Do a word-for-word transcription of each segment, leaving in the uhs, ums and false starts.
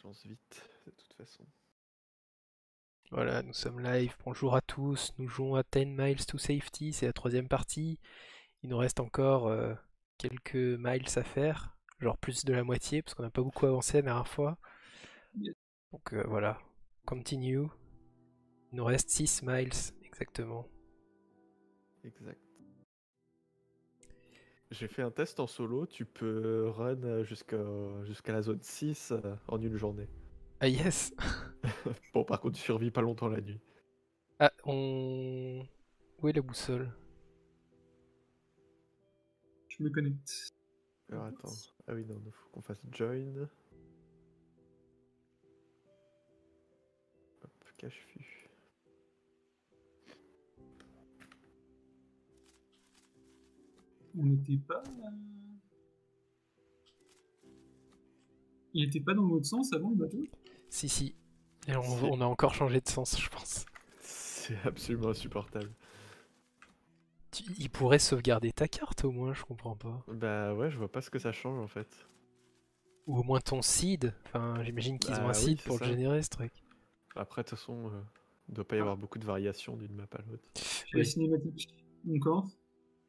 avance vite, de toute façon. Voilà, nous sommes live. Bonjour à tous. Nous jouons à ten miles to safety. C'est la troisième partie. Il nous reste encore euh, quelques miles à faire. Genre plus de la moitié, parce qu'on n'a pas beaucoup avancé la dernière fois. Donc euh, voilà. Continue. Il nous reste six miles exactement. Exact. J'ai fait un test en solo, tu peux run jusqu'à jusqu'à la zone six euh, en une journée. Ah yes. Bon, par contre, tu survis pas longtemps la nuit. Ah, on... Où est la boussole? Je me connecte. Alors attends. Ah oui, non, il faut qu'on fasse join. Hop, cache-fu. On n'était pas... Il était pas dans l'autre sens avant le bateau? Si, si. Et on, Si. on a encore changé de sens, je pense. C'est absolument insupportable. Tu- Il pourrait sauvegarder ta carte au moins, je comprends pas. Bah ouais, je vois pas ce que ça change en fait. Ou au moins ton seed. Enfin, j'imagine qu'ils ont un Bah oui, seed c'est pour le ça. générer ce truc. Après, de toute façon, euh, il doit pas y Ah. avoir beaucoup de variations d'une map à l'autre. J'ai les cinématiques. On commence?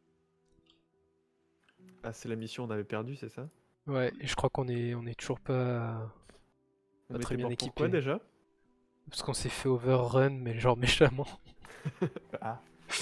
Ah, c'est la mission on avait perdu, c'est ça? Ouais, et je crois qu'on est, on est toujours pas, On pas très était bien mort pourquoi équipé. déjà? Parce qu'on s'est fait overrun, mais genre méchamment. Ah.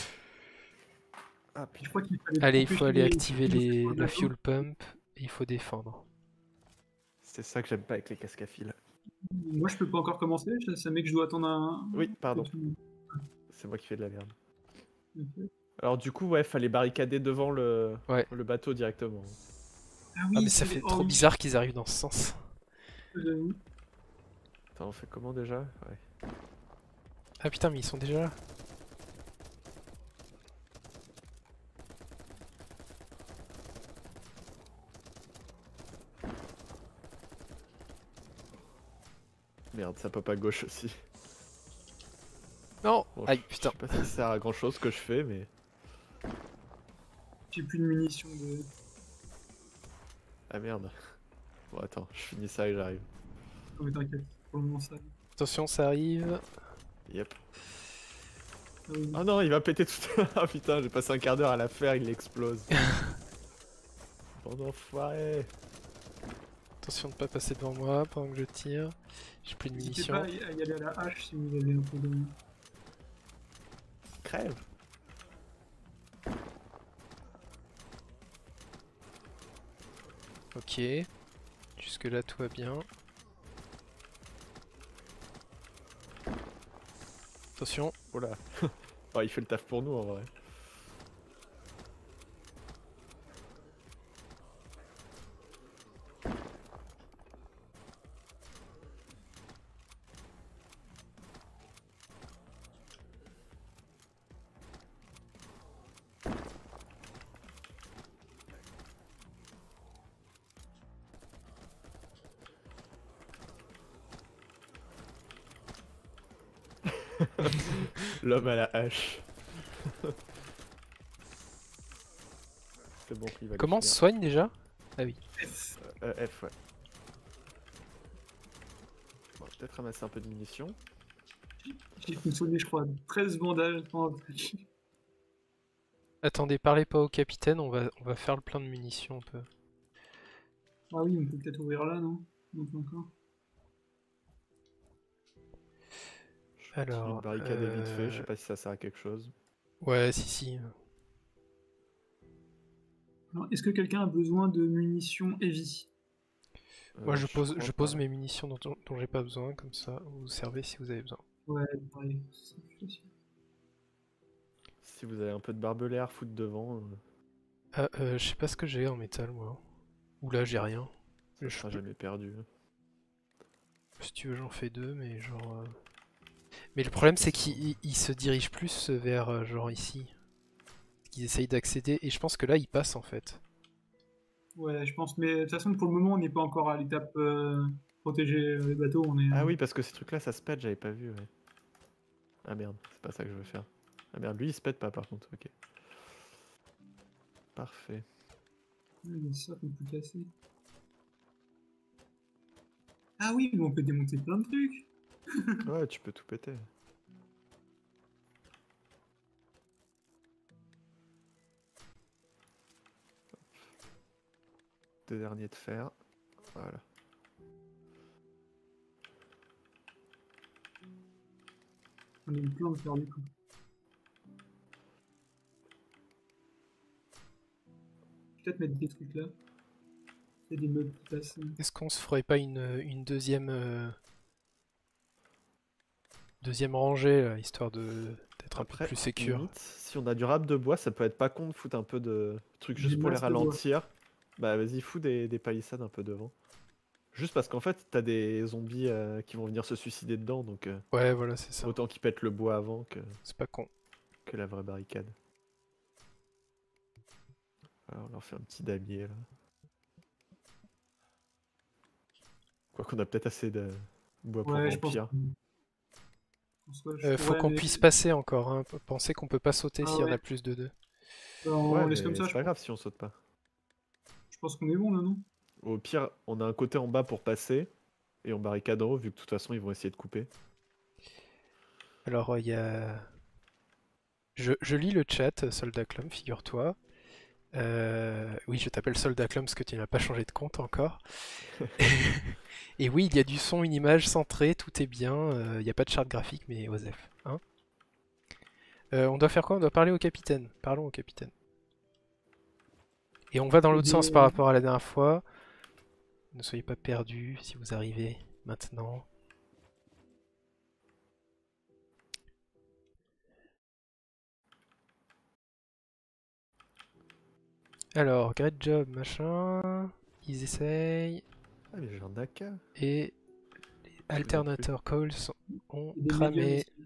Ah Je putain. crois qu'il fallait Allez, il faut empêcher aller les- activer les- les, le la bateau. fuel pump et il faut défendre. C'est ça que j'aime pas avec les casques à fil. Moi, je peux pas encore commencer. Ça, ça met que je dois attendre un... Oui, pardon. C'est moi qui fais de la merde. Ok. Alors du coup, ouais, fallait barricader devant le, Ouais. le bateau directement. Ah Ah, oui, mais ça c'est- fait oh trop oui, bizarre qu'ils arrivent dans ce sens. j'avoue. Attends, on fait comment déjà? Ouais. Ah putain, mais ils sont déjà là. Merde, ça pop à gauche aussi. Non. Bon, Aïe, je- putain. Je sais pas si ça sert à grand chose ce que je fais, mais... J'ai plus de munitions de... Ah merde. Bon attends, je finis ça et j'arrive. Oh, mais t'inquiète, pour le moment ça. Attention, ça arrive. Yep. Ah oui. Oh non, il va péter tout à l'heure. Ah putain, j'ai passé un quart d'heure à la faire, il explose. Bon enfoiré. Attention de pas passer devant moi pendant que je tire. J'ai plus de N'hésitez munitions. pas à y à y aller à la hache si vous avez un peu de... Crève. Ok. Jusque là tout va bien. Attention. Oh là. Oh, il fait le taf pour nous en vrai. L'homme à la hache. C'est bon, il va Comment on le se finir. soigne déjà? Ah oui. Euh, euh, F, ouais. Bon, peut-être ramasser un peu de munitions. J'ai fonctionné, je crois, treize bandages pendant le truc. Attendez, parlez pas au capitaine, on va, on va faire le plein de munitions un peu. Ah oui, on peut peut-être ouvrir là, non? Donc encore. Je continue Alors, de barricader vite fait, je euh, sais pas si ça sert à quelque chose. Ouais, si, si. Alors, est-ce que quelqu'un a besoin de munitions heavy? Moi Euh, je pose, crois je pose pas. mes munitions dont, dont j'ai pas besoin, comme ça vous servez si vous avez besoin. Ouais, pareil. c'est plus facile. Si vous avez un peu de barbelé foutre devant, euh, Ah, euh, je sais pas ce que j'ai en métal moi. Ou là j'ai rien. ça Je sera peux- jamais perdu. Si tu veux j'en fais deux, mais genre... euh, Mais le problème c'est qu'ils ils- ils se dirigent plus vers euh, genre ici. Ils essayent d'accéder, et je pense que là ils passent en fait. Ouais, je pense. Mais de toute façon, pour le moment, on n'est pas encore à l'étape euh, protéger euh, les bateaux. On est. Ah euh, oui, parce que ces trucs-là, ça se pète, j'avais pas vu, ouais. Ah merde, c'est pas ça que je veux faire. Ah merde, lui il se pète pas par contre, ok. Parfait. Il y a ça qu'on peut casser. Ah oui, mais on peut démonter plein de trucs. Ouais, tu peux tout péter. Deux derniers de fer. Voilà. On a eu plein de faire du coup. Peut-être mettre des trucs là. Il y a des meubles qui passent. Est-ce qu'on se ferait pas une, une deuxième euh, deuxième rangée là, histoire de d'être un peu Après, plus sécure? limite, si on a du râpe de bois, ça peut être pas con de foutre un peu de trucs juste Des pour les masses de bois. ralentir. Bah vas-y, fous des, des palissades un peu devant. Juste parce qu'en fait, t'as des zombies euh, qui vont venir se suicider dedans, donc euh, Ouais, voilà, c'est ça. autant qu'ils pètent le bois avant que, C'est pas con. que la vraie barricade. Alors, on leur fait un petit damier là. Quoi qu'on a peut-être assez de bois pour Ouais, je pense. remplir. En soi, je- Euh, faut ouais, qu'on mais- puisse passer encore, hein. Pensez qu'on peut pas sauter Ah s'il y en ouais. a plus de deux. Bah, on Ouais, laisse mais comme ça, c'est je pas pense. grave si on saute pas. Je pense qu'on est bon là, non? Au pire, on a un côté en bas pour passer, et on barricade en haut, vu que de toute façon ils vont essayer de couper. Alors, il y a... Je, je lis le chat, Soldat Clom, figure-toi. Euh, oui, je t'appelle Soldat Clom parce que tu n'as pas changé de compte encore. Et oui, il y a du son, une image centrée, tout est bien. euh, Il n'y a pas de charte graphique, mais Osef. Hein. Euh, on doit faire quoi? On doit parler au capitaine. Parlons au capitaine. Et on va dans l'autre Des- sens par rapport à la dernière fois. Ne soyez pas perdus si vous arrivez maintenant. Alors, great job, machin. Ils essayent. Ah, mais j'ai un A K. Et les alternator coils sont- ont des médiums cramé. ici.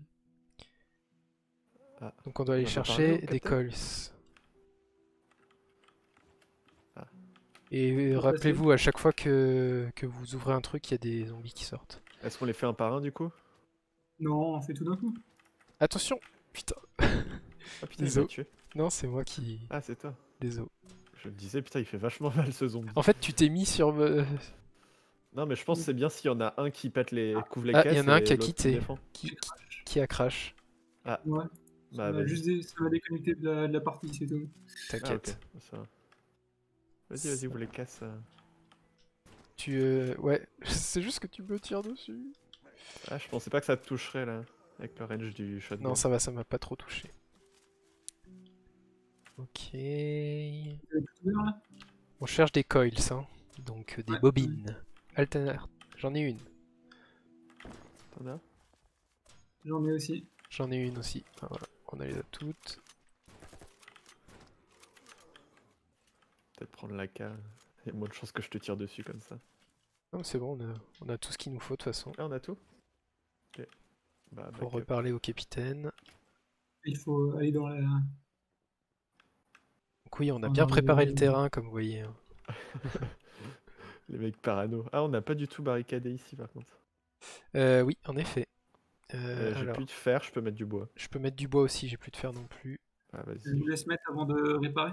Ah. Donc on doit On aller va pas parler chercher au des capitaine coils. Ah. Et Faut rappelez-vous, à chaque fois que, que vous ouvrez un truc, il y a des zombies qui sortent. Est-ce qu'on les fait un par un du coup? Non, on fait tout d'un coup. Attention! Putain! Ah putain, il Désolé. m'a tué. Non, c'est moi qui... Ah, c'est toi. Désolé. Je me disais, putain, il fait vachement mal ce zombie. En fait, tu t'es mis sur... euh, Non, mais je pense que c'est bien s'il y en a un qui pète les... couvre les Ah, caisses. il y en a un et qui a l'autre quitté. défend. Qui, qui a crash. Ouais. Bah, ça, va vas-y. juste dé- ça va déconnecter de la, de la partie, c'est tout. Ah, ok. T'inquiète. Ça va. Vas-y, vas-y, vous les casse. euh. Tu... euh, Ouais, c'est juste que tu me tires dessus. Ah, je pensais pas que ça te toucherait là. Avec le range du shotgun. Non, ça va, ça m'a pas trop touché. Ok... Vous avez tout ouvert là? On cherche des coils, hein. Donc euh, des Ouais. bobines. Alternateur. J'en ai une. T'en as? J'en ai aussi. J'en ai une aussi. Ah, voilà. On a les a toutes. Peut-être prendre l'A K. Il y a moins de chances que je te tire dessus comme ça. Non, c'est bon, on a, on a tout ce qu'il nous faut de toute façon. Là, on a tout? Ok. Bah, Faut backup. reparler au capitaine. Il faut aller dans la. Donc oui, on a On bien a préparé le- le terrain, comme vous voyez. hein. Les mecs parano. Ah, on n'a pas du tout barricadé ici par contre. Euh, oui, en effet. Euh, Euh, J'ai alors, plus de fer, je peux mettre du bois. je peux mettre du bois aussi, j'ai plus de fer non plus. Ah, Je vas-y. vous laisse mettre avant de réparer.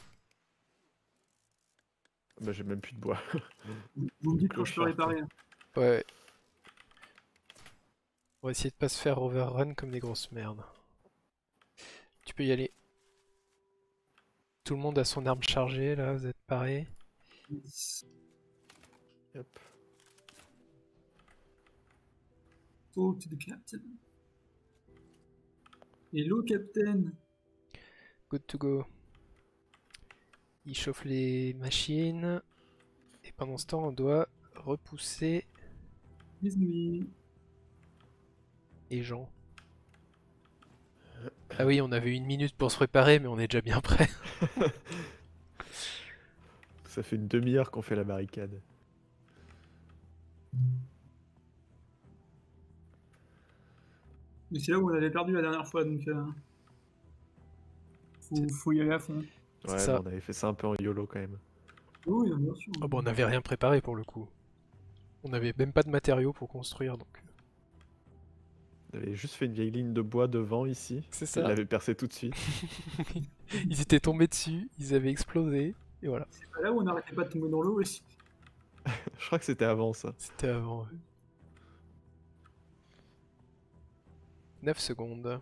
Bah, j'ai même plus de bois. Vous me dites quand je peux Clochard, réparer. hein. Ouais. On va essayer de pas se faire overrun comme des grosses merdes. Tu peux y aller. Tout le monde a son arme chargée, là, vous êtes parés. Hop. Talk to the captain. Hello, captain. Good to go. Il chauffe les machines. Et pendant ce temps, on doit repousser Les nuits. les gens. Ah oui, on avait une minute pour se préparer, mais on est déjà bien prêt. Ça fait une demi-heure qu'on fait la barricade. Mais c'est là où on avait perdu la dernière fois, donc. Euh... Faut, faut y aller à fond. C'est Ouais, ça. mais on avait fait ça un peu en YOLO quand même. Oui, bien sûr. Ah bon, on n'avait rien préparé pour le coup. On n'avait même pas de matériaux pour construire, donc... On avait juste fait une vieille ligne de bois devant ici. C'est Il ça. l'avait percé tout de suite. Ils étaient tombés dessus, ils avaient explosé, et voilà. C'est pas là où on n'arrêtait pas de tomber dans l'eau aussi. Je crois que c'était avant ça. C'était avant. Ouais. neuf secondes.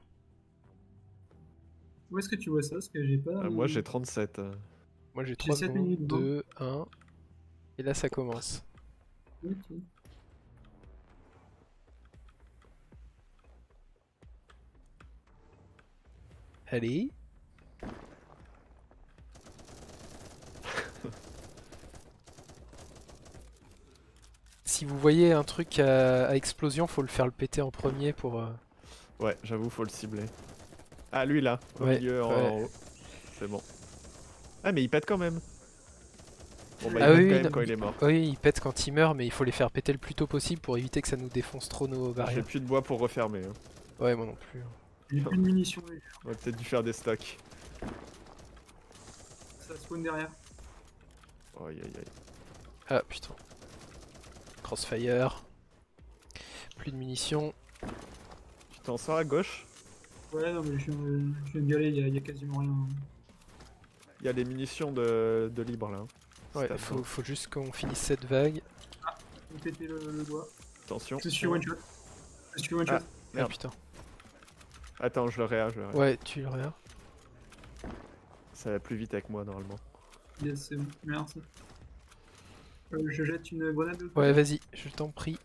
Où est-ce que tu vois ça? Parce que j'ai pas. Ah, moi j'ai trente-sept. euh. Moi j'ai J'ai trois sept secondes, minutes, bon. deux, un. Et là ça commence. Ok. Allez. Si vous voyez un truc à, à explosion, faut le faire le péter en premier pour... euh, Ouais, j'avoue, faut le cibler. Ah, lui là, au Ouais, milieu, en, ouais. en haut. C'est bon. Ah, mais il pète quand même. Bon, bah, Ah il oui, pète oui, quand même non, quand il est mort. Oui, il pète quand il meurt, mais il faut les faire péter le plus tôt possible pour éviter que ça nous défonce trop nos J'ai barrières. plus de bois pour refermer. hein. Ouais, moi non plus. J'ai plus de munitions. les gars. On va peut-être dû faire des stocks. Ça spawn derrière. Aïe aïe aïe. Ah putain. Crossfire. Plus de munitions. Tu t'en sors à gauche. Ouais, non, mais je viens, je viens de galer, il y, a- il y a quasiment rien. Il y a les munitions de, de libre là. hein. Si Ouais, t'as faut, besoin. faut juste qu'on finisse cette vague. Vous pétez le, le doigt. Attention. Je suis one shot. Je suis one shot. Ah. Ah Merde. putain. Attends, je le réa, je le réa. Ouais, tu le regardes. Ça va plus vite avec moi normalement. Yes, c'est bon. Merci. Euh, je jette une grenade. de- Ouais, vas-y, je t'en prie.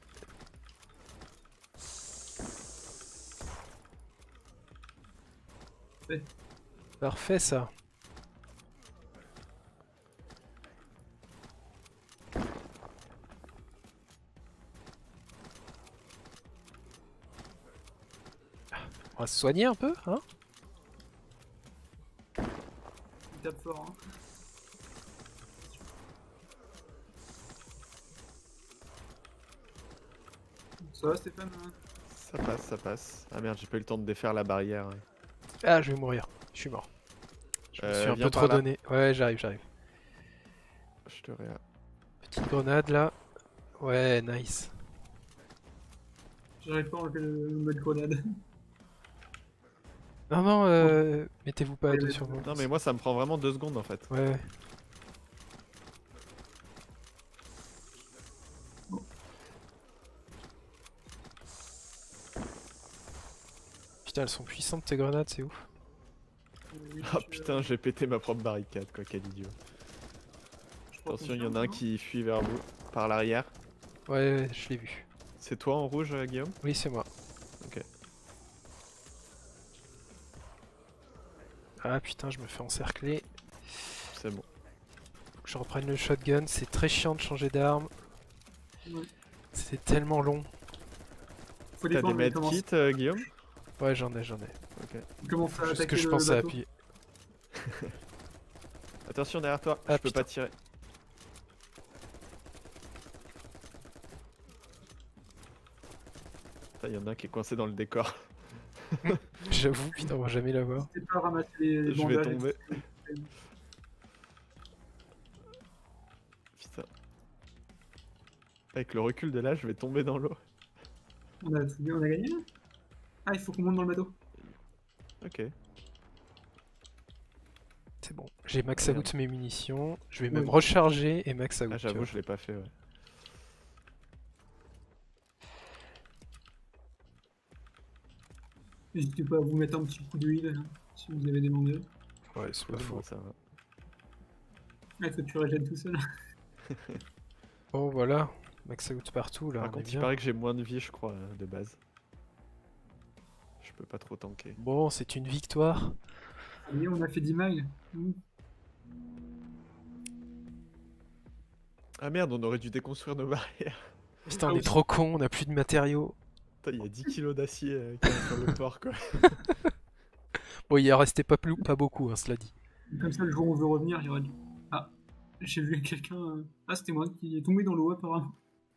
Ouais. Parfait ça. On va se soigner un peu, hein? Il tape fort. Hein. Ça va, Stéphane? hein Ça passe, ça passe. Ah merde, j'ai pas eu le temps de défaire la barrière. Ah, je vais mourir. Je suis mort. Je me Euh, suis un viens peu par trop là. donné. Ouais, j'arrive, j'arrive. Je te réa. Petite grenade là. Ouais, nice. J'arrive pas à enlever le, le mode grenade. Non, non, euh, mettez-vous pas à Ouais, deux ouais, sur moi. Non mais moi ça me prend vraiment deux secondes en fait. Ouais, ouais. Putain, elles sont puissantes tes grenades, c'est ouf. Oui, Ah je- putain, j'ai pété ma propre barricade quoi, quel idiot. je prends Attention, il y en a un confiance, qui fuit vers vous, par l'arrière. Ouais, ouais, je l'ai vu. C'est toi en rouge, euh, Guillaume? Oui, c'est moi. Ok. Ah putain, je me fais encercler. C'est bon. Faut que je reprenne le shotgun. C'est très chiant de changer d'arme. hein. Ouais. C'est tellement long. Faut T'as des défendre, il commence, medkits, euh, Guillaume? Ouais, j'en ai, j'en ai. Ok. il commence à Juste attaquer que je le pense à bateau. appuyer. Attention derrière toi, Ah, je peux putain. pas tirer. Putain, il y en a un qui est coincé dans le décor. J'avoue, putain, on va jamais l'avoir. N'hésitez pas à ramasser les, les Je vais bandages et tomber. tout ce que- Putain. Avec le recul de là, je vais tomber dans l'eau. On a, tout bien, on a gagné là. Ah, il faut qu'on monte dans le bateau. Ok. C'est bon. J'ai max Merde. out mes munitions. Je vais Ouais. même recharger et max out. Ah, tu j'avoue, vois. je l'ai pas fait, ouais. N'hésitez pas à vous mettre un petit coup d'huile hein, si vous avez des bandages. Ouais, c'est pas Cool, faux. moi, ça va. Ah, il faut que tu régènes tout seul. Bon, voilà. Max out partout, là, Par on est contre, il bien. paraît que j'ai moins de vie, je crois, euh, de base. Je peux pas trop tanker. Bon, c'est une victoire. Allez, on a fait dix miles. Mmh. Ah merde, on aurait dû déconstruire nos barrières. Putain, Ah on est oui. trop cons, on a plus de matériaux. Putain, il y a dix kilos d'acier euh, qui est sur le port, quoi. Bon, il en restait pas, plus, pas beaucoup, hein, cela dit. Comme ça, le jour où on veut revenir, il y aura du. Ah, j'ai vu quelqu'un. euh, Ah, c'était moi qui est tombé dans l'eau apparemment.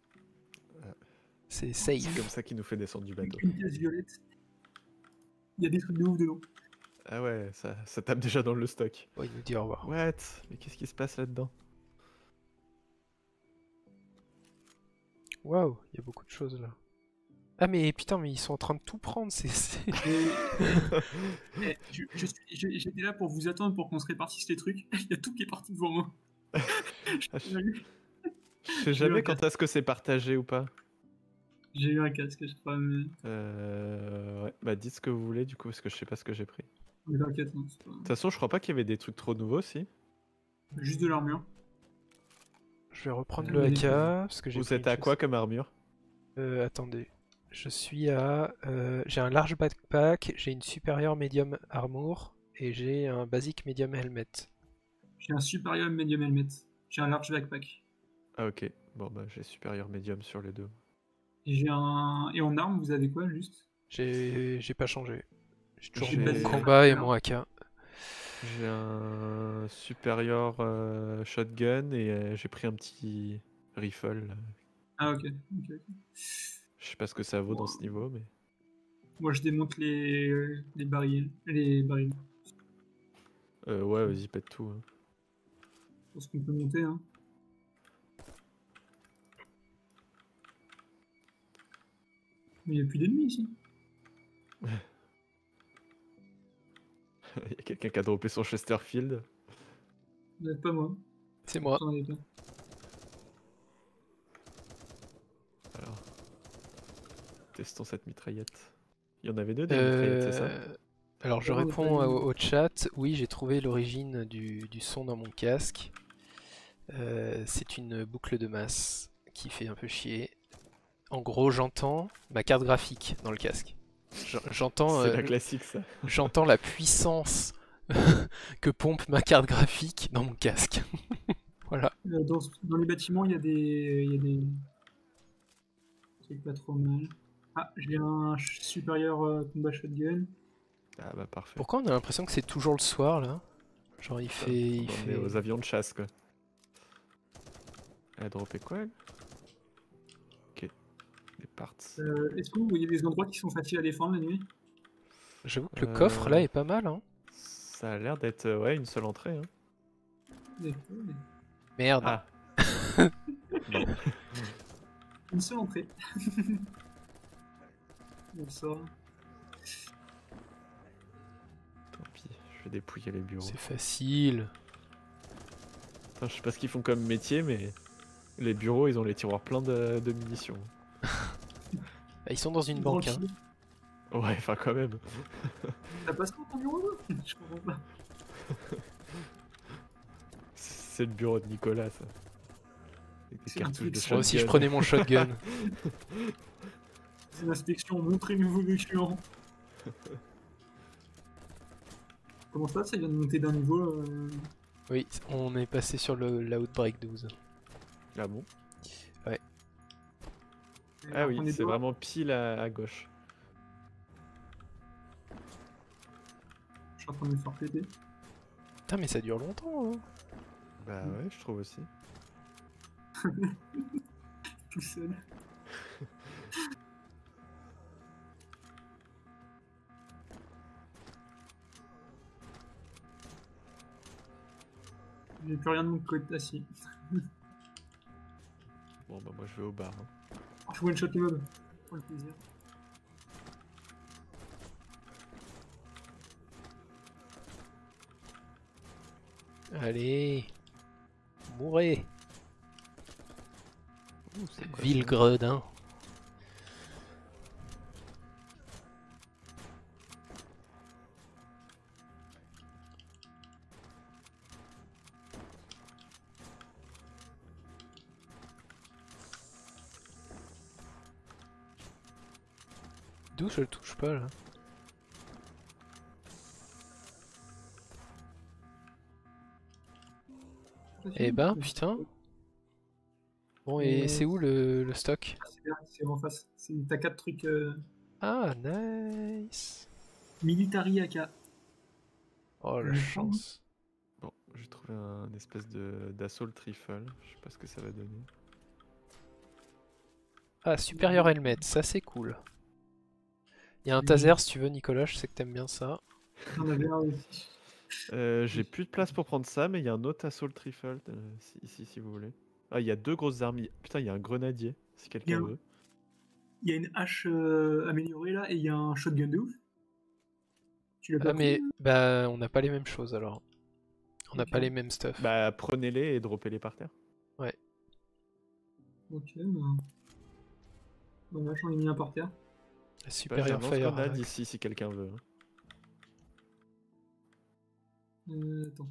C'est C'est safe. comme ça qu'il nous fait descendre du bateau. Avec une pièce violette. Il y a des trucs de ouf dedans. Ah ouais, ça, ça tape déjà dans le stock. Bon, il nous dit au revoir. What? Mais qu'est-ce qui se passe là-dedans? Waouh, il y a beaucoup de choses là. Ah mais putain, mais ils sont en train de tout prendre, c'est... c'est- Et... Eh, je- je suis- je- J'étais là pour vous attendre pour qu'on se répartisse les trucs. Il y a tout qui est parti devant moi. Ah, je, Je sais J'ai eu jamais un quand casque. est-ce que c'est partagé ou pas. J'ai eu un casque, je crois, mais, Euh, ouais, bah dites ce que vous voulez du coup, parce que je sais pas ce que j'ai pris. De mais t'inquiète, hein, c'est pas... toute façon, je crois pas qu'il y avait des trucs trop nouveaux, si. juste de l'armure. Je vais reprendre Euh, le oui. A K parce que j'ai Vous pris êtes une à quoi chose. comme armure? Euh, attendez. Je suis à. euh, j'ai un large backpack, j'ai une supérieure medium armor et j'ai un basic medium helmet. J'ai un supérieur medium helmet. J'ai un large backpack. Ah ok, bon bah j'ai supérieur médium sur les deux. Et j'ai un... Et en arme, vous avez quoi, juste? J'ai j'ai pas changé. J'ai toujours J'ai- mon basic combat et sniper. mon A K. J'ai un supérieur euh, shotgun et euh, j'ai pris un petit rifle. là. Ah, ok. ok, ok. Je sais pas ce que ça vaut dans Bon, ce niveau, mais... moi, je démonte les, les barils. Les barils. Euh, ouais, vas-y, pète tout. hein. Je pense qu'on peut monter, hein. Mais il n'y a plus d'ennemis ici. Il y a quelqu'un qui a droppé son Chesterfield. Vous n'êtes pas moi. C'est moi. T'en avais pas. Alors, testons cette mitraillette. Il y en avait deux des mitraillettes, c'est ça? Euh, Alors je Non, on est réponds pas- au, au chat. Oui, j'ai trouvé l'origine du, du son dans mon casque. Euh, c'est une boucle de masse qui fait un peu chier. En gros, j'entends ma carte graphique dans le casque. J- J'entends C'est euh, la classique, ça. j'entends la puissance que pompe ma carte graphique dans mon casque. Voilà. Euh, Dans, dans les bâtiments, il y a des. Il y a des. trucs pas trop mal. Ah, j'ai un ch- supérieur euh, combat shotgun. Ah bah parfait. Pourquoi on a l'impression que c'est toujours le soir là? Genre il Ça, fait... il on en fait... est aux avions de chasse, quoi. Elle a droppé quoi, elle? Ok. Des parts. Euh, Est-ce que vous voyez des endroits qui sont faciles à défendre la nuit? J'avoue que le Euh, coffre là est pas mal hein. Ça a l'air d'être euh, ouais, une seule entrée. Hein. D'accord. Merde. Ah. Bon. Une seule entrée. On sort. Tant pis, je vais dépouiller les bureaux. C'est facile. Enfin, je sais pas ce qu'ils font comme métier, mais les bureaux, ils ont les tiroirs pleins de, de munitions. Bah, ils sont dans une banque hein. Ouais, enfin quand même. T'as pas ça dans ton bureau là? Je comprends pas. C'est le bureau de Nicolas, ça. Avec des C'est cartouches de un truc- Moi aussi je shotgun. prenais mon shotgun. C'est l'inspection, montrer nouveau document. Comment ça, ça vient de monter d'un niveau euh... Oui, on est passé sur le l'Outbreak douze. Ah bon? et Ah alors oui, qu'on est c'est pas- vraiment pile à, à gauche. Je suis en train de me faire péter. Putain mais ça dure longtemps hein. Bah ouais, je trouve aussi. Tout seul. J'ai plus rien de mon côté. Ah si. Bon bah moi je vais au bar. hein. Oh, je one shot les mobs. Pour le plaisir. Allez. Mourez. Ouh, c'est quoi, Ville ça gredin. D'où je le touche pas là? Eh ben putain. Bon et Euh, c'est où le, le stock? Ah, c'est derrière, c'est en face. C'est- T'as quatre trucs euh, Ah nice. military A K. Oh la Mhm. chance. Bon, j'ai trouvé un espèce de d'assault rifle. Je sais pas ce que ça va donner. Ah supérieur helmet, ça c'est cool. Il y a un Oui. taser si tu veux Nicolas, je sais que t'aimes bien ça. J'en avais un aussi. Euh, j'ai plus de place pour prendre ça, mais il y a un autre assault rifle euh, si- ici si vous voulez. Ah, il y a deux grosses armes. Il- Putain, il y a un grenadier, si quelqu'un Bien. veut. Il y a une hache euh, améliorée là et il y a un shotgun de ouf. Tu l'as pas Ah mais pris, bah on n'a pas les mêmes choses alors. On n'a Ok. pas les mêmes stuff. Bah, prenez-les et droppez-les par terre. Ok, bah. Voilà, j'en ai mis un par terre. La Bah, j'ai un supérieure fire lance-grenade attack. ici si quelqu'un veut. hein. Euh, attends.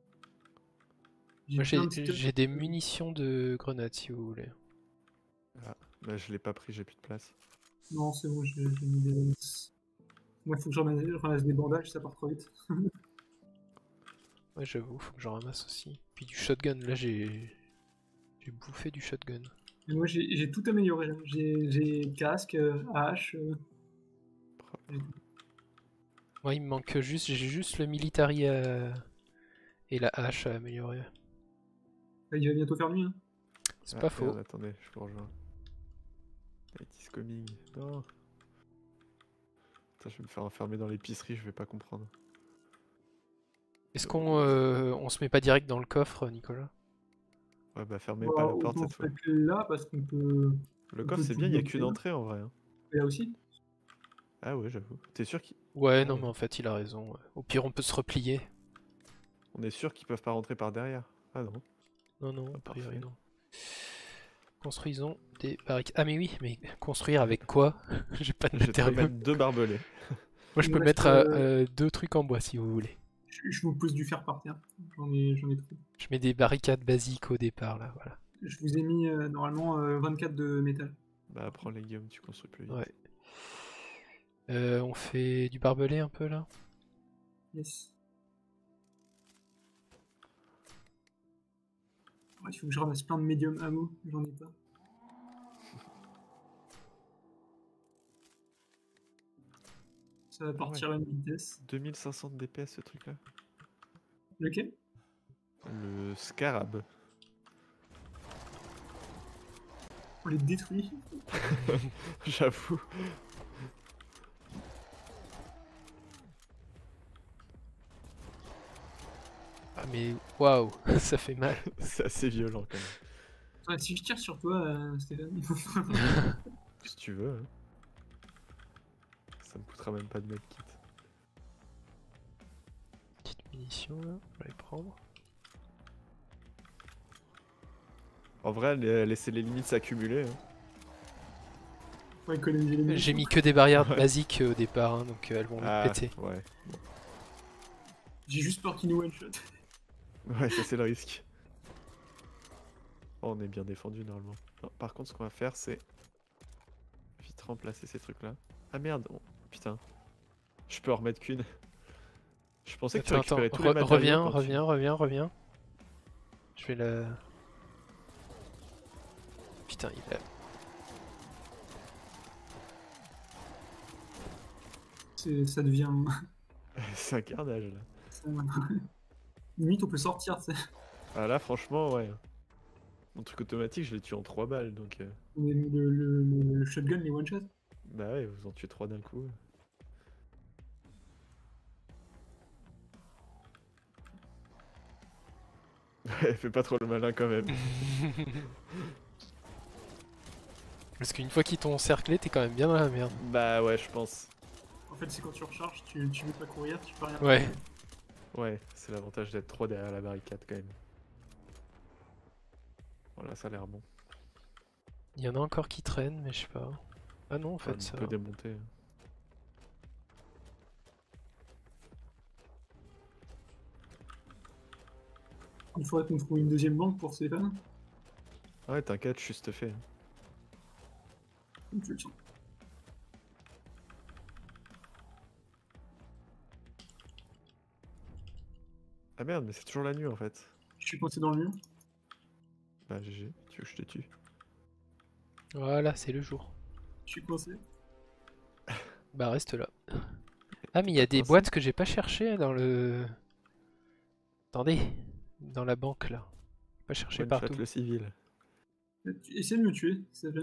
Moi plein j'ai de stuff. j'ai des munitions de grenades si vous voulez. Ah, bah, je l'ai pas pris, j'ai plus de place. Non, c'est bon, j'ai j'ai mis des. Moi, il faut que je ramasse, je ramasse des bandages, ça part trop vite. Ouais j'avoue, faut que j'en ramasse aussi. Puis du shotgun, là j'ai j'ai bouffé du shotgun. Et moi, j'ai j'ai tout amélioré là. J'ai j'ai casque, euh, hache. euh, j'ai tout. Moi il me manque juste, j'ai juste le military à- et la hache à améliorer. Là, il va bientôt faire nuit. Hein. C'est Ah, pas faux. merde, attendez, je vous rejoins. It is coming. Non. Putain, je vais me faire enfermer dans l'épicerie, je vais pas comprendre. Est-ce qu'on euh, on se met pas direct dans le coffre, Nicolas? Ouais, bah fermez Bah, pas la porte autant cette se fois. mettre là parce qu'on peut. Le on coffre peut c'est tout bien, il y a bloquer, qu'une là. entrée en vrai. hein. Et là aussi. Ah ouais, j'avoue. T'es sûr qu'ils... Ouais Ah non ouais. mais en fait il a raison. ouais. Au pire on peut se replier. On est sûr qu'ils peuvent pas rentrer par derrière. Ah non. Non non, Ah, a priori parfait. non. Construisons des barricades. Ah mais oui, mais construire avec quoi? J'ai pas de Je vais te matériaux. remettre deux barbelés. Moi je Il me peux reste, mettre euh, euh, euh, deux trucs en bois si vous voulez. je, je vous pose du fer par terre. J'en ai, j'en ai trop. Je mets des barricades basiques au départ là, voilà. Je vous ai mis euh, normalement euh, vingt-quatre de métal. Bah prends les Guillaume, tu construis plus vite. Ouais. Euh, on fait du barbelé un peu là. Yes. Ouais, il faut que je ramasse plein de médium ammo, j'en ai pas. Ça va Ah partir ouais. à une vitesse. deux mille cinq cents D P S ce truc là. Lequel? Le Scarab. On les détruit. J'avoue. Ah mais waouh, ça fait mal. C'est assez violent quand même. Ouais, si je tire sur toi, euh, Stéphane. Si tu veux. hein. Ça me coûtera même pas de medkit. Petite munition là, on va les prendre. En vrai, la- laisser les limites s'accumuler. hein. Faut économiser les J'ai munitions. mis que des barrières Ouais. basiques euh, au départ, hein, donc euh, elles vont vite Ah, péter. ouais. J'ai juste peur qu'il nous one shot. Ouais, ça c'est le risque. Oh, on est bien défendu normalement. Non, par contre, ce qu'on va faire, c'est vite remplacer ces trucs-là. Ah merde, oh, putain. Je peux en remettre qu'une. Je pensais que tu Attends, attends, récupérais tous les re- matériaux. reviens, quand tu- reviens, reviens, reviens. Je vais la... Putain, il a... C'est- Ça devient. c'est un carnage là. ça- Limite, on peut sortir, tu sais. Ah là, franchement, ouais. Mon truc automatique, je l'ai tué en trois balles donc. euh, On a mis le, le, le- le shotgun, les one shot. Bah ouais, vous en tuez trois d'un coup. Ouais, fais pas trop le malin quand même. Parce qu'une fois qu'ils t'ont encerclé, t'es quand même bien dans la merde. Bah ouais, je pense. En fait, c'est quand tu recharges, tu, tu veux pas courir, tu peux rien Ouais. faire. Ouais, c'est l'avantage d'être trop derrière la barricade quand même. Voilà, ça a l'air bon. Il y en a encore qui traînent, mais je sais pas. Ah non, en Enfin, fait, ça on peut va. démonter. Il faudrait qu'on trouve une deuxième banque pour Stéphane. Ah ouais, t'inquiète, je suis stuffé. Donc, tu le sens. Ah merde, mais c'est toujours la nuit en fait. Je suis coincé dans le mur. Bah G G, tu veux que je te tue? Voilà, c'est le jour. Je suis coincé. Bah reste là. Ah mais il y a des coincé. boîtes que j'ai pas cherchées dans le... Attendez, dans la banque là. Pas cherché One shot partout. le civil. Tu- Essaie de me tuer, si ça fait.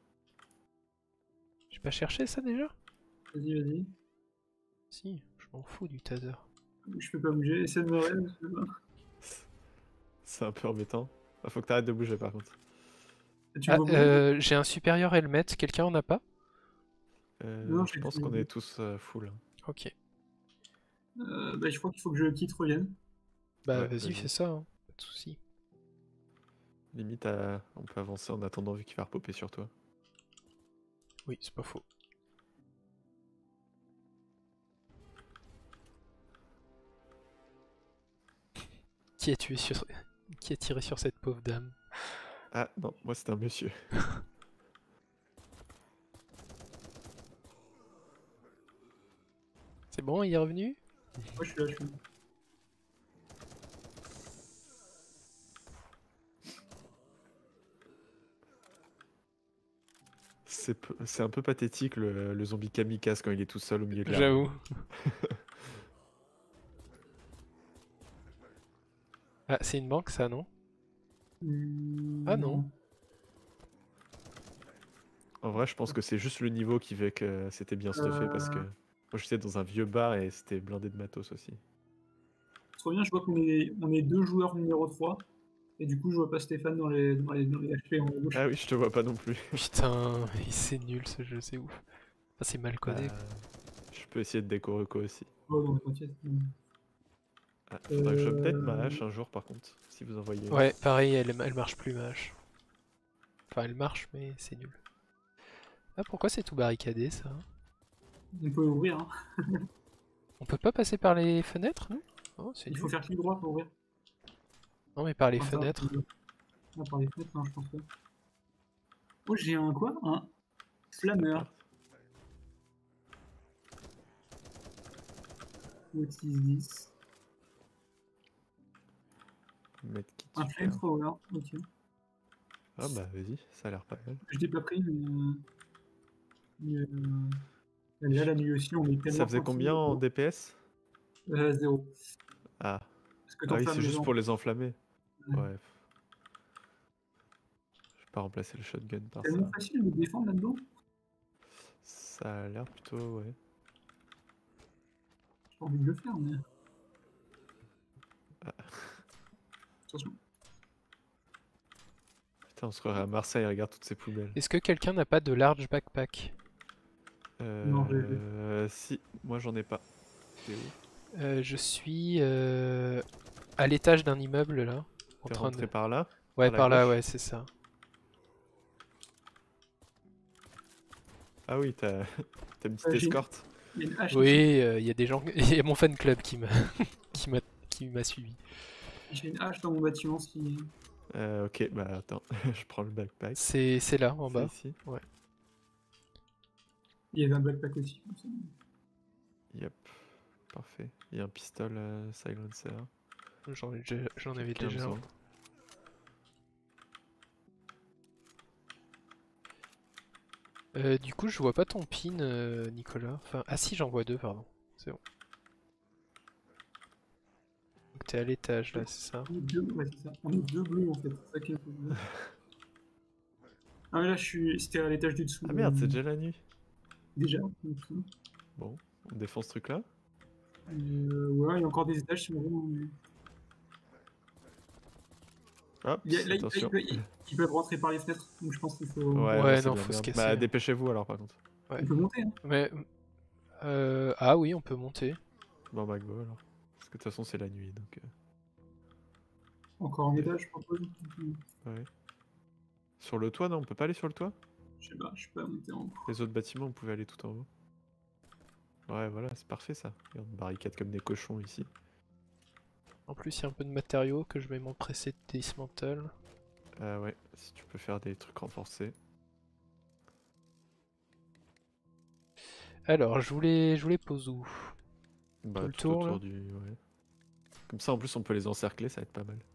J'ai pas cherché ça déjà? Vas-y, vas-y. Si, je m'en fous du taser. Je peux pas bouger. Essaie de me rêver. je sais pas. C'est un peu embêtant. Ah, faut que t'arrêtes de bouger par contre. Tu Ah, me vois bouger euh, j'ai un supérieur helmet, quelqu'un en a pas? Euh, Non, je j'ai pense plus qu'on envie. est tous euh, full. Ok. euh, bah, je crois qu'il faut que je quitte revienne. Bah Ouais, vas-y, vas-y. fais ça, hein. Pas de soucis. Limite, à... on peut avancer en attendant vu qu'il va repopper sur toi. Oui, c'est pas faux. Qui a tué sur... Qui a tiré sur cette pauvre dame? Ah non, moi c'était un monsieur. C'est bon, il est revenu? Moi je suis là, je suis là. C'est peu- c'est un peu pathétique le, le zombie kamikaze quand il est tout seul au milieu de la. J'avoue. Ah, c'est une banque ça, non? Hmm, Ah non. En vrai, je pense que c'est juste le niveau qui fait que c'était bien stuffé parce que Euh. moi j'étais dans un vieux bar et c'était blindé de matos aussi. Trop bien, je vois qu'on est, on est deux joueurs numéro trois. Et du coup, je vois pas Stéphane dans les, dans les, dans les H P en haut à gauche. Ah oui, je te vois pas non plus. Putain, c'est nul ce jeu, c'est ouf. Enfin, c'est mal codé. Euh, je peux essayer de déco reco aussi. Oh non, t'inquiète. Ah, faudrait que j'update Euh. ma hache un jour par contre, si vous en voyez. Ouais, pareil, elle, elle marche plus ma hache. Enfin, elle marche, mais c'est nul. Ah, pourquoi c'est tout barricadé ça? On peut ouvrir, hein. On peut pas passer par les fenêtres, non? Oh, c'est Il nul. faut faire clic droit pour ouvrir. Non, mais par les Enfin, ça, fenêtres. Ah, par les fenêtres, non, je pense pas. Oh, j'ai un quoi? Un flammeur. What is this? Mettre qui Un super. flamethrower, ok. Ah bah vas-y, ça a l'air pas mal. Je l'ai pas pris, mais. euh, mais, euh, Là, la nuit aussi, on est tellement. Ça faisait tranquille. combien en D P S? euh, Zéro. Ah, Parce que ah oui, t'enflammes c'est les juste gens. pour les enflammer. Ouais. Ouais. Je vais pas remplacer le shotgun par C'est ça. tellement facile de défendre là-dedans. Ça a l'air plutôt, ouais. J'ai pas envie de le faire, mais. Ah. Attention. Putain, on se croirait à Marseille, regarde toutes ces poubelles. Est-ce que quelqu'un n'a pas de large backpack? Non, j'ai- Euh... Si, moi j'en ai pas. T'es où? Euh, je suis euh, à l'étage d'un immeuble là. En T'es train rentré de... par là? Ouais, par la par là, gauche ouais, c'est ça. Ah oui, t'as t'as une petite Euh, j'ai- escorte. Il y a une hache ici. Oui, euh, il y a des gens. Il y a mon fan club qui m'a qui m'a qui m'a suivi. J'ai une hache dans mon bâtiment si. Euh, ok, bah attends, je prends le backpack. C'est c'est là en C'est bas. ici. Il y avait un backpack aussi. comme ça. Yep, parfait. Il y a un pistolet euh, silencer. J'en ai déjà- j'en avais Quelqu'un a déjà un. besoin. Euh, du coup, je vois pas ton pin, euh, Nicolas. Enfin, ah si, j'en vois deux, pardon. C'est bon. Donc t'es à l'étage là, c'est ça? On est deux, ouais, c'est ça. On est deux bleus en fait. C'est ça qui est un peu bleu. Ah, mais là, je suis. C'était à l'étage du dessous. Ah merde, c'est euh, déjà la nuit. Déjà. donc, euh, Bon, on défend ce truc là. Euh, ouais, il y a encore des étages si on veut. mais- Hop, Il y a- là, il- attention. il- il- ils peuvent rentrer par les fenêtres, donc je pense qu'il faut. Ouais, Ouais, c'est non, bien, faut se bien. casser. Bah dépêchez-vous alors par contre. Ouais. On peut monter, hein. Mais euh, ah oui, on peut monter. Bon bah go alors. Parce que de toute façon c'est la nuit donc. euh, Encore un étage, je propose. Ouais. Sur le toit, non, on peut pas aller sur le toit? Je sais pas, je suis pas monté en haut. Les autres bâtiments, on pouvait aller tout en haut. Ouais, voilà, c'est parfait ça. Regarde, on barricade comme des cochons ici. En plus, il y a un peu de matériaux que je vais m'empresser de dismantle. Ah ouais, si tu peux faire des trucs renforcés. Alors, je voulais, je voulais pose où? Bah, Tout le tout tour, autour là du. Ouais. Comme ça, en plus, on peut les encercler, ça va être pas mal.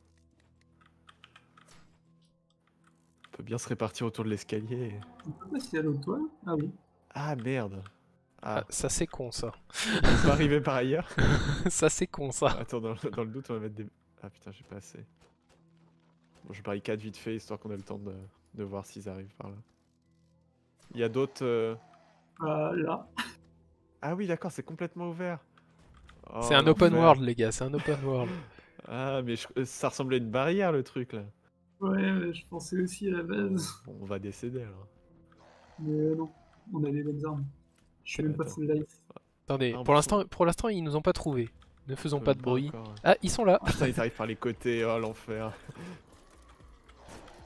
On peut bien se répartir autour de l'escalier. et- On peut passer à l'autre toit? Ah oui. Ah merde! Ah, Ah, ça c'est con ça. on peut pas arriver par ailleurs? Ça c'est con ça. Attends, dans, le- dans le doute, on va mettre des. Ah putain, j'ai pas assez. Bon, je barricade vite fait histoire qu'on ait le temps de, de voir s'ils arrivent par là. Il y a d'autres. euh, Ah, là. Ah oui, d'accord, c'est complètement ouvert. Oh, C'est un open l'enfer. world les gars, c'est un open world. Ah, mais je- euh, ça ressemblait à une barrière le truc là. Ouais, ouais, je pensais aussi à la base. Bon, on va décéder alors. Mais euh, non, on a des bonnes armes. Je suis même pas Attends. full life. Attendez, Ah, on pour peut- l'instant, pour l'instant ils nous ont pas trouvé. Ne faisons pas de bruit. encore, ouais. Ah, ils sont là. Putain, ils arrivent par les côtés, oh l'enfer.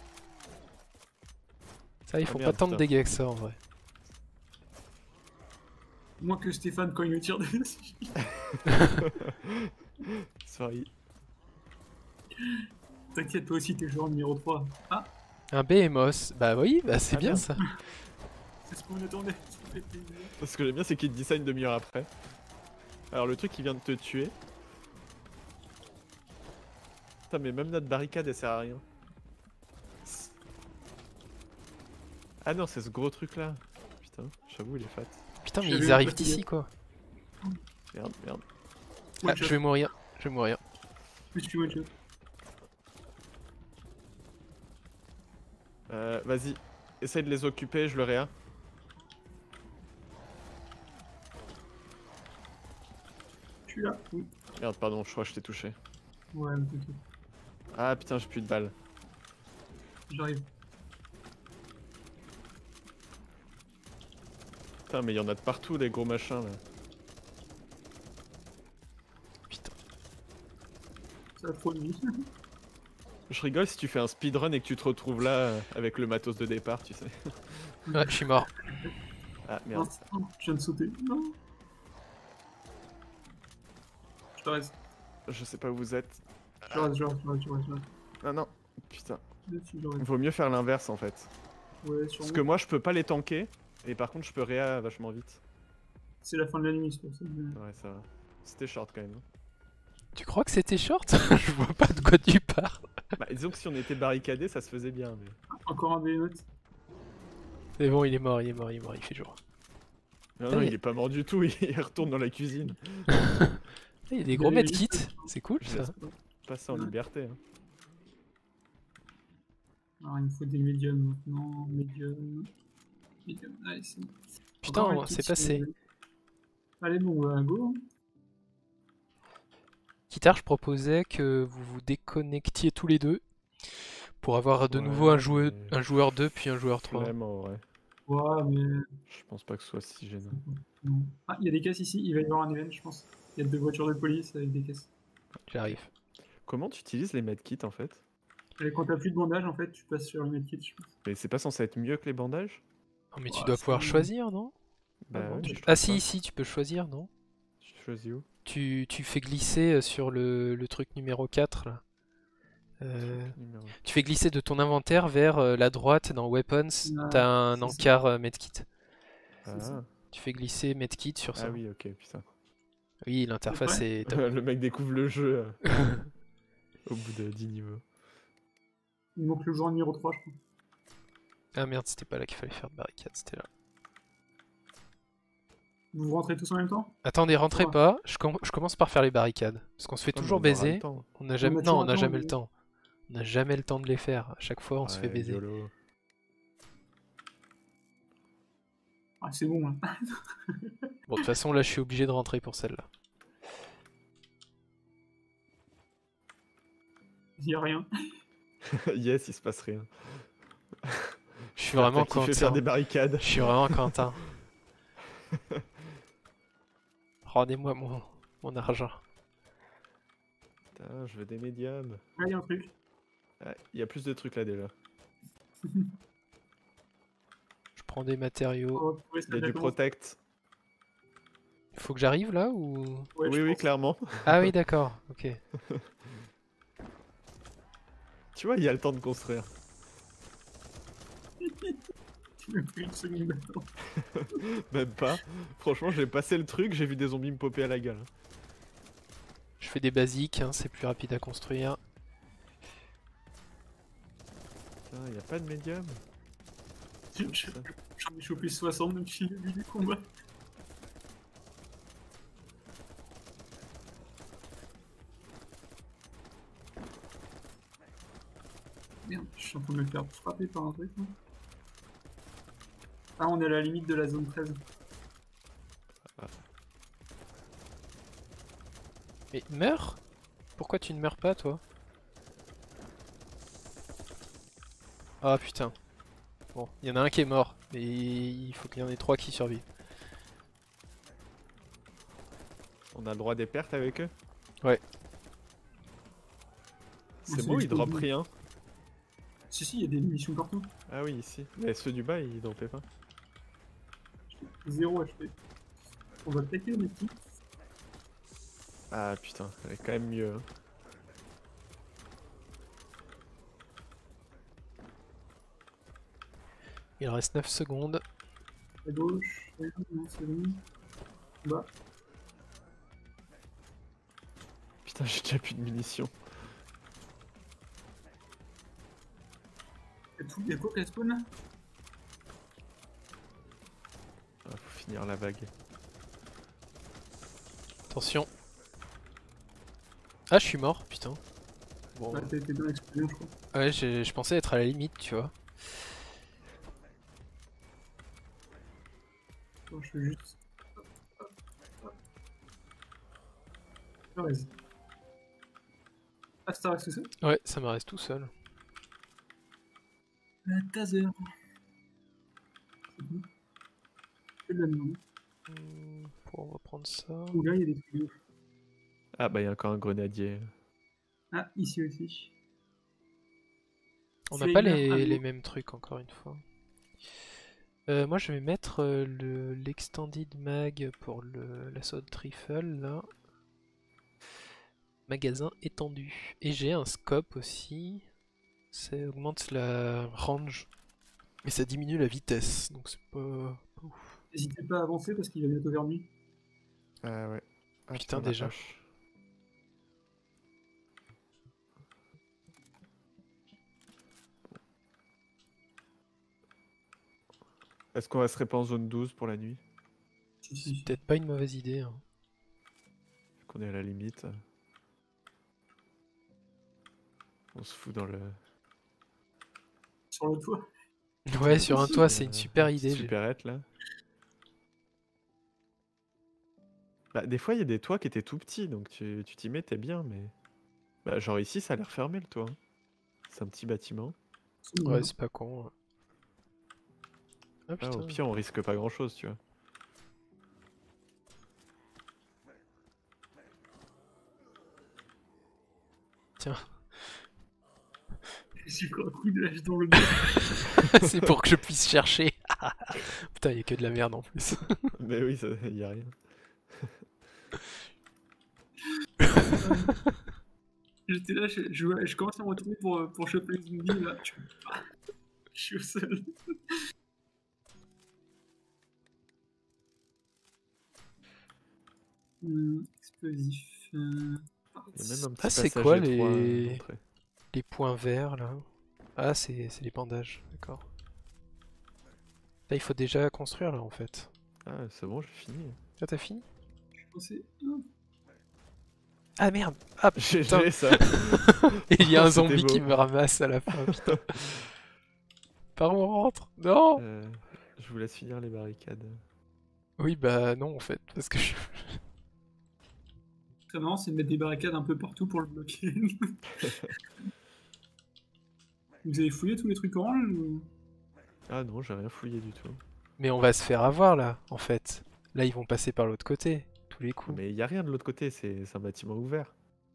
Ça, ils Ah font merde, pas tant de putain. dégâts que ça en vrai. Moins que Stéphane quand il nous tire dessus. Sorry. T'inquiète, toi aussi, t'es joueur numéro trois. Ah, Un Behemoth, bah oui, bah c'est Ah, bien merde. ça. c'est ce qu'on attendait. Ça fait plaisir. Ce que j'aime bien, c'est qu'il te dit ça une demi-heure après. Alors, le truc qui vient de te tuer. Putain, mais même notre barricade, elle sert à rien. Ah non, c'est ce gros truc là. Putain, j'avoue, il est fat. Putain, mais J'avais ils eu arrivent pas d'ici fait quoi. Merde, merde. Ah, One shot. je vais mourir, je vais mourir. Plus tu one shot. Euh, vas-y, essaye de les occuper, je le réa. Je suis là. Oui. Merde, pardon, je crois que je t'ai touché. Ouais, mais t'inquiète. Ah putain, j'ai plus de balles. J'arrive. Putain, mais il y en a de partout, les gros machins là. Putain. Ça a trop de vie. Je rigole si tu fais un speedrun et que tu te retrouves là euh, avec le matos de départ, tu sais. Ouais, je suis mort. Ah merde. Non, je viens de sauter. Non. Je te reste. Je sais pas où vous êtes. Je reste, je reste, je reste, je reste. je reste. Ah non, putain. Là-dessus, je reste. Vaut mieux faire l'inverse en fait. Ouais, sûrement. Parce que moi je peux pas les tanker, et par contre je peux réa vachement vite. C'est la fin de la nuit, c'est pour ça. que- Ouais, ça va. C'était short quand même. Tu crois que c'était short? Je vois pas de quoi tu parles. Bah disons que si on était barricadé, ça se faisait bien. Mais... Encore un Behemoth. Mais bon, il est mort, il est mort, il est mort, il fait jour. Non, Ah non, oui. il est pas mort du tout, il retourne dans la cuisine. Ah, il y a des gros Il y a medkits, juste- c'est cool Je ça. laisse passer en Ouais. liberté. Hein. Alors, il me faut des médiums maintenant. Médium. Médium. Allez, c'est bon. Putain, Encore un c'est kit, passé. euh, Allez, bon, bah, go. Guitare, je proposais que vous vous déconnectiez tous les deux pour avoir de Ouais, nouveau un joueur, mais- un joueur deux puis un joueur trois. Flemme en vrai. Ouais, mais. Je pense pas que ce soit si gênant. Non. Ah, il y a des caisses ici. Il va y avoir un event, je pense. Il y a deux voitures de police avec des caisses. J'arrive. Comment tu utilises les medkits en fait? Et quand t'as plus de bandage, en fait, tu passes sur le medkit, je pense. Mais c'est pas censé être mieux que les bandages? Oh, mais tu Ouais, dois c'est pouvoir bon. choisir, non? Bah bon, ouais, tu- mais je Ah trouve si, pas. si, tu peux choisir, non? Tu choisis où? Tu, tu fais glisser euh, sur le, le truc numéro quatre là. Euh, Numéro- tu fais glisser de ton inventaire vers euh, la droite dans Weapons, Ah, t'as un c'est ça. encart euh, medkit. C'est ça. Ah, Tu fais glisser medkit sur ça. ah oui, ok, putain. Oui, l'interface Ouais. est top. Le mec découvre le jeu euh, au bout de dix niveaux. Il manque le joueur numéro trois, je crois. Ah merde, c'était pas là qu'il fallait faire de barricade, c'était là. Vous rentrez tous en même temps? Attendez, rentrez Ouais. pas, je, com- je commence par faire les barricades. Parce qu'on se fait Ouais, mais toujours on aura le baiser. temps. On a jamais... a Non, toujours on un n'a temps, jamais mais- le temps. On n'a jamais le temps de les faire. À chaque fois, on se fait Ouais, baiser. YOLO. Ah, c'est bon, là. Bon, de toute façon, là, je suis obligé de rentrer pour celle-là. Il y a rien. Yes, il se passe rien. Je suis vraiment T'as kiffé faire Quentin. des barricades. Je suis vraiment Quentin. Rendez-moi mon, mon argent. Putain, je veux des médiums. Ah, il y a un truc. Ah, il y a plus de trucs là déjà. Je prends des matériaux. On va trouver ça Il y a du d'accord. protect. Il faut que j'arrive là ou... Ouais, oui, je oui, pense. clairement. Ah oui, d'accord. Ok. Tu vois, il y a le temps de construire. Tu m'as pris une seconde d'attente. Même pas. Franchement, j'ai passé le truc, j'ai vu des zombies me popper à la gueule. Je fais des basiques, hein, c'est plus rapide à construire. Putain, il y a pas de médium. Je- je- J'en ai chopé soixante depuis le début du combat. Merde, je suis en train de me faire frapper par un truc. Là. Ah, on est à la limite de la zone treize. Mais meurs? Pourquoi tu ne meurs pas, toi? Ah putain. Bon, il y en a un qui est mort. Et il faut qu'il y en ait trois qui survivent. On a le droit des pertes avec eux? Ouais. C'est C'est beau, ils jusqu'au drop bout. rien. Si, si, il y a des munitions partout. Ah oui, ici. Mais ceux du bas, ils dropaient pas. Zéro H P. On va péter les petits. Ah putain, elle est quand même mieux. Hein. Il reste neuf secondes. À gauche, ouais, non, c'est bon. Bas. Putain, j'ai déjà plus de munitions. Y'a tout, y'a quoi qui spawn là? Ah, faut finir la vague. Attention. Ah, je suis mort, putain. Bon. Bah, t'as été dans l'explosion, je crois. Ouais, je, je pensais être à la limite, tu vois. Attends, je fais juste. Ah, vas-y. Ah, c'est reste ça? Ouais, ça me reste tout seul. La taser. C'est bon. C'est de la merde. Hmm, pour reprendre ça. Ouh là, il y a des trucs de ouf. Ah bah il y a encore un grenadier. Ah, ici aussi. On n'a C'est pas hyper les, fameux. les mêmes trucs encore une fois. Euh, moi je vais mettre euh, le l'extended mag pour le l'assault rifle là. Magasin étendu. Et j'ai un scope aussi. Ça augmente la range. Mais ça diminue la vitesse. Donc c'est pas, pas ouf. N'hésitez pas à avancer parce qu'il va bientôt vers nuit. Ah ouais. Ah, Putain, la déjà. vache. Est-ce qu'on resterait pas en zone douze pour la nuit? Si, si. Peut-être pas une mauvaise idée. Hein. Vu qu'on est à la limite. On se fout dans le... Sur le toit. Ouais, sur un toit, Euh, c'est une super petite idée. j'ai- supérette là. Bah, des fois il y a des toits qui étaient tout petits donc tu tu t'y mets, t'es bien, mais. Bah, genre ici ça a l'air fermé le toit. Hein. C'est un petit bâtiment. C'est bon, Ouais, hein. c'est pas con. ouais. Ah Ah, putain. au pire on risque pas grand chose, tu vois. Tiens, J'ai encore un coup de hache dans le dos. c'est pour que je puisse chercher. Putain, il y a que de la merde en plus. Mais oui, ça, y a rien. J'étais là, je, je, je commence à me retourner pour, pour choper les zombies là. Je, je suis au sol. Hum, explosif. Euh... Il y a même un petit Ah, c'est passage quoi étroit, euh, les- d'entrée. Les points verts là. Ah, c'est c'est les bandages, d'accord. Là, il faut déjà construire là en fait. Ah, c'est bon, j'ai fini. Ah, t'as fini? Je pensais. Hum. Ah merde! Ah J'ai putain! géré ça. Et il y a un C'était zombie beau. qui me ramasse à la fin, putain. Par où on rentre? Non! Euh, je vous laisse finir les barricades. Oui, bah non en fait, parce que je... Très marrant, c'est de mettre des barricades un peu partout pour le bloquer. Vous avez fouillé tous les trucs orange ou... Ah non, j'ai rien fouillé du tout. Mais on va se faire avoir là, en fait. Là, ils vont passer par l'autre côté, tous les coups. Mais il y a rien de l'autre côté, c'est c'est un bâtiment ouvert.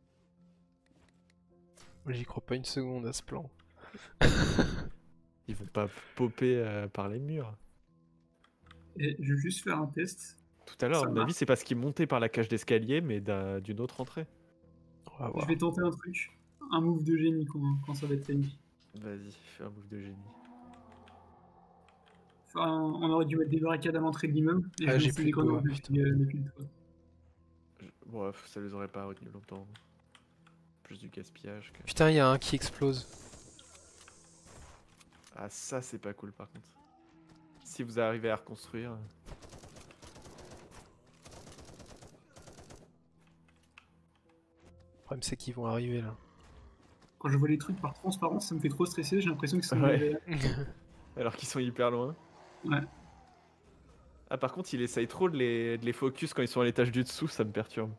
Moi, j'y crois pas une seconde à ce plan. Ils vont pas popper euh, par les murs. Et je vais juste faire un test. Tout à l'heure, Ça à mon marche. avis, c'est parce qu'ils montaient par la cage d'escalier, mais d'un- d'une autre entrée. On va voir. Je vais tenter un truc. Un move de génie quand, quand ça va être la nuit. Vas-y, fais un move de génie. Enfin, on aurait dû mettre des barricades à l'entrée de l'immeuble. Et Ah, je j'ai lancer plus des de go, grenades putain. depuis, euh, depuis le toit. Je- Bref, ça les aurait pas retenu longtemps. Plus du gaspillage que... Putain, il y a un qui explose. Ah, ça, c'est pas cool par contre. Si vous arrivez à reconstruire... Le problème, c'est qu'ils vont arriver là. Quand je vois les trucs par transparence, ça me fait trop stresser. J'ai l'impression que c'est Ouais. Alors qu'ils sont hyper loin. Ouais. Ah, par contre, il essaye trop de les, de les focus quand ils sont à l'étage du dessous, ça me perturbe.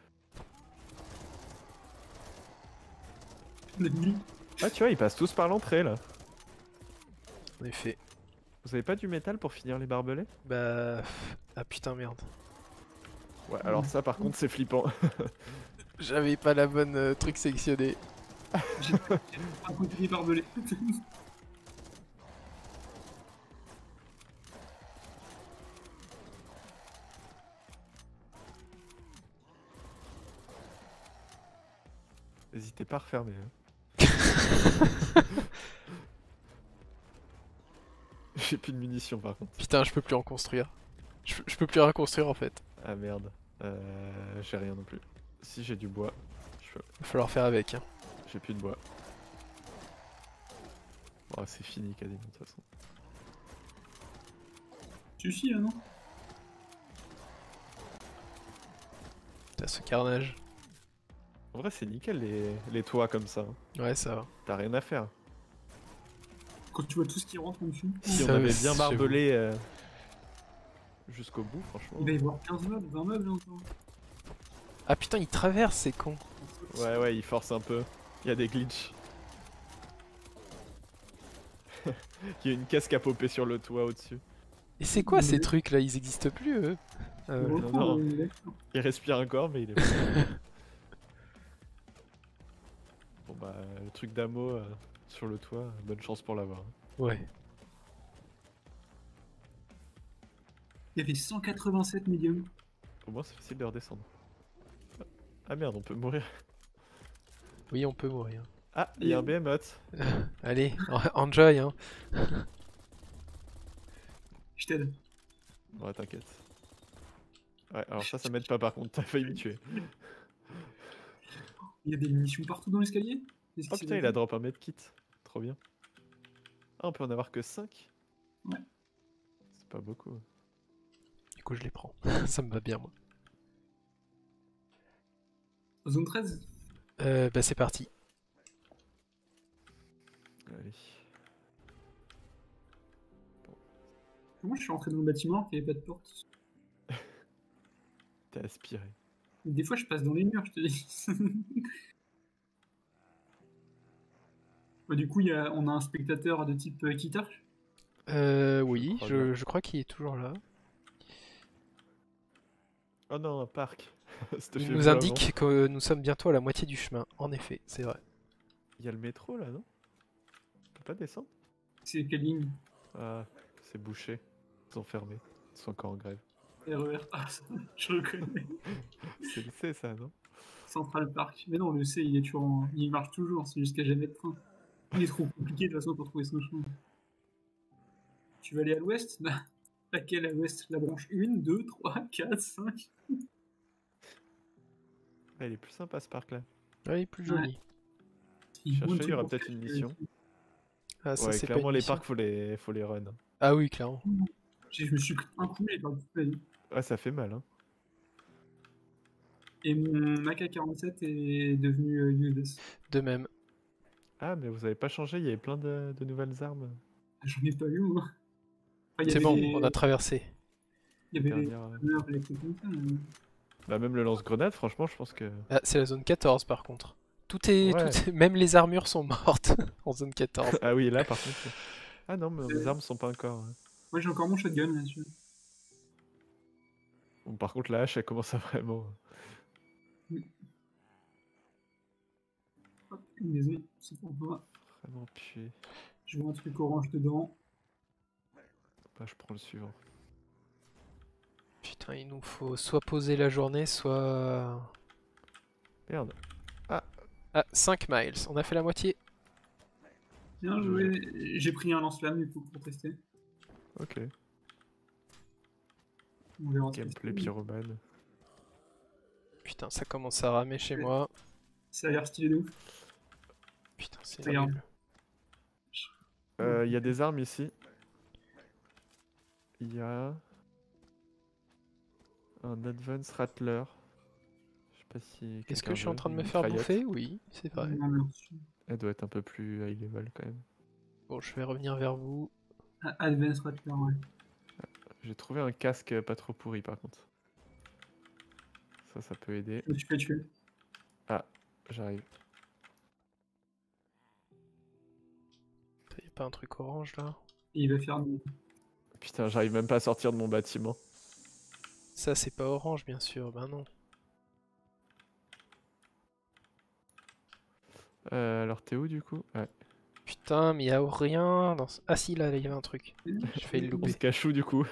L'ennemi. Ah, tu vois, ils passent tous par l'entrée là. En effet. Vous avez pas du métal pour finir les barbelés? Bah... Ah putain, merde. Ouais, alors ça, par contre, c'est flippant. J'avais pas la bonne euh, truc sélectionné. J'ai j'ai un coup de pied barbelé. N'hésitez pas à refermer. Hein. J'ai plus de munitions par contre. Putain, je peux plus en construire. Je, je peux plus rien construire en fait. Ah merde. Euh, j'ai rien non plus. Si j'ai du bois. Je... Va falloir faire avec. Hein. J'ai plus de bois. Bon, c'est fini quasiment de toute façon. Suffit là, non? T'as ce carnage. En vrai, c'est nickel les, les toits comme ça. Hein. Ouais, ça va. T'as rien à faire. Quand tu vois tout ce qui rentre en dessous, Si on Ça, avait c'est- bien barbelé euh, jusqu'au bout, franchement. il va y avoir quinze meubles, vingt meubles encore. Ah putain, il traverse, c'est con. Ouais, ouais, il force un peu. Il y a des glitches. Il y a une caisse qui a popé sur le toit au-dessus. Et c'est quoi ces Mais- trucs là? Ils existent plus eux? Ah ouais. On non, reprend, non. on est d'accord. Il respire encore, mais il est. Bon bah, le truc d'amo euh, sur le toit, bonne chance pour l'avoir. Ouais. Il y avait cent quatre-vingt-sept médiums. Au moins, c'est facile de redescendre. Ah merde, on peut mourir. Oui, on peut mourir. Ah, il y a un behemoth. Allez, en- enjoy hein. Je t'aide. Ouais, t'inquiète. Ouais, alors ça, ça m'aide pas par contre, t'as failli me tuer. Il y a des munitions partout dans l'escalier. Qu'est-ce Oh qui s'est putain, il a passé? drop un medkit. Trop bien. Ah, on peut en avoir que cinq. Ouais. C'est pas beaucoup. Du coup, je les prends. Ça me va bien moi. Zone treize. Euh, bah c'est parti. Allez. Comment je suis rentré dans le bâtiment alors qu'il n'y avait pas de porte? T'es aspiré. Des fois, je passe dans les murs, je te dis. Bah, du coup, il y a, on a un spectateur de type euh, Kitarch. Euh, oui, crois je, bien. je crois qu'il est toujours là. Oh non, un parc. C'était Il fait nous beau indique avant. que nous sommes bientôt à la moitié du chemin. En effet, c'est vrai. Il y a le métro là, non? On peut pas descendre? C'est quelle ligne? Ah, c'est bouché. Ils sont fermés. Ils sont encore en grève. R E R. Ah, ça, je reconnais. C'est le C ça, non? Central Park. Mais non, le C, il est toujours en- il marche toujours, c'est juste qu'il n'y a jamais de train. Il est trop compliqué de toute façon pour trouver son chemin. Tu veux aller à l'ouest? Laquelle à l'ouest? La branche un, deux, trois, quatre, cinq? Ah, il est plus sympa ce parc là. Ouais, il est plus joli. Cherchez, il y aura peut-être une mission. Ah, ça Ouais, c'est pas clairement une les mission. parcs faut les, faut les run. Ah oui, clairement. Je me suis pris un coup, j'ai perdu toute la vie. Ouais, ça fait mal hein. Et mon A K quarante-sept est devenu euh, useless. De même. Ah, mais vous avez pas changé, il y avait plein de, de nouvelles armes. J'en ai pas eu, moi. Enfin, il y C'est avait bon, des- on a traversé. Il y avait des Dernière, euh, couleurs, les trucs comme ça. mais- Bah, même le lance-grenade, franchement, je pense que. Ah, c'est la zone quatorze par contre. Tout est, Ouais. tout est- Même les armures sont mortes en zone quatorze. Ah oui, là par contre. Ah non, mais mes armes sont pas encore. hein. Moi, j'ai encore mon shotgun là-dessus. Bon, par contre, la hache, elle commence à vraiment. Hop, une maison, c'est pour moi. Vraiment puer. Je vois un truc orange dedans. Bah, je prends le suivant. Putain, il nous faut soit poser la journée, soit... Merde. Ah, cinq miles, on a fait la moitié. Bien joué. J'ai pris un lance-flamme du coup pour tester. Ok. On verra ce que Gameplay c'est. pyromane. Putain, ça commence à ramer chez moi. Ça a l'air stylé de ouf. Putain, c'est Regarde. nul. Euh, Il y a des armes ici. Il y a. Un Advance Rattler. Je sais pas si. Est-ce quelqu'un que je suis en veut train de une me faire mitraillette. bouffer? Oui, c'est vrai. Non, merci. Elle doit être un peu plus high level quand même. Bon, je vais revenir vers vous. Ah, Advance Rattler, ouais. J'ai trouvé un casque pas trop pourri par contre. Ça, ça peut aider. Je me suis fait tuer. J'arrive. Y'a pas un truc orange là? Et il va faire des- Putain, j'arrive même pas à sortir de mon bâtiment. Ça, c'est pas orange, bien sûr. Ben non. Euh, alors, t'es où du coup? Ouais. Putain, mais y'a rien dans ce... Ah si, là, il y avait un truc. J'ai failli le On louper. se cache où du coup?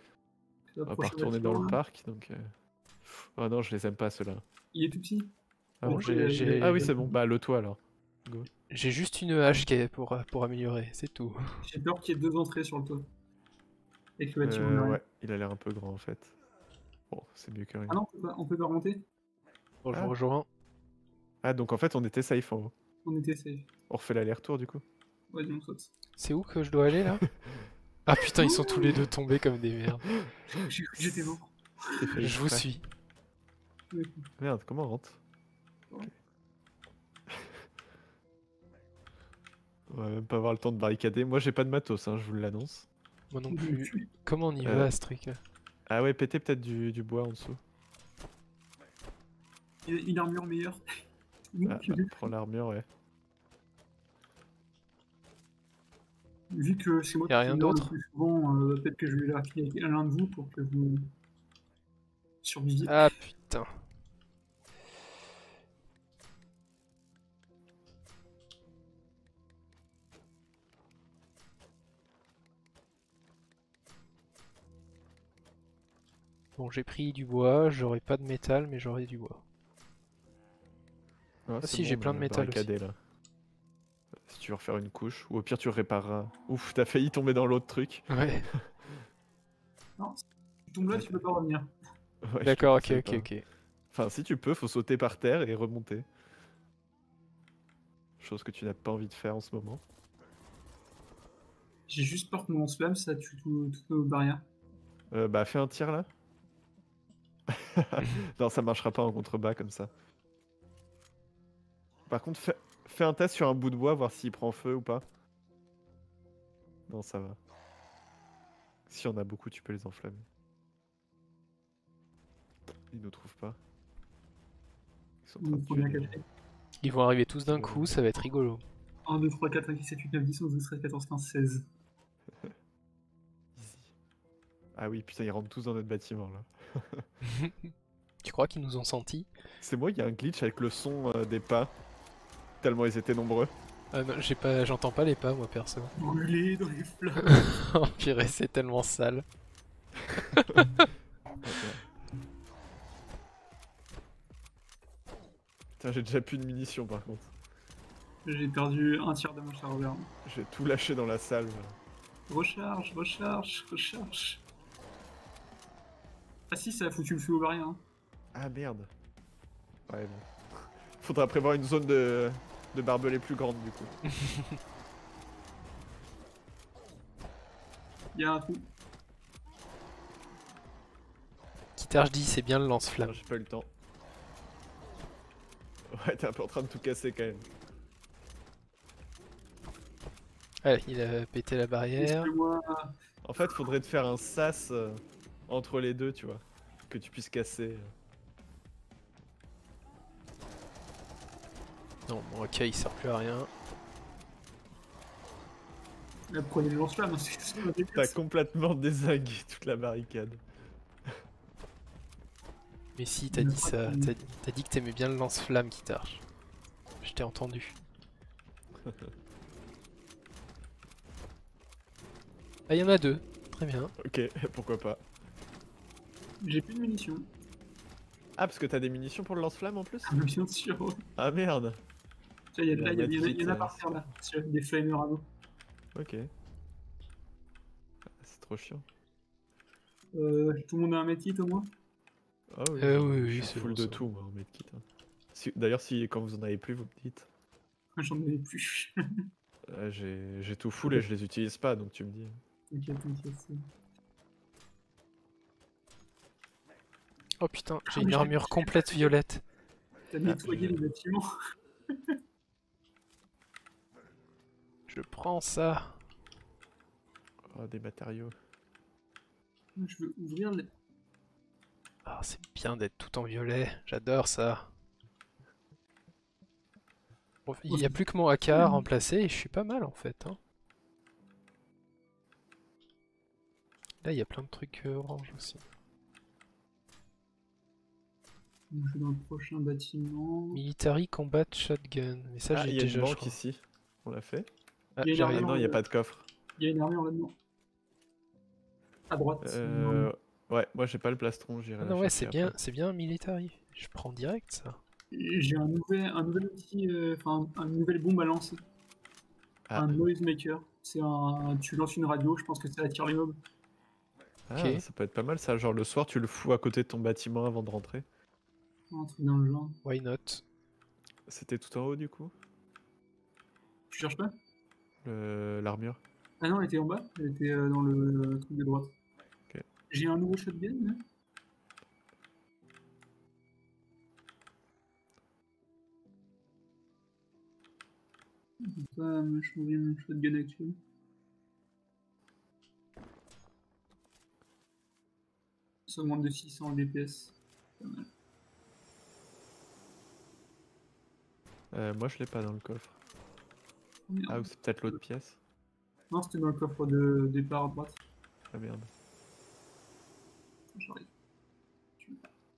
la On va pas prochaine retourner dans le voiture, là. parc donc. euh, Oh non, je les aime pas ceux-là. Il est tout petit. Ah, Bon, bon, j'ai- j'ai- ah oui, c'est bon. Bah, le toit alors. Go. J'ai juste une hache qui est pour, pour améliorer, c'est tout. J'ai peur qu'il y ait deux entrées sur le toit. Et que le bâtiment Euh, derrière. ouais, il a l'air un peu grand en fait. Bon, c'est mieux que rien. Ah non, on peut pas, on peut pas remonter. Bon, je Ah. vous rejoins. Ah, donc en fait, on était safe en haut. On était safe. On refait l'aller-retour du coup. Ouais, dis on saute. C'est où que je dois aller là? Ah putain, ils sont tous les deux tombés comme des merdes. J'ai cru que j'étais mort. J'ai fait Je vous exprès. suis. Ouais. Merde, comment on rentre? Ouais. On va même pas avoir le temps de barricader. Moi, j'ai pas de matos, hein, je vous l'annonce. Moi non plus. Comment on y Euh. va ce truc là? Ah ouais, péter peut-être du, du bois en dessous. Il a une armure meilleure. Ah, bah, prends l'armure, ouais. Vu que c'est moi Y a qui rien meurs le d'autre plus souvent, euh, peut-être que je vais vérifier avec l'un de vous pour que vous surviviez. Ah putain. Bon, j'ai pris du bois, j'aurai pas de métal, mais j'aurai du bois. Ah, Ah c'est si, j'ai on plein a de métal barricadé, là. Si tu veux refaire une couche, ou au pire tu répareras. Ouf, t'as failli tomber dans l'autre truc. Ouais, Non, si tu tombes là, tu peux pas revenir. Ouais, je d'accord, ok, te ok, conseille pas. ok. Enfin, si tu peux, faut sauter par terre et remonter. Chose que tu n'as pas envie de faire en ce moment. J'ai juste peur que mon flamme, ça tue tout- toutes nos barrières. Euh, bah, fais un tir là. Non, ça marchera pas en contrebas comme ça. Par contre, fais, fais un test sur un bout de bois, voir s'il prend feu ou pas. Non, ça va. Si on a beaucoup, tu peux les enflammer. Ils nous trouvent pas. Ils sont en train Il de faut tuer bien des gens. cacher. Ils vont arriver tous d'un Ouais. coup, ça va être rigolo. un, deux, trois, quatre, cinq, six, sept, huit, neuf, dix, onze, douze, treize, quatorze, quinze, seize. Easy. Ah oui, putain, ils rentrent tous dans notre bâtiment là. Tu crois qu'ils nous ont sentis? C'est moi, il y a un glitch avec le son euh, des pas. Tellement ils étaient nombreux. Ah non, j'ai pas, j'entends pas les pas moi perso. Brûlé dans les flammes. Oh purée, c'est tellement sale. Putain, j'ai déjà plus de munitions par contre. J'ai perdu un tiers de mon chargeur. J'ai tout lâché dans la salle. Recharge, recharge, recharge. Ah si, ça a foutu le feu aux barrières. Hein. Ah merde. Ouais, bon. Faudra prévoir une zone de, de barbelés plus grande du coup. Il y a un trou. Quitter, je dis, c'est bien le lance-flamme. Non, j'ai pas eu le temps. Ouais, t'es un peu en train de tout casser quand même. Allez, il a pété la barrière. Laissez-moi. En fait, faudrait te faire un sas euh, entre les deux, tu vois. Que tu puisses casser. Non, bon, ok, il sert plus à rien. Là, prenez le lance-flamme. hein, c'est ça, la T'as dégueulasse. complètement dézingué toute la barricade. Mais si, t'as dit ça. T'as t'as dit que t'aimais bien le lance-flamme, Quitarche. Je t'ai entendu. Ah, il y en a deux. Très bien. Ok, pourquoi pas. J'ai plus de munitions. Ah, parce que t'as des munitions pour le lance-flamme en plus? Ah, bien sûr. ouais. Ah merde. Tiens, il y, a- Il y a là, il y, a- un il y en a- il y en a medkit, par euh, terre là. Sur des flamers à l'eau. Ok. Ah, c'est trop chiant. Euh, tout le monde a un medkit au moins? Ah oui, Euh, je- oui, je oui, suis c'est full bon, de ça. tout moi en medkit. hein. Si- D'ailleurs, si quand vous en avez plus, vous me dites. J'en avais plus. Euh, j'ai j'ai tout full et je les utilise pas, donc tu me dis. T'inquiète, t'inquiète. c'est- Oh putain, j'ai Ah, une mais je- armure complète violette. T'as nettoyé je- les bâtiments. Je prends ça. Oh, des matériaux. Je veux ouvrir les. Ah, c'est bien d'être tout en violet. J'adore ça. Bon, il n'y a plus que mon A K à remplacer et je suis pas mal en fait. hein. Là, il y a plein de trucs euh, orange aussi. Donc, je vais dans le prochain bâtiment. Military Combat Shotgun. Mais ça, Ah, j'ai il y a déjà, une je banque crois. ici. On l'a fait? Ah, Il y a une j'arrive. Ah armure. non, il n'y a pas de coffre. Il y a une armure là-dedans. À droite. Euh... Ouais, moi j'ai pas le plastron, j'irai Ah la non, ouais, chercher c'est bien, après. c'est bien Military. Je prends direct ça. Et j'ai un nouvel, un nouvel outil, euh, enfin un, un nouvel bombe à lancer. Ah, Un noise maker. C'est un, tu lances une radio, je pense que ça attire les mobs. ah, Ok. ça peut être pas mal ça. Genre le soir, tu le fous à côté de ton bâtiment avant de rentrer. Un truc dans le genre. Why not? C'était tout en haut du coup, Tu cherches pas? le- l'armure. Ah non, elle était en bas, elle était euh, dans le truc de droite. Ok. J'ai un nouveau shotgun là. Je vais pas me changer mon shotgun actuel. Ça augmente de six cents le D P S. Pas mal. Euh, moi, je l'ai pas dans le coffre. Oh, merde. Ah, ou c'est peut-être l'autre pièce. Non, c'était dans le coffre de départ à droite. Ah merde. J'arrive. Tu-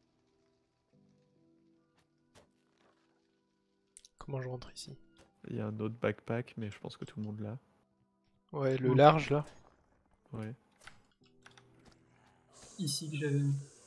Comment je rentre ici? Il y a un autre backpack, mais je pense que tout le monde l'a. Ouais, le Ouais. large là. Ouais. Ici que j'avais.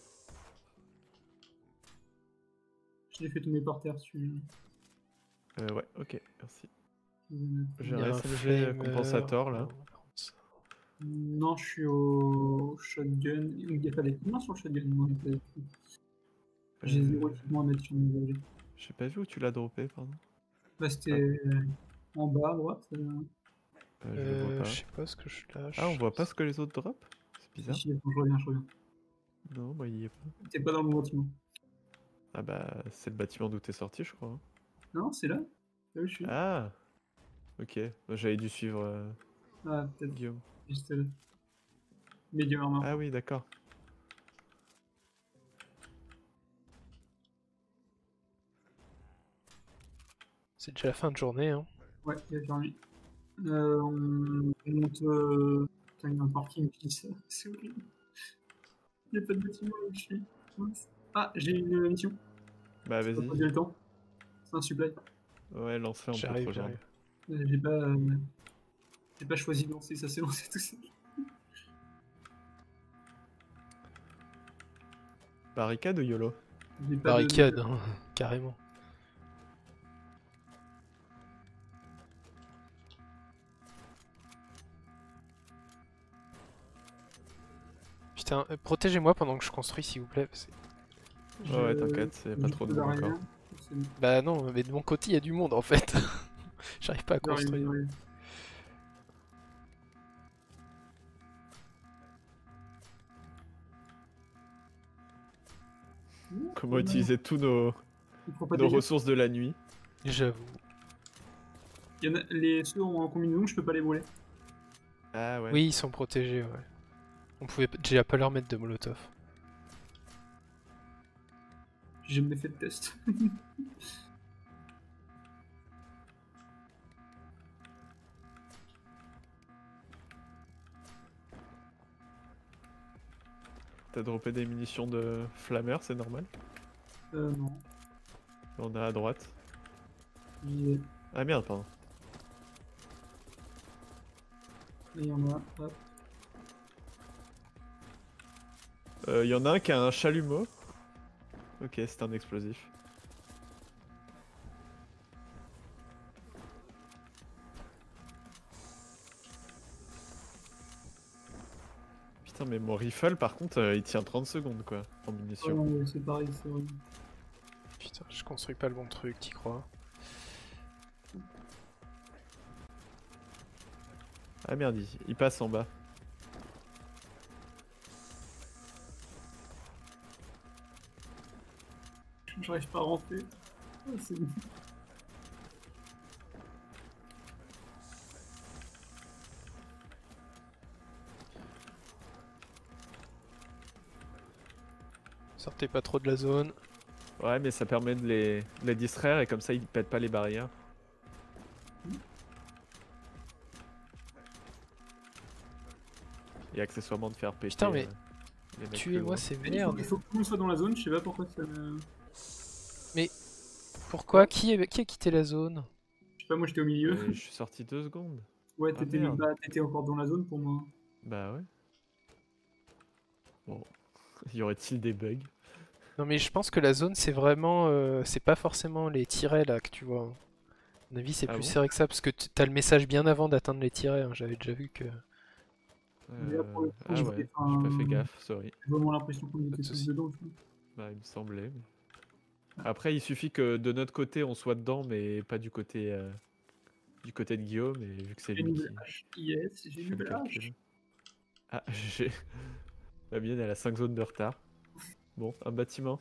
Je l'ai fait tomber par terre, celui-là. Euh, ouais, ok, merci. Euh, J'ai Il y un a S M G flamer. compensator là. Non, je suis au shotgun. Il n'y a pas d'équipement sur le shotgun. Non, il y a pas d'équipement. J'ai Euh, zéro équipement à mettre sur mes objets. J'ai pas vu où tu l'as droppé, pardon. Bah, c'était en bas à droite. euh, Euh, je le Euh, vois pas. je sais pas ce que je lâche. Ah, on voit pas ce que les autres drop? C'est Si, bizarre. si, attends, je reviens, je reviens. Non, moi il y est pas. T'es pas dans le bon bâtiment. Ah bah, c'est le bâtiment d'où t'es sorti, je crois. hein. Non, c'est là. Là où je suis. Ah, ok. Bah, j'avais dû suivre euh, Ah, peut-être Guillaume. juste là. Medium armor. Ah oui, d'accord. C'est déjà la fin de journée, hein. Ouais, il a permis. Euh, on monte. Euh... Putain, il y a un parking qui ça. C'est horrible. Il n'y a pas de bâtiment là où je suis. Mince. Ah, j'ai une mission. Bah Faut vas-y. pas le temps. C'est un supply. Ouais, lance-le, on peut J'arrive, te rejoindre. j'arrive. Euh, J'ai pas. euh, J'ai pas choisi de lancer, ça s'est lancé tout seul. Barricade ou YOLO? J'ai pas de- Barricade, hein, carrément. Putain, euh, protégez-moi pendant que je construis, s'il vous plaît. parce que- Ouais, ouais, Je- t'inquiète, c'est pas je trop de peux monde arriver, encore. c'est bon. Bah non, mais de mon côté, il y a du monde en fait. J'arrive pas à J'arrive, construire. j'arrive. Comment utiliser tous nos, Il prend pas nos de ressources de la nuit? J'avoue. Il y en a, les ceux en combinaison, je peux pas les voler. Ah ouais. Oui, ils sont protégés, ouais. On pouvait p- déjà pas leur mettre de molotov. J'ai jamais fait de test. T'as droppé des munitions de flammeur, c'est normal? euh, non. On a à droite. J'y vais. Ah merde, pardon. Là, il y en a. Hop. Il euh, y en a un qui a un chalumeau. Ok, c'est un explosif. Putain, mais mon rifle, par contre, euh, il tient trente secondes, quoi, en Oh munitions. non, ouais, c'est pareil, c'est vrai. Putain, je construis pas le bon truc, t'y crois? Ah merde, il, il passe en bas. J'arrive pas à rentrer. Ah, c'est bon. Sortez pas trop de la zone. Ouais, mais ça permet de les, de les distraire et comme ça, ils pètent pas les barrières. Et accessoirement de faire péter. Putain, mais euh, les mecs plus Tuez-moi loin. ces Mais il faut, merdes. il faut que tout le monde soit dans la zone, je sais pas pourquoi ça me. Pourquoi? Qui, est- qui a quitté la zone? Je sais pas, moi j'étais au milieu. Euh, je suis sorti deux secondes. Ouais, ah, t'étais merde. bah, t'étais encore dans la zone pour moi. Bah ouais. Bon. Y aurait-il des bugs? Non mais je pense que la zone c'est vraiment... euh, c'est pas forcément les tirets là que tu vois. À mon avis c'est Ah plus bon? serré que ça parce que t- t'as le message bien avant d'atteindre les tirets, hein. J'avais déjà vu que... Mais là, pour Euh, le coup, Ah j'ai ouais, enfin, j'ai pas fait gaffe, sorry. j'ai vraiment l'impression qu'on Pas de était tous soucis. dedans. Tu vois. Bah, il me semblait. mais- Après, il suffit que de notre côté on soit dedans, mais pas du côté, euh, du côté de Guillaume, et vu que c'est J'ai une lui nouvelle qui, hache. Yes, j'ai qui une fait le nouvelle calcul. hache. Ah, j'ai. La mienne, elle a cinq zones de retard. Bon, un bâtiment.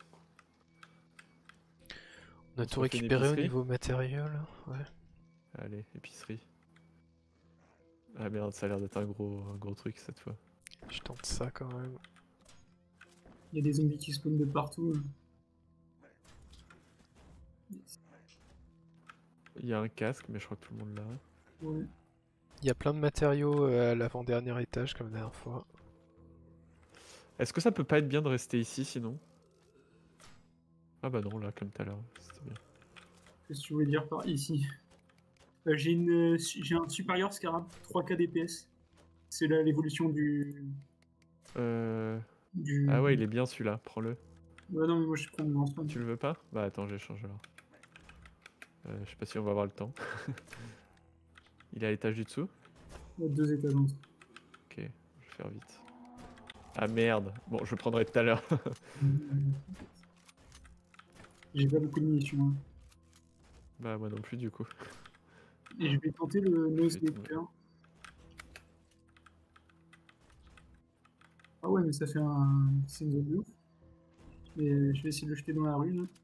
On a On se tout refait une récupéré au épicerie. niveau matériel. Ouais. Allez, épicerie. Ah merde, ça a l'air d'être un gros, un gros truc cette fois. Je tente ça quand même. Il y a des zombies qui spawnent de partout. Yes. Il y a un casque, mais je crois que tout le monde l'a. Ouais. Il y a plein de matériaux euh, à l'avant-dernier étage comme la dernière fois. Est-ce que ça peut pas être bien de rester ici sinon? Ah bah non, là, comme tout à l'heure, c'était bien. Qu'est-ce que tu voulais dire par ici? Euh, j'ai une, j'ai un supérieur Scarab trois K D P S. C'est là l'évolution du, Euh... du. Ah ouais, il est bien celui-là, prends-le. Ouais, non, mais moi je prends mon lance-flamme. Tu le veux pas? Bah attends, j'échange alors. Euh, je sais pas si on va avoir le temps. Il est à l'étage du dessous? Il y a deux étages en dessous. Ok, je vais faire vite. Ah merde, bon je le prendrai tout à l'heure. J'ai pas beaucoup de munitions. Hein. Bah moi non plus du coup. Et je vais tenter le nose vais Gator. Ah ouais, mais ça fait un. C'est une zone de ouf. Mais je vais essayer de le jeter dans la rue. Là.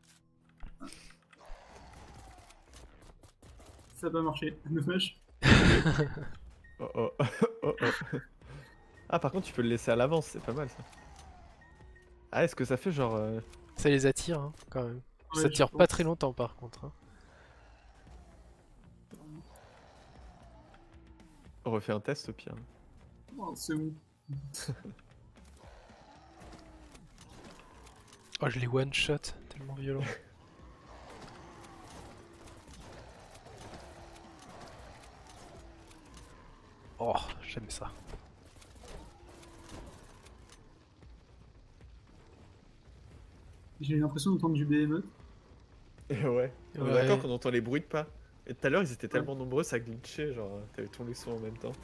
Ça va pas marcher, dommage. Oh oh, oh oh. Ah par contre tu peux le laisser à l'avance, c'est pas mal ça. Ah est-ce que ça fait genre... euh, Ça les attire hein, quand même. Ouais, Ça je tire pense. pas très longtemps par contre. Hein. On refait un test au pire. Oh, c'est où? Oh je les one shot, tellement violent. Oh j'aime ça. J'ai l'impression d'entendre du Behemoth. Et ouais. On est Ouais. d'accord qu'on entend les bruits de pas. Et tout à l'heure ils étaient tellement nombreux ça glitchait, genre t'avais tous les sons en même temps.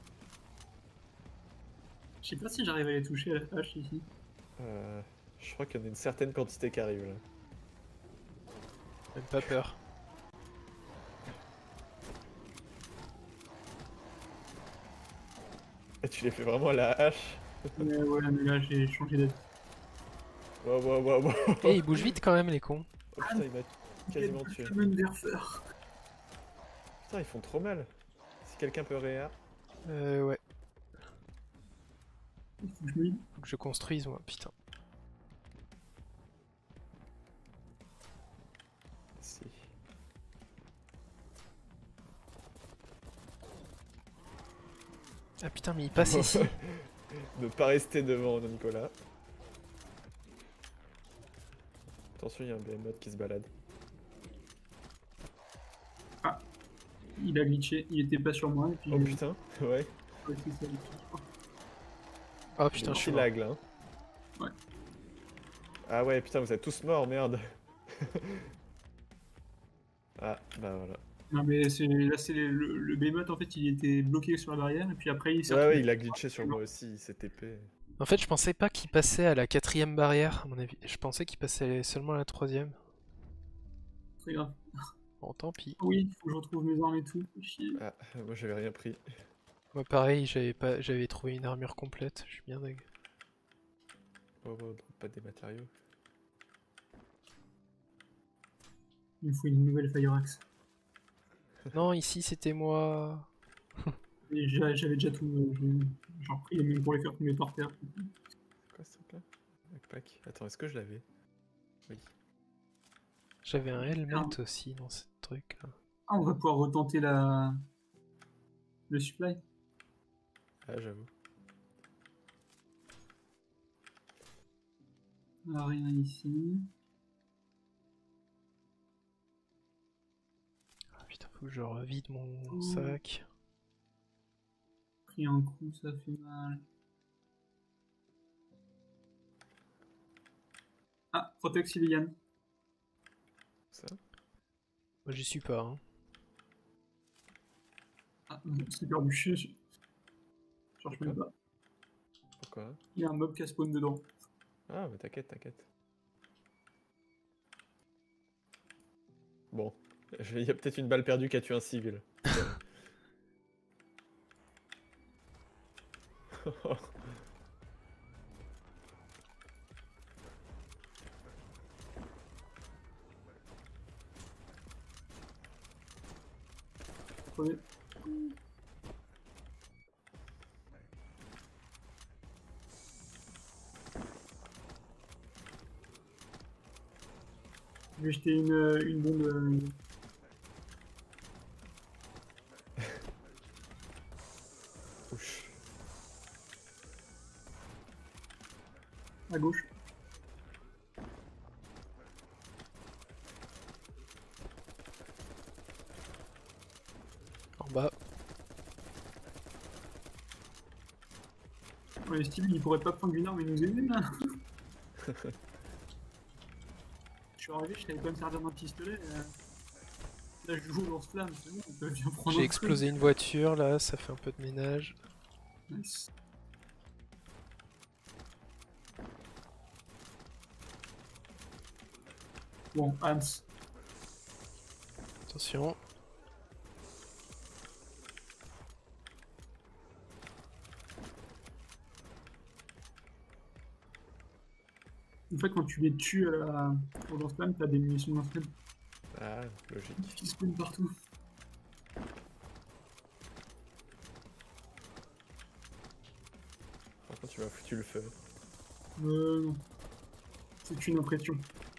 Je sais pas si j'arrive à les toucher à la hache ici. Euh, je crois qu'il y en a une certaine quantité qui arrive là. Même pas peur. Et tu les fais vraiment à la hache. Mais ouais, mais là j'ai changé d'avis. Wow wow wow wow. Eh ils bougent vite quand même les cons. Oh putain il m'a quasiment tué. Flammenwerfer. Putain ils font trop mal. Si quelqu'un peut réa. Euh ouais. Il faut que je me lie. Faut que je construise moi, putain. Si. Ah putain mais il passe ici. Ne pas rester devant Nicolas. Attention, il y a un behemoth qui se balade. Il a glitché, il était pas sur moi. Et puis Oh putain, ouais. Ouais, c'est ça, il glitch, je crois. Oh putain je suis Petit mort. lag là. Ouais. Ah ouais, putain, vous êtes tous morts, merde. Ah, bah voilà. Non mais c'est- là c'est le, le Behemoth en fait il était bloqué sur la barrière et puis après il s'est Ouais, ouais, retrouvé- il a glitché sur moi aussi, il s'est T P. En fait je pensais pas qu'il passait à la quatrième barrière à mon avis. Je pensais qu'il passait seulement à la troisième. Très grave. Bon tant pis. Oui, il faut que je retrouve mes armes et tout. Faut chier. Ah, moi j'avais rien pris. Moi pareil j'avais pas j'avais trouvé une armure complète. Je suis bien deg. Oh, oh, drop pas des matériaux. Il me faut une nouvelle Fire Axe. Non ici c'était moi. Et j'a- J'avais déjà tout. euh, j'ai- J'en pris même pour les faire tomber par terre. C'est quoi ce truc là? Backpack. Attends, est-ce que je l'avais? Oui. J'avais un helmet Ah. aussi dans ce truc là. Ah, on va pouvoir retenter la. Le supply. Ah, j'avoue. Ah, rien ici. Ah putain faut que je revide mon Oh. sac. Pris un coup, ça fait mal. Ah, Protect Civilian. Ça. Moi j'y suis pas. Hein. Ah, c'est perdu. Je je- cherche même pas. Pourquoi? Il y a un mob qui a spawn dedans. Ah, mais t'inquiète, t'inquiète. Bon, je- il y a peut-être une balle perdue qui a tué un civil. Prenez. Je vais jeter une, une bombe. euh, Ouch. à gauche. En bas. Ouais, Steve, il pourrait pas prendre une arme et nous aider là. Je suis arrivé, je savais pas me servir d'un pistolet. euh. Là, je joue au lance-flamme, c'est bon, on peut bien prendre J'ai un explosé une voiture là, ça fait un peu de ménage. truc. Nice. Bon, Hans. Attention. En fait, quand tu les tues à la... au lance-flamme, t'as des munitions de lance-flamme Ah, logique. qui spawnent partout. Par contre, tu m'as foutu le feu. Euh, non. C'est une impression.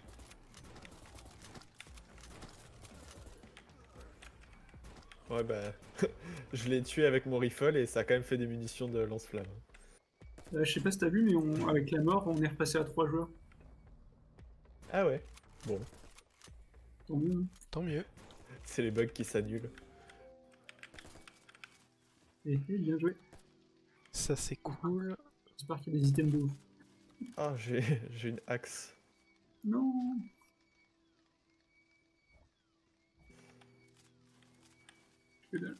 Ouais, bah. Je l'ai tué avec mon rifle et ça a quand même fait des munitions de lance-flamme. Euh, je sais pas si t'as vu, mais on... avec la mort, on est repassé à trois joueurs. Ah ouais. Bon, Tant mieux. Tant mieux. c'est les bugs qui s'annulent. Et, et bien joué. Ça c'est cool. J'espère qu'il y a des items de ouf. Ah, j'ai j'ai une axe. Non. Que dalle.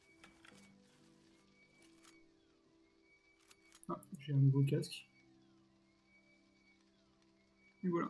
Ah, j'ai un nouveau casque. Et voilà.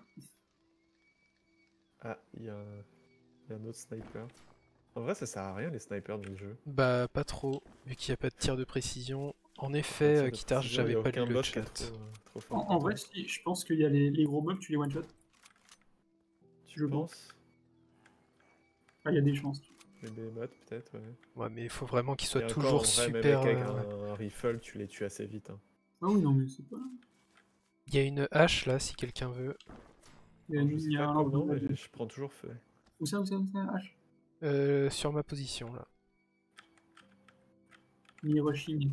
Ah, il y, a un... il y a un autre sniper. En vrai, ça sert à rien les snipers dans le jeu. Bah pas trop, vu qu'il n'y a pas de tir de précision. En Pas de effet, tir euh, de Kitar, précision, j'avais y a pas lu aucun le boss qui est chat. trop, euh, trop fort En, pour en vrai, toi. si, je pense qu'il y a les, les gros mobs, tu les one-shot. Tu je penses? Ah, il y a des chances. Les behemoths, peut-être, ouais. Ouais, mais il faut vraiment qu'il Et soit encore, toujours en vrai, même super. avec euh, un, un rifle, tu les tues assez vite. Hein. Ah oui, non, mais c'est pas... Il y a une hache là, si quelqu'un veut. Il y a, Alors, je il sais y a pas un comment, arbre mais de- je, je prends toujours feu. Où ça, où ça, où ça, H Euh, sur ma position là. Mini rushing.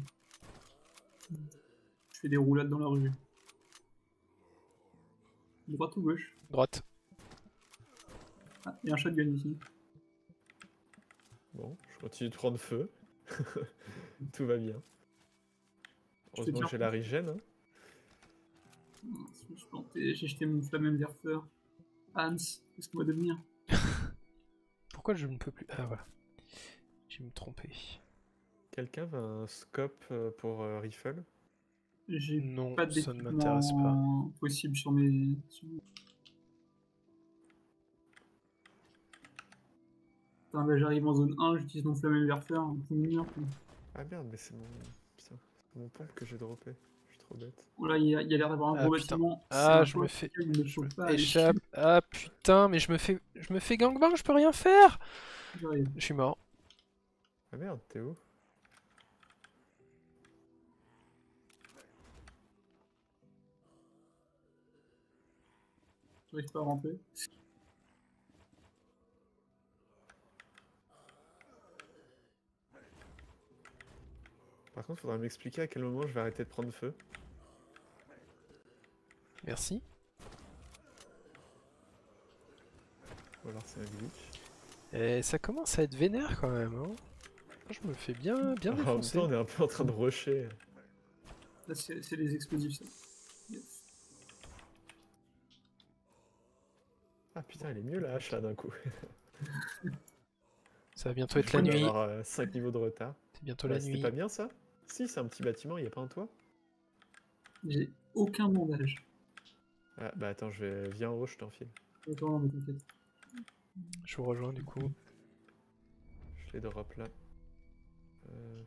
Je fais des roulades dans la rue. Droite ou gauche? Droite. Ah, il y a un shotgun ici. Bon, je continue de prendre feu. Tout va bien. Tu fais Heureusement que tirer. j'ai la régène. Hein. Je me suis planté, j'ai jeté mon flammenwerfer. Hans, laisse-moi devenir. Pourquoi je ne peux plus. Ah voilà. J'ai me trompé. Quelqu'un veut un scope euh, pour euh, rifle? J'ai Non, pas ça ne m'intéresse pas. d'équipement possible sur mes... sur- Putain, bah, j'arrive en zone un, j'utilise mon flammenwerfer, un peu mignon. Ah merde, mais c'est mon... Putain, c'est mon pompe que j'ai droppé. Je suis trop bête. Oh là, il y a il y a l'air d'avoir un Ah, gros putain. bâtiment. Ah, C'est un je toit me sur fais- lequel il ne faut pas aller. Échappe. Ah putain, mais je me fais. Je me fais gangbang, je peux rien faire. J'arrive. Je suis mort. Ah merde, t'es où? J'arrive pas à ramper. Par contre, faudra m'expliquer à quel moment je vais arrêter de prendre feu. Merci. Ou alors c'est un glitch. Et ça commence à être vénère quand même. Hein. Je me fais bien, bien En même défoncer. temps, on est un peu en train de rusher. Là, c'est c'est les explosifs, ça. Yes. Ah putain, elle est mieux la hache là d'un coup. Ça va bientôt être Je la viens nuit. d'avoir cinq niveaux de retard. C'est bientôt Bah, la c'était nuit. pas bien ça? Si, c'est un petit bâtiment, il y a pas un toit? J'ai aucun bandage. Ah, bah attends, je vais... viens en haut, je t'enfile. Attends, non, mais t'inquiète. Je vous rejoins du coup. Je les drop là. Euh...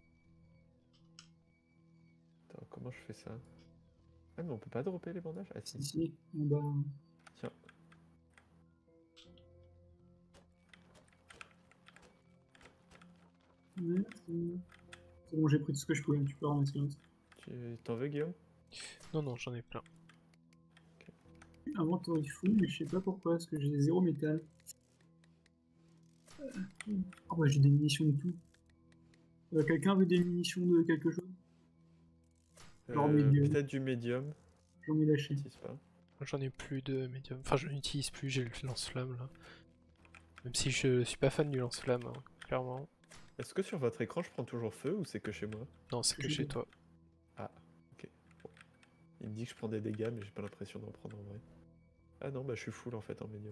Attends, comment je fais ça? Ah mais on peut pas dropper les bandages? Ah si. Si, si, en bas. Tiens. Merci. C'est bon, j'ai pris tout ce que je pouvais, tu peux ramasser le reste. Tu t'en veux Guillaume? Non, non, j'en ai plein. Inventory full, mais je sais pas pourquoi, parce que j'ai zéro métal. Euh, Oh bah j'ai des munitions de tout. Euh, Quelqu'un veut des munitions de quelque chose? Genre Euh, médium. Peut-être du médium. J'en ai lâché. J'utilise pas. J'en ai plus de médium. Enfin, je n'utilise plus, j'ai le lance-flamme là. Même si je suis pas fan du lance-flamme, hein, clairement. Est-ce que sur votre écran je prends toujours feu ou c'est que chez moi? Non, c'est que Je chez sais. toi. Ah, ok. Bon. Il me dit que je prends des dégâts mais j'ai pas l'impression d'en prendre en vrai. Ah non, bah je suis full en fait en médium.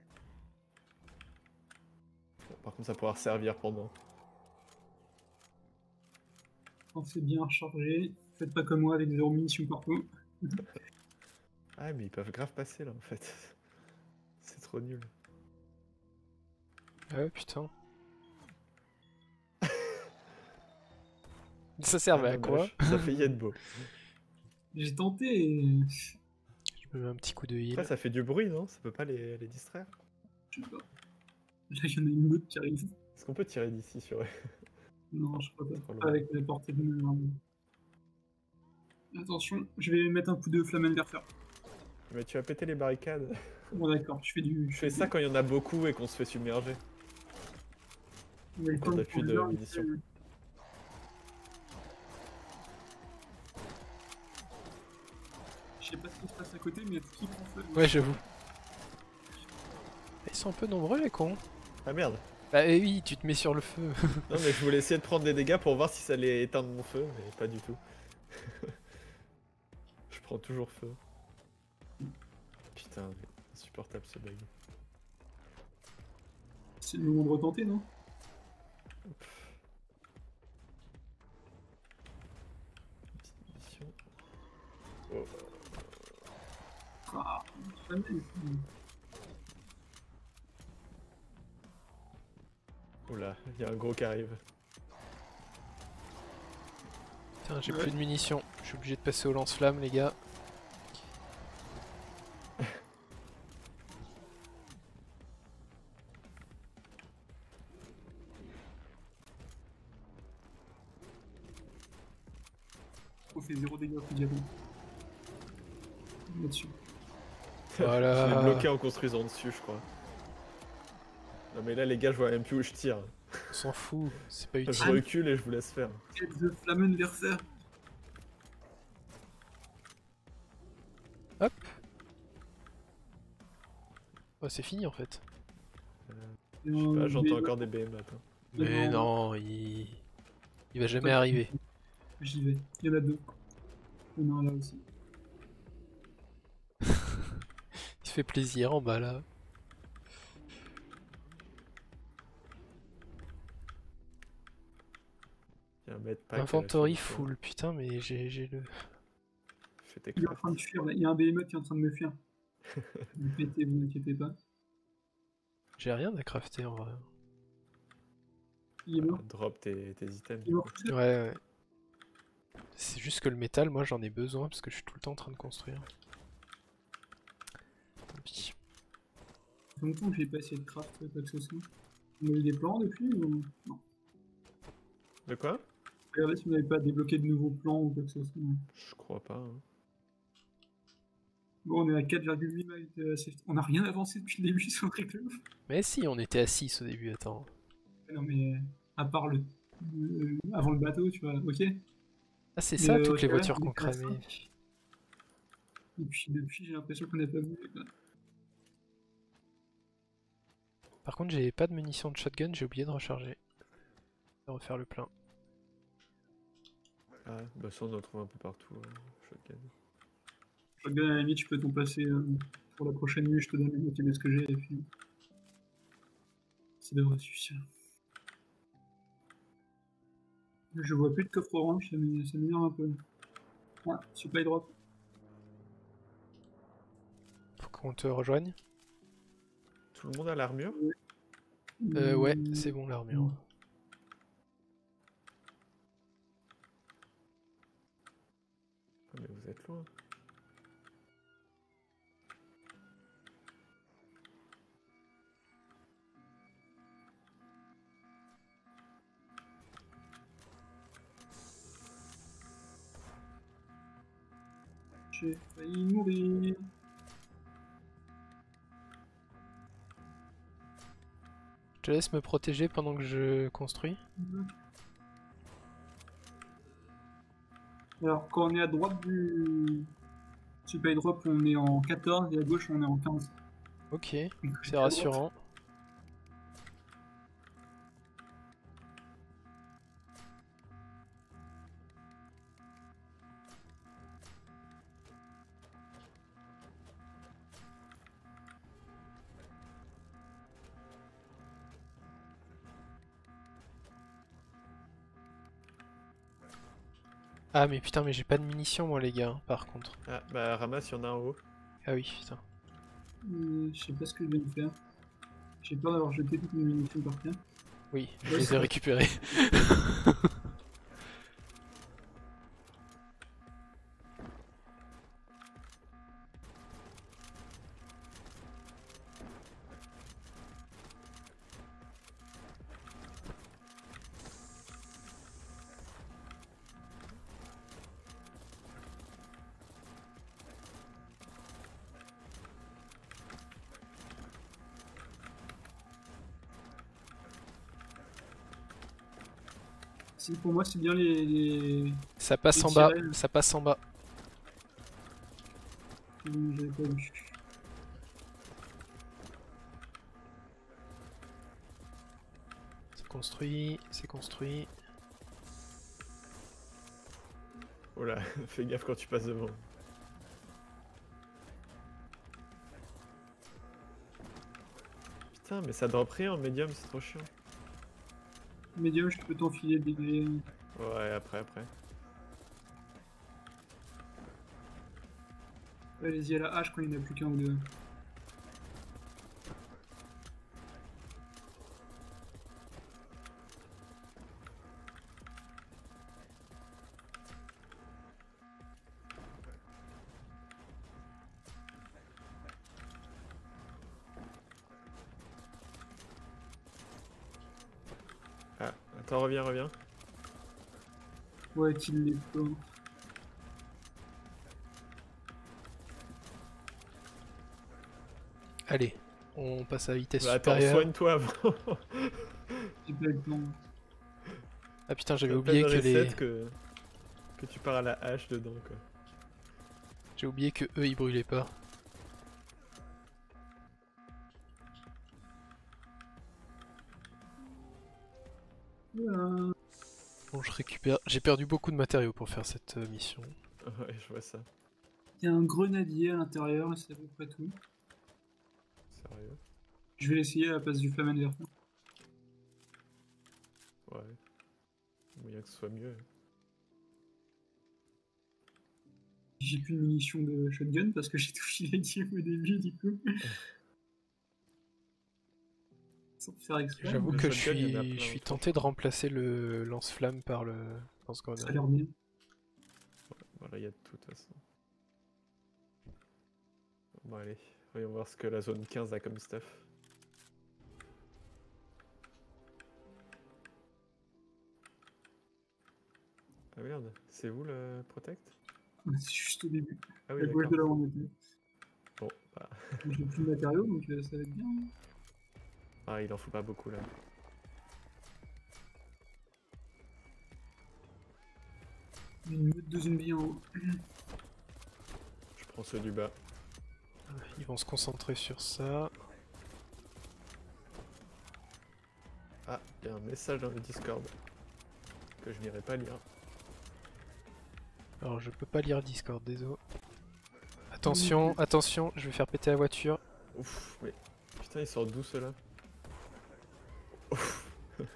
Bon, par contre ça pourra servir pendant. Quand c'est bien rechargé, faites pas comme moi avec zéro munitions partout. Ah mais ils peuvent grave passer là en fait. C'est trop nul. Ah ouais, putain. Ça servait Ah, à quoi? dommage. Ça fait Yedbo. J'ai tenté et... Je me mets un petit coup de heal. Après ça fait du bruit non? Ça peut pas les, les distraire? Je sais pas. Là, il y en a une autre qui arrive. Est-ce qu'on peut tirer d'ici sur eux? Non, je crois pas. Trop loin. Pas avec la portée de main. Attention, je vais mettre un coup de flammenwerfer. Mais tu vas péter les barricades. Bon d'accord, je fais du... Je fais ça quand il y en a beaucoup et qu'on se fait submerger. On a le Quand temps t'as de plus prendre de l'heure, munitions. mais- Je sais pas ce qui se passe à côté, mais il y a tout qui prend feu. Ouais, j'avoue. Ils sont un peu nombreux les cons. Ah merde. Bah eh oui, tu te mets sur le feu. Non mais je voulais essayer de prendre des dégâts pour voir si ça allait éteindre mon feu, mais pas du tout. Je prends toujours feu. Putain, mais insupportable ce bug. C'est le moment de retenter, non? Petite mission. Oh. Ah, jamais. Oula, il y a un gros qui arrive. Putain, j'ai Ouais. plus de munitions. Je suis obligé de passer au lance-flamme, les gars. On fait zéro dégâts au coup de diamant. Là-dessus. Voilà. Je l'ai bloqué en construisant dessus, je crois. Non mais là les gars, je vois même plus où je tire. On s'en fout, c'est pas Je utile. recule et je vous laisse faire. Get the flammenwerfer. Hop. Oh, c'est fini en fait. Euh, Je je sais pas, j'entends encore des B M attends. Mais non, il... il va jamais arriver. J'y vais. Il y en a deux. Il y en a un là aussi. Il se fait plaisir en bas là. Il y a un medpack. à la Inventory fin du full, putain, mais j'ai j'ai le. tour. Fais tes Il est en crafts. train de fuir là. Il y a un behemoth qui est en train de me fuir. Vous pétez, vous inquiétez pas. J'ai rien à crafter en vrai. Il est mort. Ah, drop tes, tes items. Il est mort tout seul. Ouais, ouais. C'est juste que le métal, moi j'en ai besoin parce que je suis tout le temps en train de construire. Tant pis. Ça fait longtemps que j'ai pas essayé de craft quoi que ce soit. On a eu des plans depuis ou... Non. De quoi? Regardez si on n'avait pas débloqué de nouveaux plans ou quoi que ce soit. Je crois pas. Hein. Bon, on est à quatre virgule huit miles de safety. On n'a rien avancé depuis le début sur le truc de ouf. Mais si, on était à six au début, attends. Non mais à part le... le- avant le bateau, tu vois, ok. Ah, c'est Mais, ça, euh, toutes les ouais, voitures on qu'on est à cramait. cinq. Et puis depuis, j'ai l'impression qu'on n'a pas bougé quoi. Par contre, j'ai pas de munitions de shotgun, j'ai oublié de recharger. De refaire le plein. Ah, bah ça on en trouve un peu partout. Hein. Shotgun. Shotgun à la limite, je peux t'en passer. Euh... Pour la prochaine nuit, je te donne la moitié de ce que j'ai et puis. Ça devrait suffire. Je vois plus de coffre orange, ça m'énerve un peu. Ah, supply drop. Faut qu'on te rejoigne. Tout le monde a l'armure? Euh, ouais, c'est bon l'armure. Mm. Ah, mais vous êtes loin. J'ai failli mourir. Je te laisse me protéger pendant que je construis. Alors, quand on est à droite du supply drop, on est en quatorze et à gauche, on est en quinze. Ok, Donc, c'est à droite. rassurant. Ah mais putain, mais j'ai pas de munitions moi les gars, par contre. Ah, bah ramasse, il y en a en haut. Ah oui, putain. Euh, je sais pas ce que je viens de faire. J'ai peur d'avoir jeté toutes mes munitions par terre. Oui, je Ouais, les c'est ai vrai. récupérées. Si, pour moi, c'est bien les. les... Ça passe Les en bas, tirets. ça passe en bas. Hum, j'avais pas vu. C'est construit, c'est construit. Oh là, fais gaffe quand tu passes devant. Putain, mais ça drop rien en médium, c'est trop chiant. Medium, je peux t'enfiler des. des- Ouais, après, après. Allez-y à la hache quand il n'y en a plus qu'un ou deux. Ah, attends, reviens, reviens. Ouais, qu'il les pas. Allez, on passe à vitesse Bah, attends, supérieure. soigne-toi avant. J'ai pas eu le temps. Ah putain, j'avais T'as oublié pas de que les... reset que... que tu pars à la hache dedans, quoi. J'ai oublié que eux ils brûlaient pas. Voilà. Bon, je récupère. J'ai perdu beaucoup de matériaux pour faire cette euh, mission. Ouais, je vois ça. Il y a un grenadier à l'intérieur et c'est à peu près tout. Sérieux. Je vais l'essayer à la place du flamme inverter. Ouais. Moyen que ce soit mieux. J'ai plus de munitions de shotgun parce que j'ai tout filé au début du coup. Sans faire exprès. J'avoue le que je shotgun, il y en a suis, je plein suis autour, tenté de remplacer le lance-flamme par le Ça a lance-grenade. l'air bien. Voilà, il y a de tout, de toute façon. Bon, allez. Voyons voir ce que la zone quinze a comme stuff. Ah merde, c'est vous le protect? C'est juste au début. Ah oui, La gauche d'accord. de là où on était. Bon, bah... J'ai plus de matériaux donc euh, ça va être bien. Ah, il en faut pas beaucoup, là. Une meute de zombies en haut. Je prends ceux du bas. Ils vont se concentrer sur ça. Ah, il y a un message dans le Discord. Que je n'irai pas lire. Alors je peux pas lire Discord, désolé. Attention, attention, je vais faire péter la voiture. Ouf, mais putain, ils sortent d'où ceux-là? Ouf.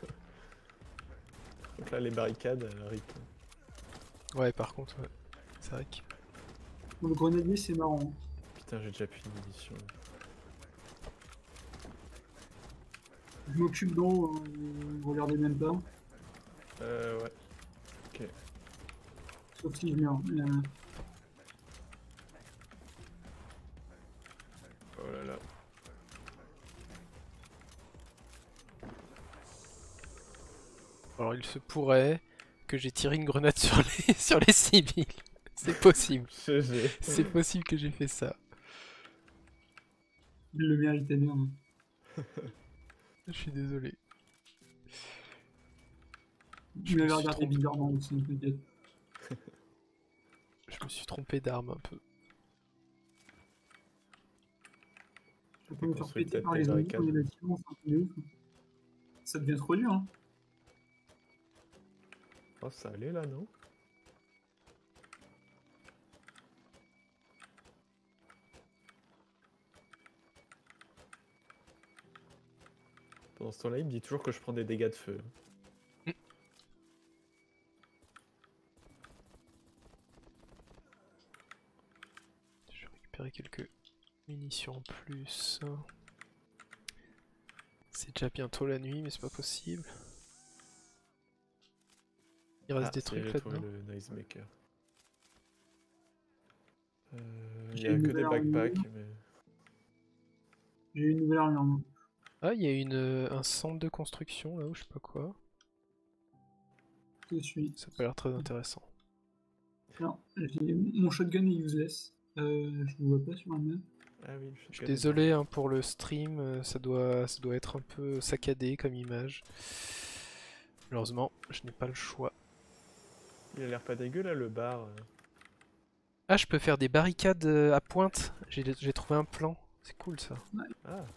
Donc là, les barricades, euh, rip. Ouais, par contre, ouais. C'est vrai que... Bon, le grenadier, c'est marrant. Putain, j'ai déjà plus de munitions. Je m'occupe d'eau, euh, regardez même pas. Euh, ouais. Ok. Sauf si je meurs. Euh, Oh là là. Alors il se pourrait que j'ai tiré une grenade sur les, sur les civils. C'est possible. G G. C'est possible que j'ai fait ça. il le méritait bien. Hein. Je suis désolé. Je me m'avais suis regardé trompé. bizarrement aussi, peut-être. Je me suis trompé d'arme un peu. Je peux me faire construit péter peut-être par des les zombies barricades. dans les bâtiments, c'est un peu de ouf. Ça devient trop dur, hein. Oh, ça allait là, non? Pendant ce temps-là, il me dit toujours que je prends des dégâts de feu. Je vais récupérer quelques munitions en plus. C'est déjà bientôt la nuit, mais c'est pas possible. Il reste Ah, des si, trucs j'ai trouvé là-dedans. le noisemaker. Euh, Il J'ai y a une que des nouvelle armure. backpacks, mais... J'ai une nouvelle armure. Moi. Ah, il y a une, euh, un centre de construction là-haut, je sais pas quoi. Je suis. Ça a pas l'air très intéressant. Non, j'ai- mon shotgun est useless. Euh, je ne vois pas sur la map. Ah oui, Je suis désolé hein, pour le stream, euh, ça doit, ça doit être un peu saccadé comme image. Malheureusement, je n'ai pas le choix. Il a l'air pas dégueu là, le bar. euh. Ah, je peux faire des barricades euh, à pointe. J'ai j'ai trouvé un plan. C'est cool ça. Ah,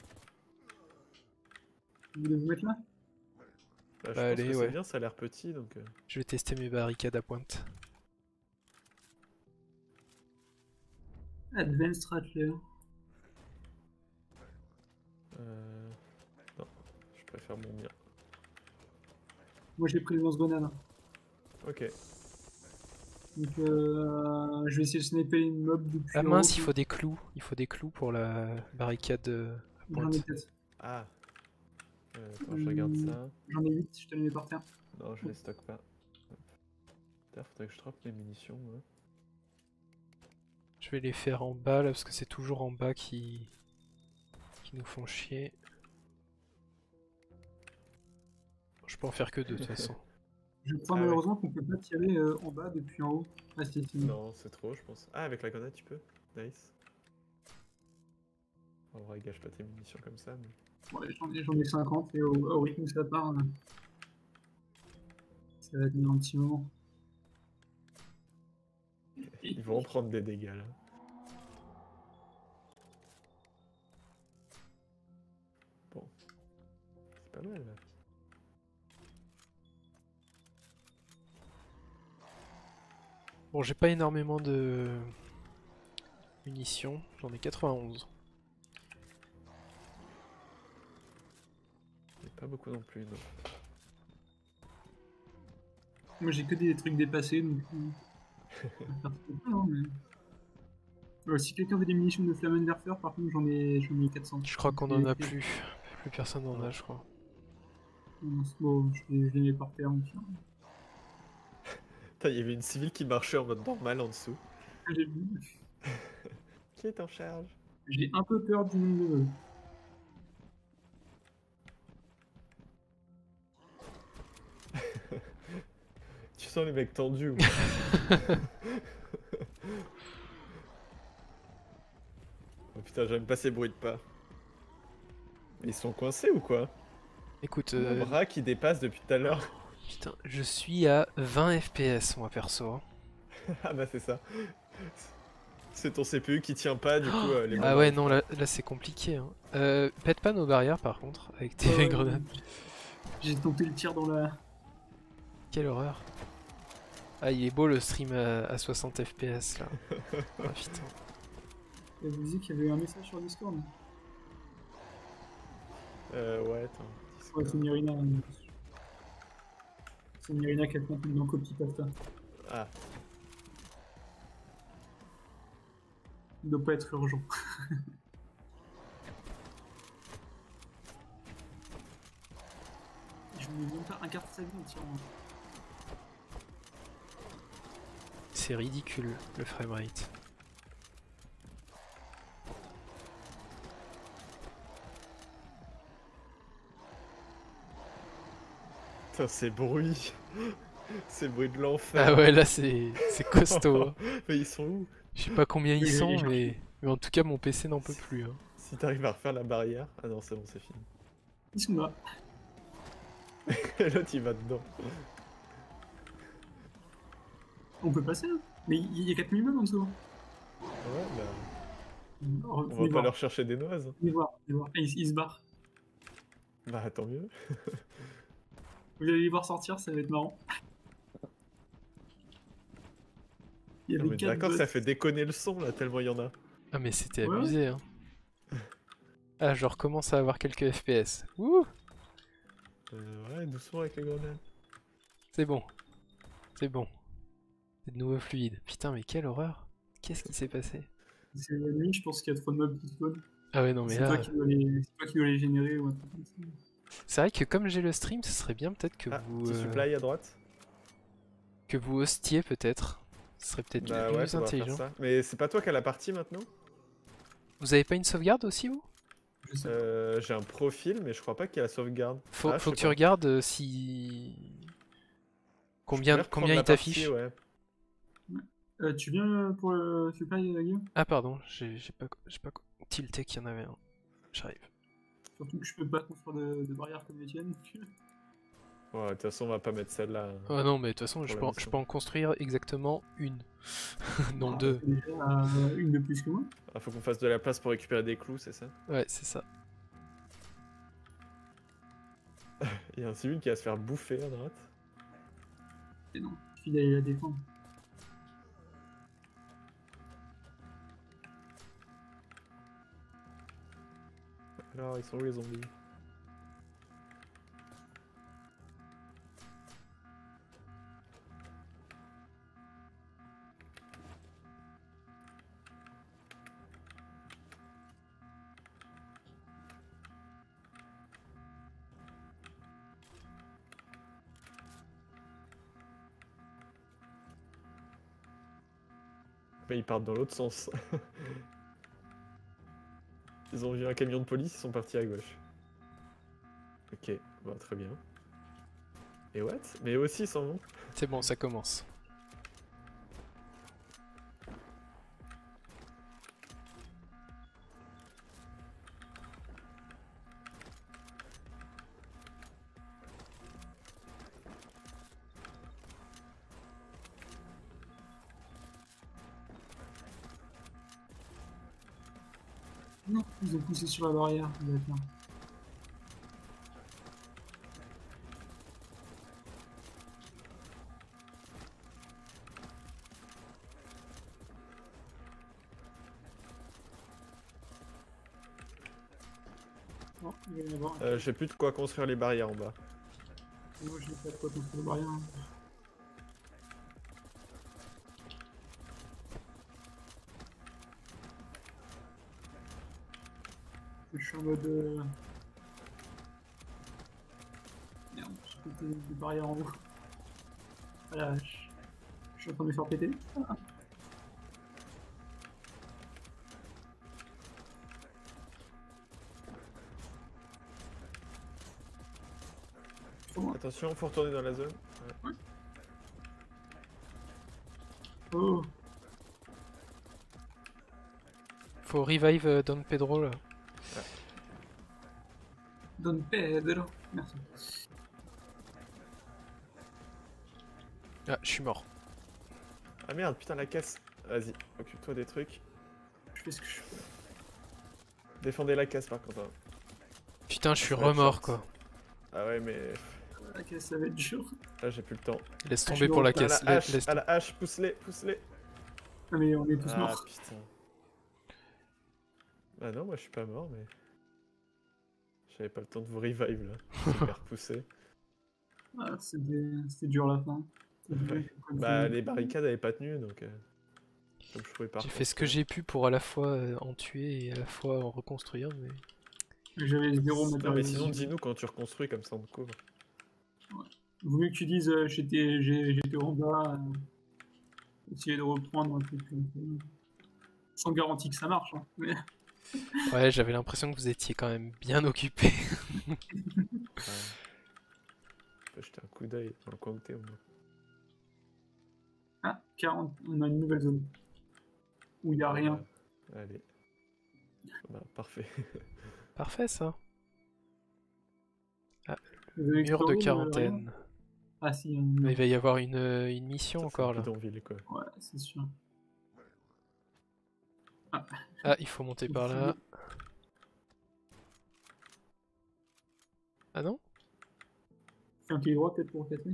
Vous voulez vous mettre là? bah, je Bah, pense allez, que c'est ouais. bien, ça a l'air petit, donc... euh, Je vais tester mes barricades à pointe. Advanced Rattler. Euh... Non, je préfère mon mien. Moi j'ai pris le lance-grenade. Ok. Donc euh, je vais essayer de sniper les mobs depuis. Ah en mince, haut, il faut des clous. Il faut des clous pour la barricade euh, à J'en ai pointe. quatre. Ah. Euh, attends, je regarde Hum, ça. J'en ai huit, je te les mets par terre. Non, je les stocke pas. Putain, faudrait que je droppe mes munitions. Hein. Je vais les faire en bas là parce que c'est toujours en bas qui, qui nous font chier. Je peux en faire que deux de toute façon. Je crois Ah ouais. malheureusement qu'on peut pas tirer euh, en bas depuis en haut. Ah si, si. Non, c'est trop, je pense. Ah, avec la grenade, tu peux. Nice. En vrai, gâche pas tes munitions comme ça. Mais... Ouais, j'en ai, j'en ai cinquante et au, au rythme où ça part, euh, ça va tenir un petit moment. Ils vont en prendre des dégâts là. Bon. C'est pas mal là. Bon, j'ai pas énormément de munitions, j'en ai quatre-vingt-onze. Mais pas beaucoup non plus, non. Moi j'ai que des trucs dépassés donc. euh, on va faire ce qu'on peut, hein, mais... Euh, si quelqu'un veut des munitions de Flammenwerfer, par contre j'en ai, j'en ai quatre cents. Je crois qu'on en a plus. Plus personne en a, je crois. Bon, je les, je les mets par terre. Donc, hein. Putain, il y avait une civile qui marchait en mode normal en dessous. J'ai vu. Qui est en charge? J'ai un peu peur du nombre de. Tu sens les mecs tendus ou Oh putain, j'aime pas ces bruits de pas. Ils sont coincés ou quoi? Écoute, Mon euh, bras qui dépasse depuis tout à l'heure. putain, je suis à vingt F P S moi perso. Ah bah c'est ça. C'est ton C P U qui tient pas, du coup euh, les Ah bras- ouais, non, là, là c'est compliqué. Hein. Euh, pète pas nos barrières par contre, avec tes Ouais, grenades. J'ai tenté le tir dans la. Quelle horreur. Ah, il est beau le stream à, à soixante F P S là. Ah putain. Et vous disiez qu'il y avait eu un message sur Discord. Euh, ouais, attends. Ouais, c'est Myrina. euh, C'est Myrina qui a compris dans Copy Pasta. Ah, Il doit pas être urgent. Je vais même pas un quart de sa vie en tirant. C'est ridicule le framerate. putain, ces bruits. Ces bruits de l'enfer. Ah ouais, là c'est c'est costaud. Hein. Mais ils sont où? Je sais pas combien ils Oui, sont, oui, mais... mais en tout cas mon P C n'en peut plus. Hein. Si t'arrives à refaire la barrière. Ah non, c'est bon, c'est fini. Ils sont là. Et l'autre il va dedans. On peut passer là. Mais il y a quatre mille meubles en dessous. Ouais, bah. Oh, On venez va pas voir. leur chercher des noises. Venez voir, venez voir. Et ils, ils se barrent. Bah, tant mieux. Vous allez les voir sortir, ça va être marrant. Il y Non, avait mais quatre d'accord, bots. ça fait déconner le son là, tellement il y en a. Ah mais c'était Ouais, abusé. Hein. Ah, je recommence à avoir quelques F P S. Ouh, Euh, ouais, doucement avec les grenades. c'est bon. C'est bon. C'est de nouveau fluide. Putain, mais quelle horreur. Qu'est-ce qui s'est passé? C'est la nuit, je pense qu'il y a trop de mobs qui spawnent. Ah ouais, non mais C'est là... toi, qui dois les... c'est toi qui dois les générer ou un truc comme ça. C'est vrai que comme j'ai le stream, ce serait bien peut-être que Ah, vous... petit euh, supply à droite. que vous hostiez peut-être. Ce serait peut-être Bah plus ouais, on va faire intelligent. ça. Mais c'est pas toi qui as la partie maintenant? Vous avez pas une sauvegarde aussi, vous? Je sais. Euh, j'ai un profil, mais je crois pas qu'il y a la sauvegarde. Faut, Ah, je faut sais que tu pas. regardes euh, si... Je Combien, pourrais reprendre combien la il partie, t'affiche? ouais. Euh, tu viens pour le supply, la gueule? Ah pardon, j'ai j'ai pas, j'ai pas tilté qu'il y en avait un. J'arrive. Surtout que je peux pas construire de, de barrière comme les tiennes. Ouais, de toute façon, on va pas mettre celle-là. Oh non, mais de toute façon, je Pour peux, la en, je mission. peux en construire exactement une. non, Ah, deux. c'est déjà euh, une de plus que moi. Ah, faut qu'on fasse de la place pour récupérer des clous, c'est ça? Ouais, c'est ça. Il y a un civil qui va se faire bouffer à droite. Et non, il suffit d'aller la défendre. Alors, ils sont où les zombies? Mais ils partent dans l'autre sens. Ils ont vu un camion de police, ils sont partis à gauche. Ok, bah très bien. Et what? Mais eux aussi ils s'en vont. C'est bon, ça commence. Non, ils ont poussé sur la barrière. D'accord. Oh, il va y en avoir un. Euh, J'ai plus de quoi construire les barrières en bas. Moi, je n'ai pas de quoi construire la barrière. hein. Je suis en mode. Euh... Merde, j'ai pété des barrières en haut. Voilà, je... je suis en train de me faire péter. Ah. Trop loin. Attention, faut retourner dans la zone. Ouais. Oh, Faut revive euh, Don Pedro là. Don Pedro. Merci. Ah, je suis mort. Ah merde, putain la caisse. Vas-y, occupe-toi des trucs. Je fais ce que je peux. Défendez la caisse par contre. hein. Putain, je suis Ça va être remort short. quoi. Ah ouais mais La caisse, ça va être dur. là j'ai plus le temps. Laisse Ah, je tomber suis pour la mort. À caisse. la la- hache, laisse- à la hache, pousse-les, pousse-les. Ah, mais on est tous Ah morts. putain. Ah non, moi je suis pas mort, mais... J'avais pas le temps de vous revive là. J'ai bien repoussé. Ah, c'était c'était dur la fin. Ouais. Bah les barricades avaient pas tenu, donc... euh, Comme je pouvais pas J'ai fait ce que reconstruire. j'ai pu pour à la fois euh, en tuer et à la fois en reconstruire, mais... J'avais zéro Non matériel. mais sinon dis-nous quand tu reconstruis, comme ça on te couvre. Vaut mieux que tu dises euh, j'étais j'ai- j'étais en bas, euh, essayer de reprendre un truc comme ça. Sans garantie que ça marche. Hein. Mais... Ouais, j'avais l'impression que vous étiez quand même bien occupé. Ouais. Je peux jeter un coup d'œil dans le coin où t'es au moins. Ah, quarante, on a une nouvelle zone. Où il n'y a rien. Euh, allez. Bah, parfait. Parfait ça. Vous avez Mur de exploré le- quarantaine. rien Ah si, un Mais mur. il va y avoir une, euh, une mission Ça, encore c'est là. bidonville quoi. Ouais, c'est sûr. Ah, Ah, il faut monter par là. Ah non? fais un clic droit peut-être pour casser.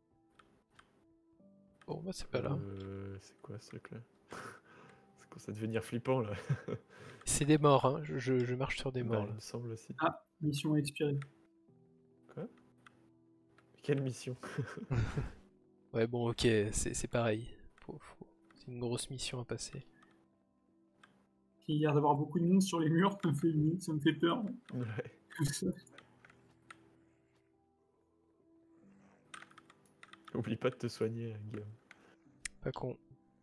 Bon bah c'est pas là. Euh, c'est quoi ce truc là? Ça commence à devenir flippant là. C'est des morts, hein. je, je- je marche sur des Bah, morts il là. me semble aussi. Ah, mission expirée. Quoi? Quelle mission? Ouais bon ok, c'est c'est pareil. Faut- faut- C'est une grosse mission à passer. Il y a l'air d'avoir beaucoup de monde sur les murs, ça me fait, ça me fait peur. Ouais. Tout ça. Oublie pas de te soigner, hein, Guillaume. Pas con.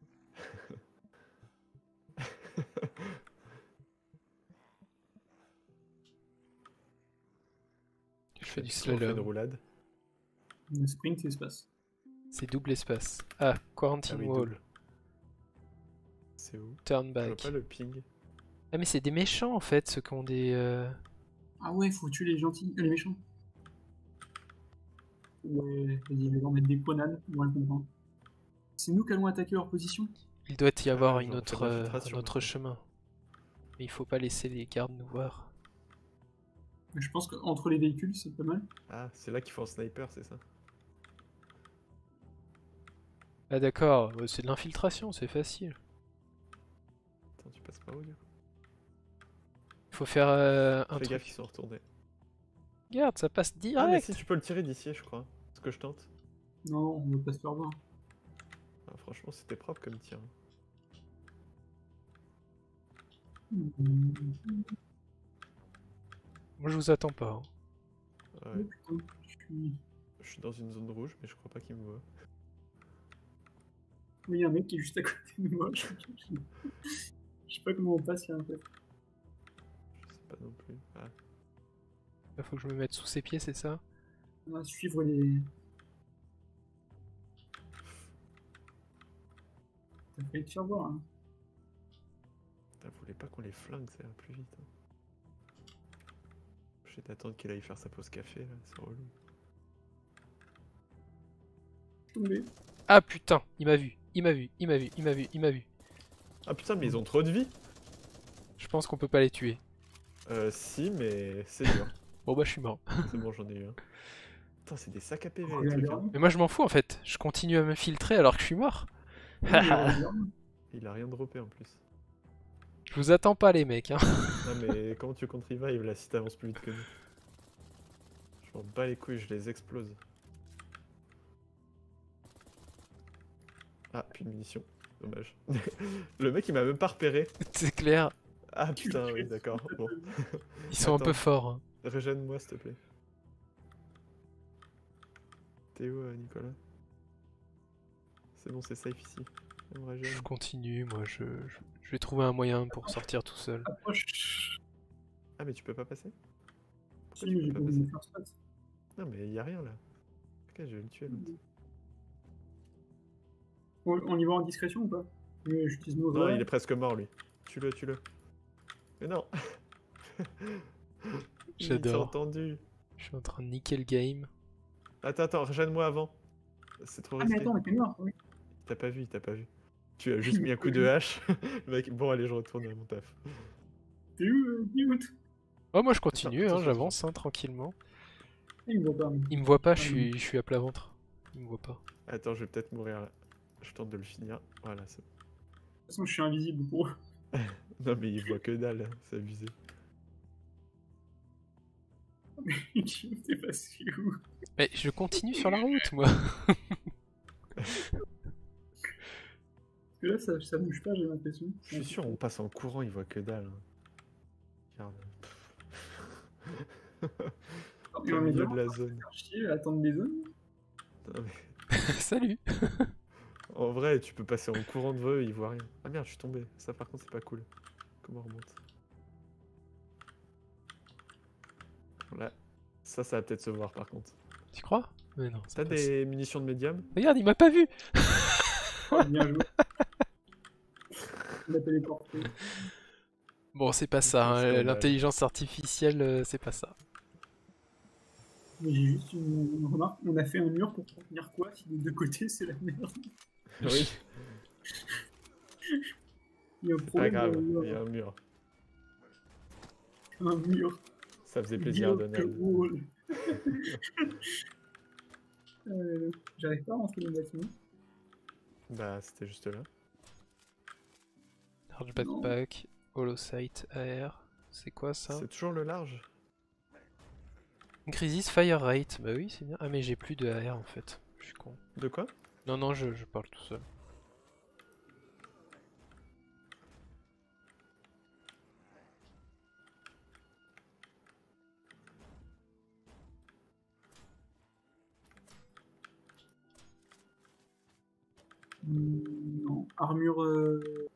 Je fais du On fait une slalom. roulade. Le sprint, espace. C'est double espace. Ah, quarantine Ah oui, wall. double. C'est où? Turn Je vois back. pas le ping. Ah mais c'est des méchants en fait, ceux qui ont des... euh, Ah ouais, faut tuer les gentils, euh, les méchants. Ouais, vas-y, je vais leur mettre des poignades, on va le comprendre. C'est nous qui allons attaquer leur position? Il doit y avoir Ah, une genre, autre, c'est de euh, un l'infiltration, autre maintenant. chemin. Mais il faut pas laisser les gardes nous voir. Mais je pense qu'entre les véhicules, c'est pas mal. Ah, c'est là qu'il faut un sniper, c'est ça? Ah d'accord, euh, c'est de l'infiltration, c'est facile. Attends, tu passes par où du coup? Il faut faire euh, un Fais gaffe truc. qu'ils sont retournés. Regarde, ça passe Ah mais direct. si, tu peux le tirer d'ici, je crois. Ce que je tente. Non, non, on va pas se faire voir. Ah, franchement, c'était propre comme tir. Moi je vous attends pas. hein. Ouais. Oh, putain, je suis... Je suis dans une zone rouge, mais je crois pas qu'il me voit. Oui, il y a un mec qui est juste à côté de moi. Je, je- je sais pas comment on passe là en fait. Je sais pas non plus. Ah, Il faut que je me mette sous ses pieds, c'est ça? On va suivre les. T'as failli te faire voir. Hein. t'as voulais pas qu'on les flingue, ça ira plus vite. Hein. Je vais t'attendre qu'il aille faire sa pause café, là, c'est relou. Tombé. Ah putain, il m'a vu, il m'a vu, il m'a vu, il m'a vu, il m'a vu. Ah putain, mais ils ont trop de vie! Je pense qu'on peut pas les tuer. Euh, si, mais c'est dur. Bon bah je suis mort. C'est bon, j'en ai eu un. Putain, c'est des sacs à P V, Oh, les il y a trucs, un hein. Mais moi je m'en fous en fait, je continue à m'infiltrer alors que je suis mort. dernier. Il y a un dernier. Il a rien droppé en plus. Je vous attends pas les mecs. Hein. Non mais comment tu comptes revive là si t'avances plus vite que nous? Je m'en bats les couilles, je les explose. Ah, plus de munitions. Dommage. Le mec il m'a même pas repéré. C'est clair, Ah putain, oui, d'accord. Bon. ils sont un peu Attends. forts. hein. Régène-moi s'il te plaît. T'es où, euh, Nicolas? C'est bon, c'est safe ici. Elle me régène. Je continue, moi je, je, je vais trouver un moyen pour sortir tout seul. Approche. Ah, mais tu peux pas passer? Si, tu mais peux j'ai pas pas passer envie de faire ça. Non, mais y a rien là. Ok, je vais le tuer l'autre. On, on y va en discrétion ou pas? Oui, j'utilise nos Non, oreilles. il est presque mort lui. Tue-le, tue-le. Mais non! Il s'est J'adore. entendu. Je suis en train de niquer le game. Attends, attends, régène-moi avant. C'est trop Ah, mais risqué. attends, mais t'es mort, oui. Il t'a pas vu, il t'a pas vu. Tu as juste mis un coup de hache. Le mec, bon, allez, je retourne à mon taf. T'es où, euh, t'es où, toi? Oh moi je continue, Attends, hein, attention, j'avance hein, tranquillement. Ah, il me voit pas. mais- Il me voit pas, je suis, je suis à plat ventre. Il me voit pas. Attends, je vais peut-être mourir là. Je tente de le finir. Voilà, c'est bon. De toute façon, je suis invisible pour eux. Non mais il voit que dalle, c'est abusé. T'es passé où? Mais je continue sur la route, moi. Parce que là, ça, ça bouge pas, j'ai l'impression. Je suis sûr, on passe en courant, il voit que dalle. Regarde. Oh, Au mais on est milieu vraiment de la en train de zone. faire chier à attendre des zones. Non, mais Salut. en vrai, tu peux passer en courant devant eux, ils voient rien. Ah merde, je suis tombé. Ça par contre, c'est pas cool. Comment on remonte? Là, ça, ça va peut-être se voir par contre. Tu crois? Mais non, T'as c'est pas ça. des munitions de médium? Regarde, il m'a pas vu. Oh, bien joué. On a téléporté. Bon, c'est pas ça, Un hein, scandale. l'intelligence artificielle, euh, c'est pas ça. Mais j'ai juste une, une remarque. On a fait un mur pour contenir quoi si des deux côtés c'est la merde? Oui, Il y a un pas problème grave, dans le mur. il y a un mur. Un mur. Ça faisait plaisir à Block Donald. wall. euh, J'arrive pas à rentrer dans le bâtiment. Bah, c'était juste là. Large backpack, holosight, A R, c'est quoi ça? C'est toujours le large? Crisis fire rate, bah oui c'est bien. Ah mais j'ai plus de A R en fait, je suis con. De quoi? Non non je, je parle tout seul. Hmm, non. Armure euh...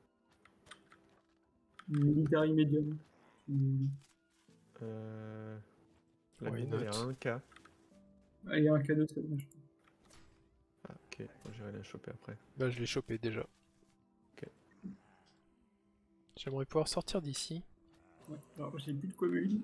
military medium. Hmm. Euh... La Why mienne, elle est à not? un K. Ah, il y a un cadeau, ça dommage. Ah, ok, bon, j'irai la choper après. Bah je l'ai chopé déjà. Ok. J'aimerais pouvoir sortir d'ici. Ouais. Alors j'ai plus de quoi me heal.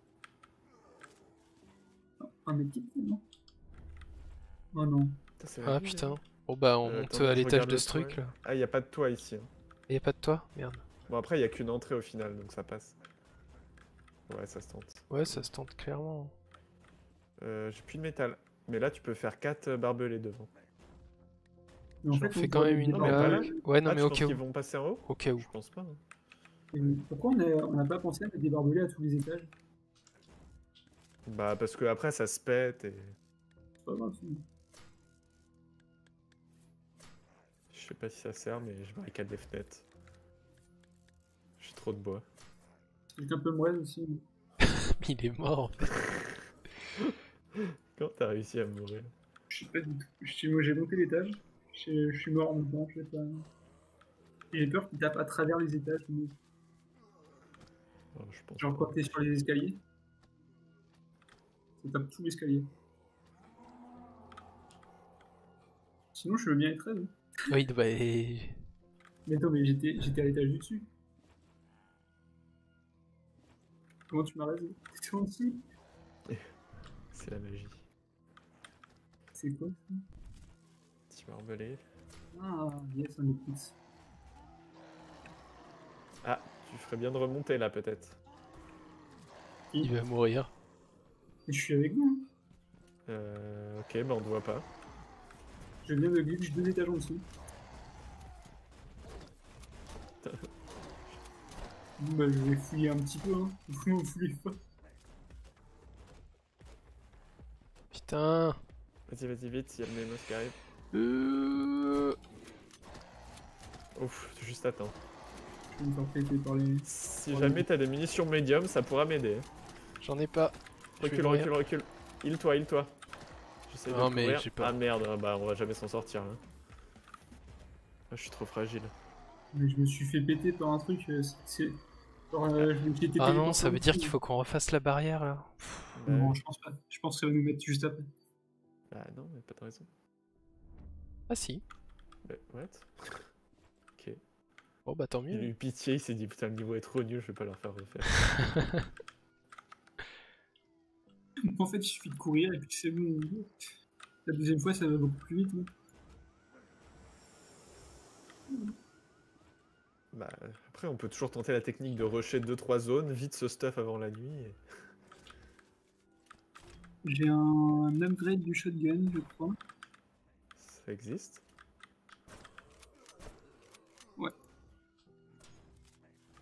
Ah, un medkit, non? Oh non. Putain, c'est la Ah nuit, putain. là. Bon bah on Euh, monte attends, à je l'étage regarde de le ce toit. truc là. Ah, il a pas de toit ici. hein. Y'a pas de toi? Merde. Bon, après, il y a qu'une entrée au final, donc ça passe. Ouais, ça se tente. Ouais ça se tente clairement. Euh, J'ai plus de métal. Mais là, tu peux faire quatre barbelés devant. Mais en J'en fait, fais on quand doit même les une Non, mais pas là. blague. Ouais non Ah, mais tu au penses cas qu'ils où. vont passer en haut? Au cas où. Je pense pas. hein. Et pourquoi on a- on n'a pas pensé à mettre des barbelés à tous les étages? Bah, parce que après, ça se pète et. C'est pas grave. ça. Je sais pas si ça sert, mais je barricade les fenêtres. J'ai trop de bois. J'ai un peu mourir aussi. Il est mort. Comment t'as réussi à mourir? Je sais pas du tout. Je suis- moi, j'ai monté l'étage. Je je suis mort en dedans, je sais pas. Et j'ai peur qu'il tape à travers les étages. mais- Oh, je pense Genre pas. quand t'es sur les escaliers. Ça tape tout l'escalier. Sinon, je veux bien être aide. Oui bah et- Mais attends, mais j'étais j'étais à l'étage du dessus. Comment tu m'as raison? T'étais en dessous? C'est la magie. C'est quoi ça? Petit barbelé. Ah, yes, on écoute. Ah, tu ferais bien de remonter là, peut-être. il va mourir. Et je suis avec vous. Hein. Euh, ok, bah on te voit pas. Je viens de glitch deux étages en dessous. Bon, bah, je vais fouiller un petit peu. Hein. Vous m'en fouillez pas. Putain. Vas-y, vas-y, vite, il y a le Nemos qui arrive. Euh... Ouf, juste attends. Je vais me faire péter par les. Si Oh, jamais oui. t'as des munitions médium, ça pourra m'aider. J'en ai pas. Je vais Recule, mourir. recule, recule. Heal-toi, heal-toi. J'essaie de Non, mais courir. j'ai pas. Ah merde, ah bah on va jamais s'en sortir là. Ah, je suis trop fragile. Mais je me suis fait péter par un truc. euh, C'est. Genre, euh, je me suis été Ah non, téléporté ça en veut dire dessous. qu'il faut qu'on refasse la barrière là. Bah, Non, oui. je pense pas. Je pense que ça va nous mettre juste après. Ah non, mais pas de raison. Ah si. Bah, what? Ok. Bon bah tant Il a mieux. eu pitié, il s'est dit putain, le niveau est trop nul, je vais pas leur faire refaire. En fait, il suffit de courir et puis c'est bon. La deuxième fois, ça va beaucoup plus vite. hein. Bah, après, on peut toujours tenter la technique de rusher deux trois zones, vite ce stuff avant la nuit. et- J'ai un upgrade du shotgun, je crois. Ça existe.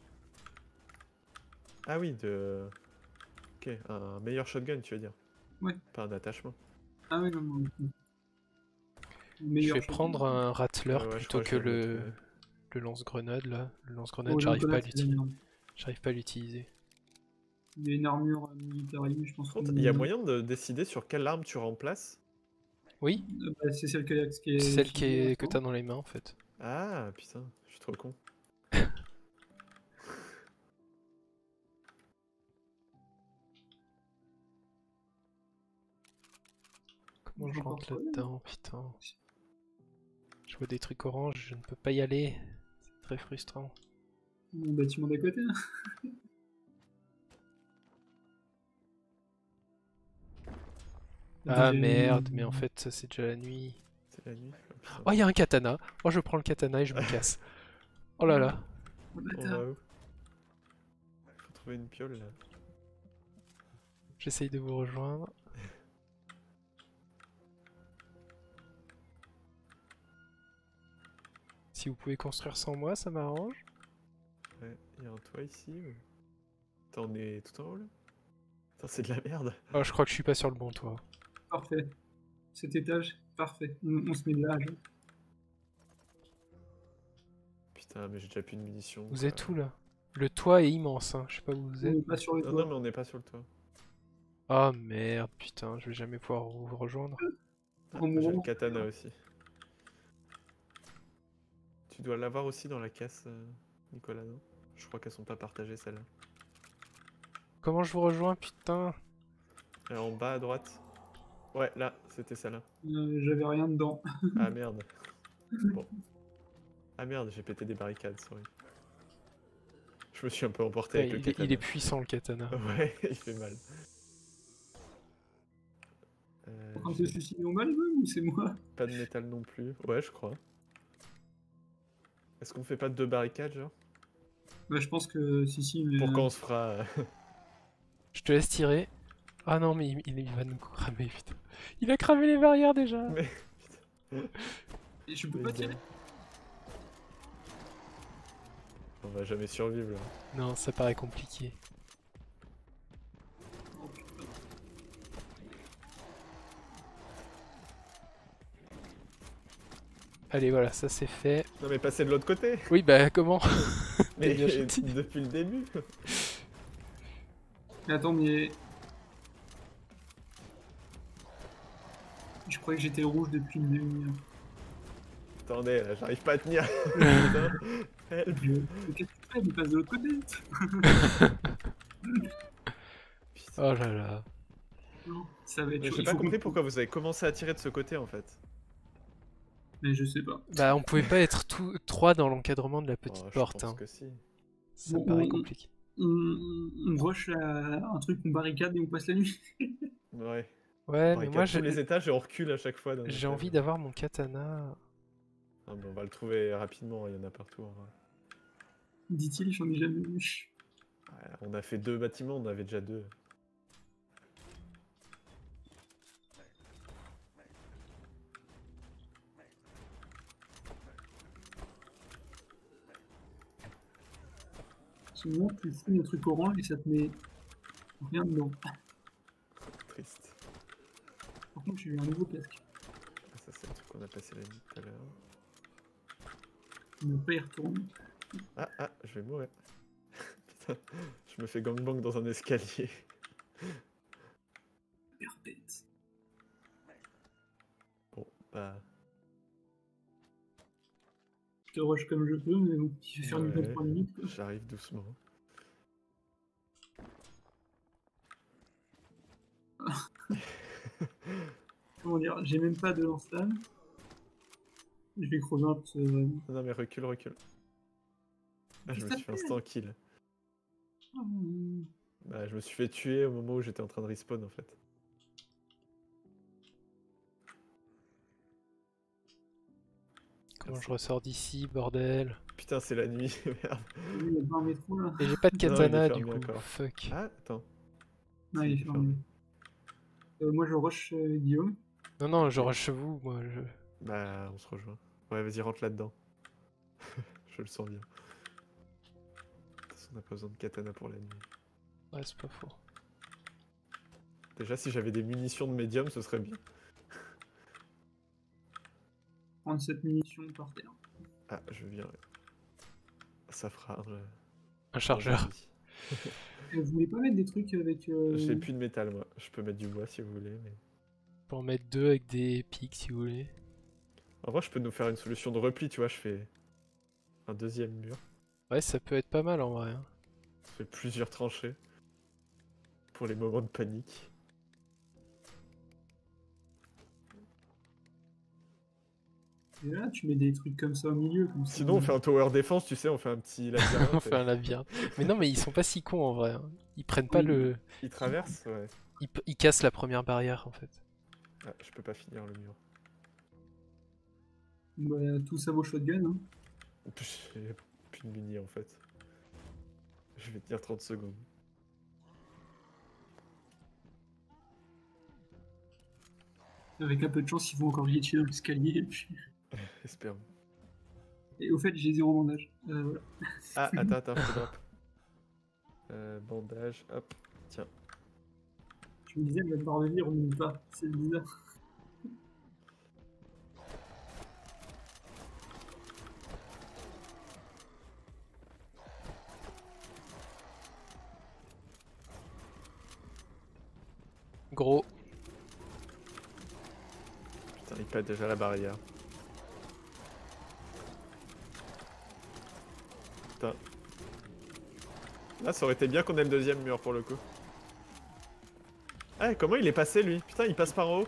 Ah oui, de... Ok, un meilleur shotgun, tu veux dire. Ouais. Pas un attachement. Ah oui, non, non. non. Je Meilleur vais shotgun. prendre un Rattler Ouais, ouais, je plutôt crois que que je vais me le le, trouver. le lance-grenade là. Le lance-grenade, Oh, le j'arrive pas à grenade, c'est la l'utiliser. merde. J'arrive pas à l'utiliser. Il y a une armure euh, militaire, je pense. Par contre, que- il y a moyen de décider sur quelle arme tu remplaces. Oui, Euh, bah, c'est celle que- qui c'est est celle qui utilisée est, que maintenant. t'as dans les mains en fait. Ah, putain, je suis trop con. Comment Je je vais pas rentre retrouver. là-dedans, putain. Je vois des trucs orange, je ne peux pas y aller. C'est très frustrant. Mon bâtiment d'à côté. Hein. Ah Déjà, merde, une- mais en fait ça, c'est déjà la nuit. C'est la nuit. Oh, putain. Oh, il y a un katana. Oh, je prends le katana et je me casse. Oh là là. Oh, On bâtard. va où? Faut trouver une piole là. J'essaye de vous rejoindre. Si vous pouvez construire sans moi, ça m'arrange. Ouais, il y a un toit ici. ou- Attends, on est tout en haut là? Putain, c'est de la merde. Oh, je crois que je suis pas sur le bon toit. Parfait. Cet étage, parfait. On, on se met de l'âge. Putain, mais j'ai déjà plus de munitions. Vous quoi. êtes où là? Le toit est immense, hein. Je sais pas où vous On êtes. n'est pas sur le Non, toit. non, mais on n'est pas sur le toit. Oh merde, putain, je vais jamais pouvoir vous rejoindre. Ah, En j'ai le mourant. katana aussi. Tu dois l'avoir aussi dans la casse, euh, Nicolas, non? Je crois qu'elles sont pas partagées celles-là. Comment je vous rejoins, putain? Et en bas à droite. Ouais, là, c'était celle-là. Euh, J'avais rien dedans. Ah merde. Bon. Ah merde, j'ai pété des barricades, sorry. Je me suis un peu emporté Ouais, avec le il, est, katana. il est puissant le katana. Ouais, il fait mal. Euh, En train de j'ai se suicider en balle, même, ou c'est moi? pas de métal non plus. Ouais, je crois. Est-ce qu'on fait pas deux barricades, genre? Bah, je pense que si, si, mais. Pour quand euh, on se fera... euh, Je te laisse tirer. Ah non, mais il, il- il va nous cramer, putain. Il a cramé les barrières déjà. Mais... et je peux Mais pas il tirer. gagne. On va jamais survivre, là. Non, ça paraît compliqué. Oh, putain. Allez, voilà, ça c'est fait. Non mais passez de l'autre côté. Oui, bah comment? Mais bien gentil. depuis le début. Mais attends, mais. Je croyais que j'étais rouge depuis une demi-heure. Attendez, là, j'arrive pas à tenir. Putain, help. Je- Mais qu'est-ce que tu fais? Il passe de l'autre côté. Putain. Oh là là. Non, ça va être Mais chaud. j'ai Il pas faut compris qu'on- pourquoi vous avez commencé à tirer de ce côté en fait. Mais je sais pas. Bah, on pouvait pas être tous trois dans l'encadrement de la petite Oh, je porte. pense Hein. que si. Ça Bon, me paraît on- compliqué. On, on rush la- un truc, on barricade et on passe la nuit. Ouais. Ouais, On mais barricade moi tous j'ai les étages et on recule à chaque fois. d'un j'ai étage. envie d'avoir mon katana. Ah, mais on va le trouver rapidement, il y en a partout. en vrai. Dit-il, j'en ai jamais vu. Ouais, on a fait deux bâtiments, on avait déjà deux. Sinon, tu fous un truc orange et ça te met rien dedans. Triste. Par contre, j'ai eu un nouveau casque. Ah, ça c'est le truc qu'on a passé la nuit tout à l'heure. On ne peut pas y retourner. Ah ah, je vais mourir. Putain, je me fais gangbang dans un escalier. Perpète. Bon, bah... Je te rush comme je peux, mais bon, il fait faire une Ouais. bonne trois minutes. Quoi. J'arrive doucement. Comment dire, j'ai même pas de lance-flamme. Je vais crever un peu. Euh... Non mais recule, recule. Ah, je Qu'est-ce me que suis fait ça fait instant kill. Hum, Bah, je me suis fait tuer au moment où j'étais en train de respawn en fait. Comment je ressors d'ici, bordel? Putain, c'est la nuit, merde. Il y a pas un métro là. Et j'ai pas de Non, il est katana fermé du coup. encore. Fuck. Ah, attends. Non, il est fermé. Euh, moi je rush euh, Guillaume. Non, non, je rush vous, moi. Je... Bah, on se rejoint. Ouais, vas-y, rentre là-dedans. Je le sens bien. De toute façon, on n'a pas besoin de katana pour la nuit. Ouais, c'est pas faux. Déjà, si j'avais des munitions de médium, ce serait bien. trente-sept munitions par terre. Ah, je viens. Ça fera un, Un chargeur. zombie. Euh, Vous voulez pas mettre des trucs avec... euh, J'ai plus de métal, moi. Je peux mettre du bois si vous voulez. Mais... On peut en mettre deux avec des pics si vous voulez. En vrai, je peux nous faire une solution de repli, tu vois. Je fais un deuxième mur. Ouais, ça peut être pas mal en vrai. hein. Je fais plusieurs tranchées. Pour les moments de panique. Et là, tu mets des trucs comme ça au milieu. Comme ça. Sinon, on fait un tower défense, tu sais, on fait un petit labyrinthe. On fait un labyrinthe. Mais non, mais ils sont pas si cons en vrai. hein. Ils prennent pas Oui. le. Il traverse, ouais. Ils, p- ils cassent la première barrière en fait. Ah, je peux pas finir le mur. Bah, tout ça vaut shotgun. Hein. J'ai plus de mini en fait. Je vais tenir trente secondes. Avec un peu de chance, ils vont encore glitcher dans l'escalier. Et, puis... Espérons. et au fait, j'ai zéro bandage. Euh, voilà. Ah, attends, attends, faut drop. Euh, bandage, hop, tiens. Je me disais, la barre de vie remonte pas. C'est bizarre. Gros. Putain, il pète déjà la barrière. Putain. Là, ça aurait été bien qu'on ait le deuxième mur pour le coup. Ah, comment il est passé lui? Putain, il passe par en haut.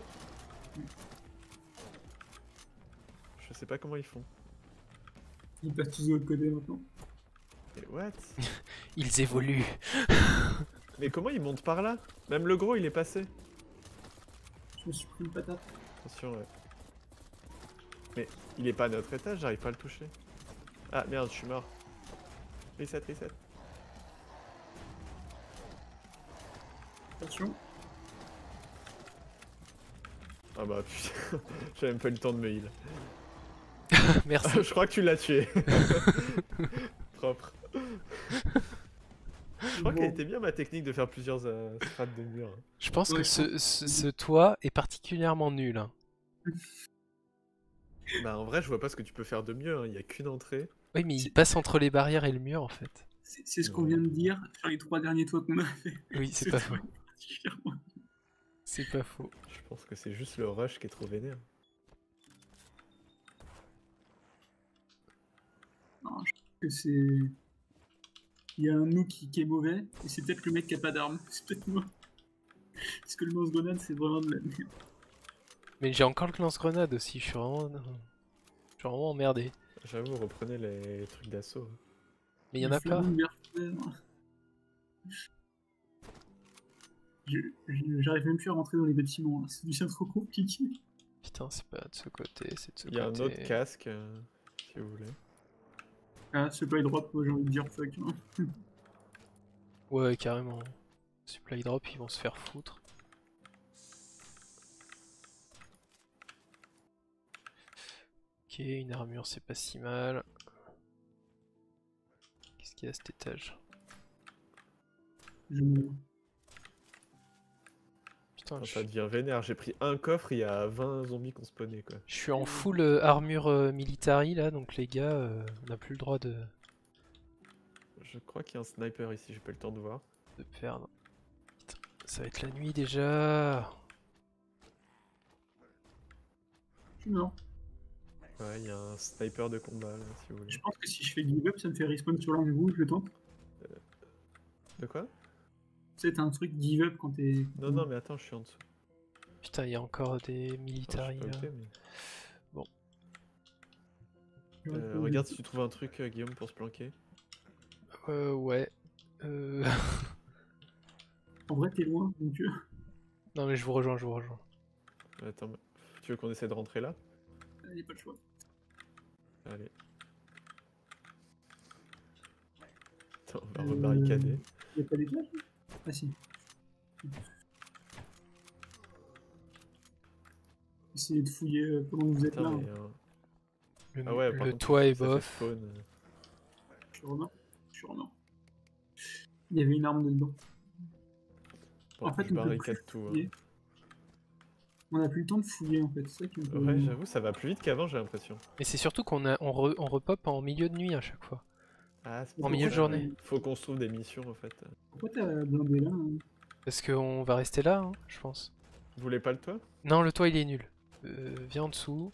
Je sais pas comment ils font. Ils passent tous de l'autre côté maintenant. Mais what? Ils évoluent. Mais comment ils montent par là? Même le gros, il est passé. Je me suis pris une patate. Attention, ouais. Mais il est pas à notre étage, j'arrive pas à le toucher. Ah merde, je suis mort. Reset, reset. Attention. Ah bah putain, j'ai même pas eu le temps de me heal. Merci. Je crois que tu l'as tué. Propre. Je crois Bon. qu'elle était bien ma technique de faire plusieurs euh, strates de mur. Je pense Ouais, que je ce, ce, ce toit est particulièrement nul. hein. Bah en vrai, je vois pas ce que tu peux faire de mieux, hein. Il y a qu'une entrée. Oui, mais il passe entre les barrières et le mur en fait. C'est c'est ce qu'on vient de dire sur les trois derniers toits qu'on a fait. Oui, c'est Ce pas toit faux. est particulièrement- C'est pas faux. Je pense que c'est juste le rush qui est trop vénère. Non, je pense que c'est. Il y a un nous qui, qui est mauvais, et c'est peut-être le mec qui a pas d'arme. C'est peut-être moi. Parce que le lance-grenade, c'est vraiment de la merde. Mais j'ai encore le lance-grenade aussi, je suis vraiment... Je suis vraiment emmerdé. J'avoue, reprenez les trucs d'assaut. Mais il y en Le a pas. flamant de Werther. Je- je- J'arrive même plus à rentrer dans les bâtiments, là. C'est devient trop compliqué. Putain, c'est pas de ce côté, c'est de ce Il y a côté. un autre casque, euh, si vous voulez. Ah, supply drop, j'ai envie de dire fuck. hein. Ouais, carrément. Supply drop, ils vont se faire foutre. Ok, une armure, c'est pas si mal. Qu'est-ce qu'il y a à cet étage? Je... Putain, Quand je, ça devient vénère, j'ai pris un coffre, il y a vingt zombies qui ont spawné quoi. je suis en full euh, armure euh, military là, donc les gars, euh, on n'a plus le droit de, Je crois qu'il y a un sniper ici, j'ai pas eu le temps de voir. de perdre. Putain, ça va être la nuit déjà. Je suis mort. Ouais, il y a un sniper de combat là, si vous voulez. Je pense que si je fais give up, ça me fait respawn sur l'angle rouge, je le tente. De quoi? Tu sais, t'as un truc give up quand t'es. Non, non, mais attends, je suis en dessous. Putain, il y a encore des Enfin, je military suis pas là. O P, mais... Bon. Euh, regarde si tu trouves un truc, euh, Guillaume, pour se planquer. Euh, ouais. Euh... En vrai, t'es loin, donc. euh, non mais je vous rejoins, je vous rejoins. Attends, mais- tu veux qu'on essaie de rentrer là? Y a pas le choix. Allez. Attends, on va Euh, rebarricader. Y a pas d'étage là Ah si. Essayez de fouiller euh, pendant que vous êtes Putain, là. mais, hein. Le, ah ouais, par le contre, toit ça est fait bof. spawn, euh. Je suis remords. Je suis remords. Il y avait une arme dedans. Bon, En fait, je on peut barricade plus tout. hein. fouiller. On a plus le temps de fouiller en fait, c'est ça qui me Ouais, j'avoue, ça va plus vite qu'avant, j'ai l'impression. Mais c'est surtout qu'on a, on, re- on repop en milieu de nuit à chaque fois. Ah, c'est En pour milieu de ça, journée. ouais. Faut qu'on se trouve des missions en fait. Pourquoi t'as blindé là hein Parce qu'on va rester là, hein, je pense. Vous voulez pas le toit? Non, le toit il est nul. Euh, viens en dessous.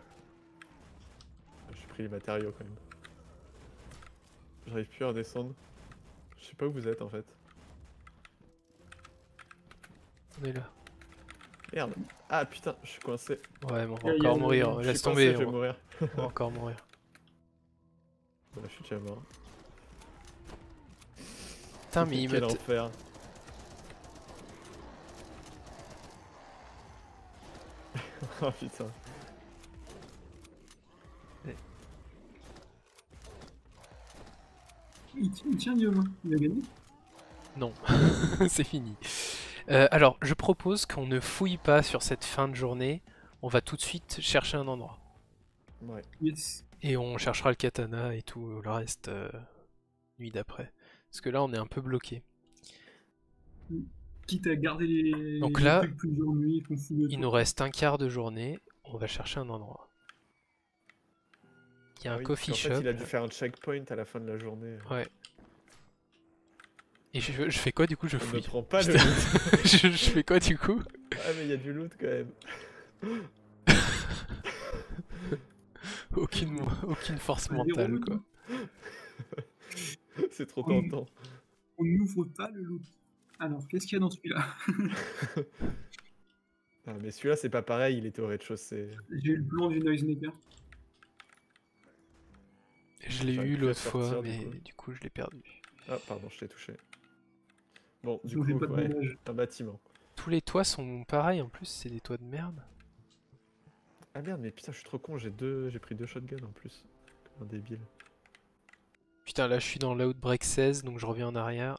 J'ai pris les matériaux quand même. J'arrive plus à redescendre. Je sais pas où vous êtes en fait. On est là. Merde. Ah putain, je suis coincé. Ouais, mais on va Là, y a encore le- mourir. Je Laisse suis tomber. coincé, je vais on, va, mourir. on va encore mourir. Ouais, je suis déjà mort. Putain, mais il me. Quel t- enfer. Oh putain. Il tient, il tient Guillaume, il a gagné. Non, c'est fini. Euh, alors, je propose qu'on ne fouille pas sur cette fin de journée. On va tout de suite chercher un endroit. Ouais. Yes. Et on cherchera le katana et tout le reste euh, nuit d'après. Parce que là, on est un peu bloqué. Quitte à garder les, Donc les là, trucs plusieurs nuits, qu'on fouille le Il tout. nous reste un quart de journée. On va chercher un endroit. Il y a Ah un oui, coffee parce qu'en shop. fait, il a dû faire un checkpoint à la fin de la journée. Ouais. Et je, je fais quoi du coup? Je On ne fouille. prend pas le Putain. loot. je, je fais quoi du coup? Ah mais il y a du loot quand même. aucune, aucune force Zéro mentale loot, quoi. C'est trop On- tentant. On n'ouvre pas le loot. Alors, qu'est-ce qu'il y a dans celui-là? Ah, mais celui-là c'est pas pareil, il était au rez-de-chaussée. J'ai eu le plan du noisemaker. Je l'ai J'aurais eu pu l'autre la fois, sortir, du mais coup. du coup je l'ai perdu. Ah pardon, je t'ai touché. Bon, du Sinon, j'ai coup, pas de ouais, bandage. un bâtiment. Tous les toits sont pareils en plus, c'est des toits de merde. Ah merde, mais putain, je suis trop con, j'ai deux, j'ai pris deux shotguns en plus. Comme un débile. Putain, là je suis dans l'Outbreak seize, donc je reviens en arrière.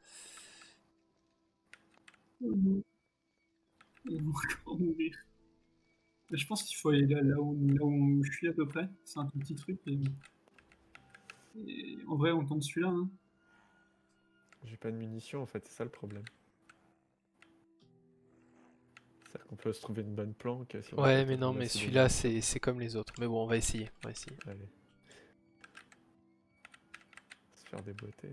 Oh non. On va encore mourir. Mais je pense qu'il faut aller là, là, où, là où je suis à peu près. C'est un tout petit truc. Et... et en vrai, on tente celui-là. Hein. J'ai pas de munitions en fait, c'est ça le problème. C'est-à-dire qu'on peut se trouver une bonne planque. Si on a Ouais, pas mais le temps de non, mais ramasser des celui-là munitions. c'est c'est comme les autres. Mais bon, on va essayer. On va essayer. Allez. Se faire déboîter.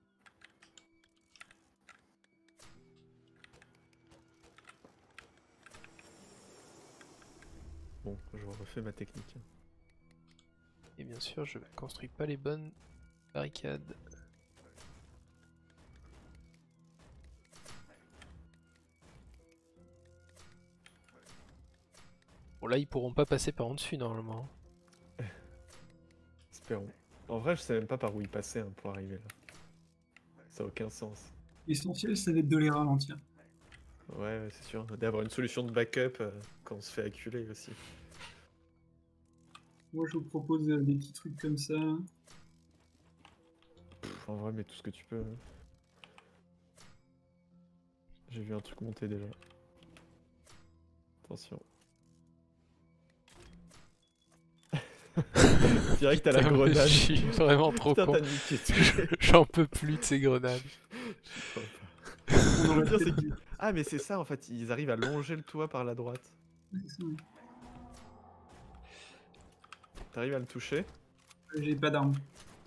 Bon, je refais ma technique. Et bien sûr, je construis pas les bonnes barricades. Bon, là, ils pourront pas passer par en dessus normalement. Espérons. En vrai, je sais même pas par où il passait hein, pour arriver là. Ça a aucun sens. L'essentiel, ça va être de les ralentir. Ouais, ouais, c'est sûr. D'avoir une solution de backup euh, quand on se fait acculer aussi. Moi, je vous propose euh, des petits trucs comme ça. Pff, en vrai, mais tout ce que tu peux. hein. J'ai vu un truc monter déjà. Attention. Direct à la Putain, mais grenade. Je suis vraiment trop Putain, con. t'as niqué tout. J'en peux plus de ces grenades. On Le aurait pire, c'est peut-être qu'ils- Ah, mais c'est ça en fait, ils arrivent à longer le toit par la droite. Ouais, c'est ça, ouais. T'arrives à le toucher. Euh, J'ai pas d'armes.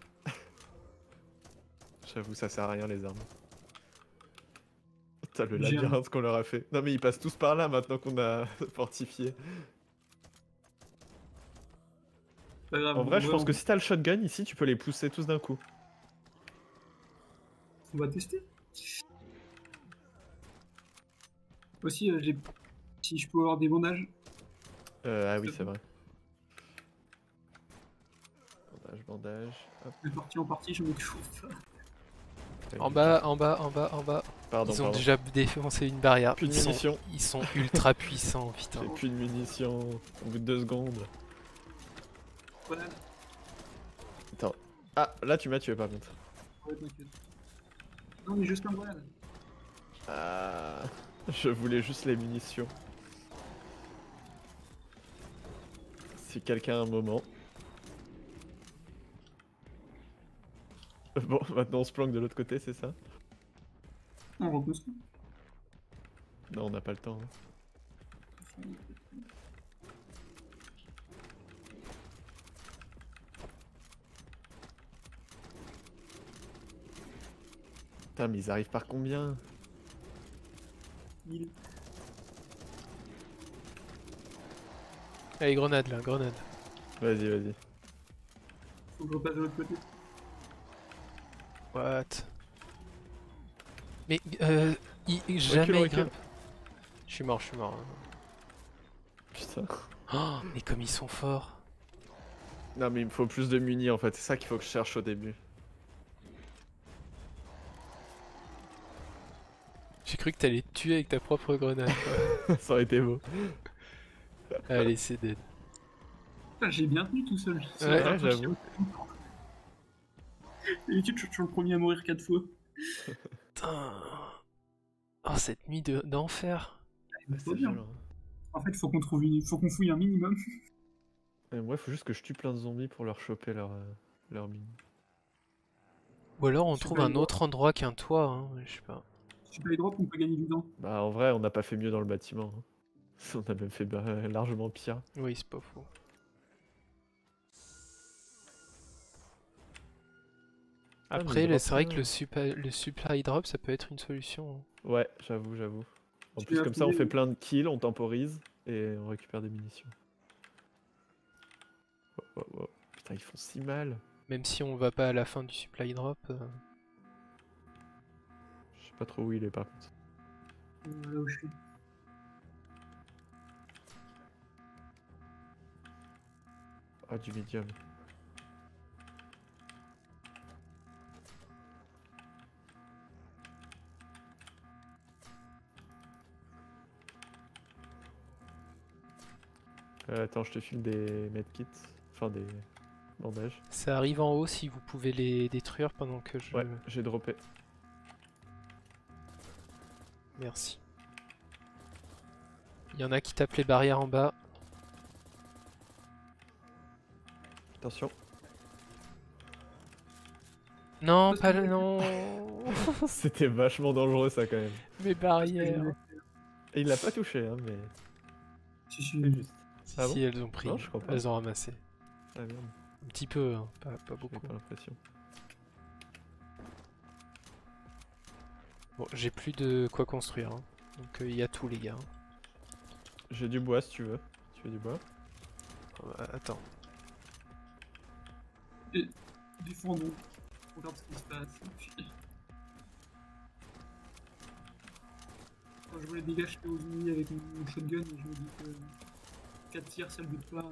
J'avoue, ça sert à rien les armes. Putain, le J'ai un- labyrinthe qu'on leur a fait. Non, mais ils passent tous par là maintenant qu'on a fortifié. Pas grave. En vrai, je on pense va- que si t'as le shotgun ici, tu peux les pousser tous d'un coup. On va tester. Aussi, euh, j'ai... si je peux avoir des bandages. Euh, ah oui, c'est vrai. Bandage, bandage. Hop. De partie en partie, je me chauffe. En bas, en bas, en bas, en bas. Pardon, Ils ont pardon. déjà défoncé une barrière. Plus de Ils sont, munitions. ils sont ultra puissants, putain. J'ai plus de munitions. Au bout de deux secondes. Voilà. Attends. Ah, là tu m'as tué par contre. Ouais, t'inquiète. Non, mais juste un grenade. Ah, je voulais juste les munitions. Si quelqu'un a un moment. Bon, maintenant on se planque de l'autre côté, c'est ça? On repose tout. Non, on n'a pas le temps. Hein. Putain, mais ils arrivent par combien? mille. Allez, grenade là, grenade. Vas-y, vas-y. Faut que je repasse de l'autre côté. What? Mais euh, il- il- jamais Recule, il recule. grimpe. Je suis mort, je suis mort. Putain. Oh, mais comme ils sont forts. Non, mais il me faut plus de munis en fait. C'est ça qu'il faut que je cherche au début. J'ai cru que t'allais te tuer avec ta propre grenade. quoi. Ça aurait été beau. Allez, c'est dead. Putain, j'ai bien tenu tout seul. C'est Ouais, la première fois que j'avoue. je- D'habitude, je suis toujours le premier à mourir quatre fois. Putain. Oh, cette nuit de- d'enfer. Il Ouais, faut c'est bien. violent. En fait, faut qu'on trouve une... faut qu'on fouille un minimum. Et moi, il faut juste que je tue plein de zombies pour leur choper leur, euh, leur mini. Ou alors on Super trouve un droit. autre endroit qu'un toit, hein, je sais pas. Si tu peux les drops, on peut gagner du temps. Bah, en vrai, on n'a pas fait mieux dans le bâtiment. hein. On a même fait bah, largement pire. Oui, c'est pas faux. Ah, mais Après, il le- drop c'est vrai que rien. le, supa- le supply drop, ça peut être une solution. hein. Ouais, j'avoue, j'avoue. En Tu plus, l'as comme ça, on fouillé, fait oui. plein de kills, on temporise et on récupère des munitions. Oh, oh, oh. Putain, ils font si mal. Même si on va pas à la fin du supply drop. euh, Je sais pas trop où il est par contre. Euh, Là où je suis. Ah, du médium. Euh, attends, je te file des medkits. Enfin, des bandages. Ça arrive en haut si vous pouvez les détruire pendant que je... Ouais, j'ai droppé. Merci. Il y en a qui tapent les barrières en bas. Attention. Non, Parce pas que- le... Non. C'était vachement dangereux ça quand même. Mes barrières. Et il l'a pas touché, hein, mais Si, si. c'est juste. Si, Ah bon si, elles ont pris. Non, je crois pas. Elles ont ramassé. Ah merde, Un petit peu, hein, pas, pas j'avais beaucoup. pas l'impression. Bon, j'ai plus de quoi construire. hein. Donc il y a tout, les gars. J'ai du bois si tu veux. Tu veux du bois? Euh, attends. Défendons. Regarde ce qui se passe. Puis- Quand je vois les dégâts que je fais aux ennemis avec mon, mon shotgun, je me dis que quatre tirs ça le bute pas.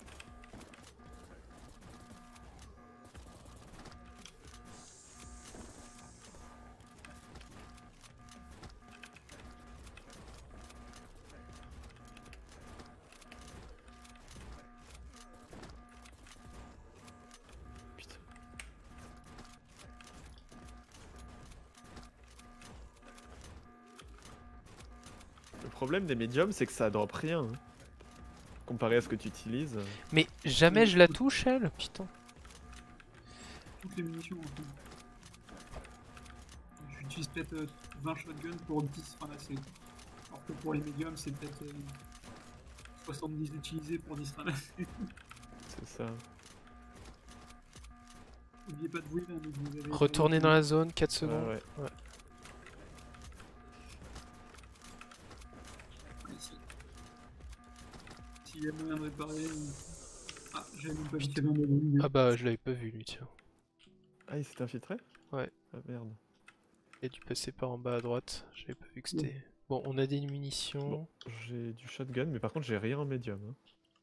Putain. Le problème des médiums, c'est que ça drop rien. hein. Comparé à ce que tu utilises. euh, Mais jamais je la touche, elle. Putain. Toutes les munitions en fait. J'utilise peut-être euh, vingt shotguns pour dix ramassés. Alors que pour les médiums, c'est peut-être euh, soixante-dix utilisés pour dix ramassés. C'est ça. N'oubliez pas de vous là, mais vous avez. Retournez dans la zone, quatre Ouais, secondes. ouais. Ouais. Ouais, ici. S'il y a moyen de réparer. euh, Ah, j'avais même pas vu qu'il y avait un module. Ah bah, je l'avais pas vu, lui, tiens. Ah, il s'est infiltré? Ouais. Ah merde. Il a dû passer par en bas à droite. J'avais pas vu que c'était... Bon, on a des munitions. Bon, j'ai du shotgun, mais par contre j'ai rien en médium. hein.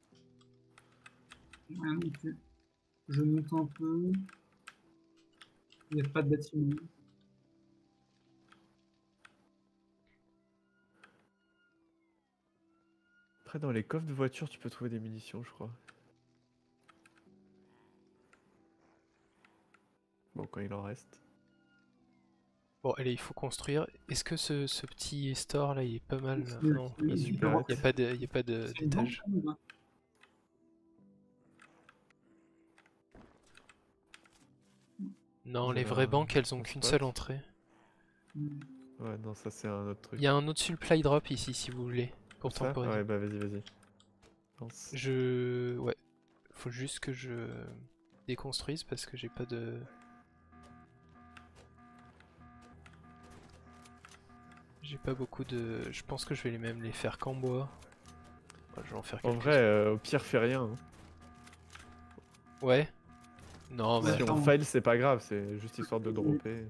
Rien non plus. Je monte un peu. Il n'y a pas de bâtiment. Après, dans les coffres de voiture, tu peux trouver des munitions, je crois. Bon, quand il en reste. Bon, allez, il faut construire. Est-ce que ce, ce petit store là, il est pas mal? C'est- Non, c'est- il c'est- super. n'y a pas de, il y a pas de c'est une d'étage. banque, ou pas? Non, Vous les avez vraies un- banques, elles ont un qu'une spot seule entrée. Hmm. Ouais, non, ça c'est un autre truc. Il y a un autre supply drop ici si vous voulez. Pour Ça temporiser. Ouais, bah vas-y, vas-y. Pense. Je... Ouais. Faut juste que je déconstruise parce que j'ai pas de... J'ai pas beaucoup de... Je pense que je vais les même les faire qu'en bois. Ouais, je vais en faire En quelques vrai, euh, au pire, fais rien. Hein. Ouais. Non, mais Si attends. on fail, c'est pas grave, c'est juste histoire de dropper.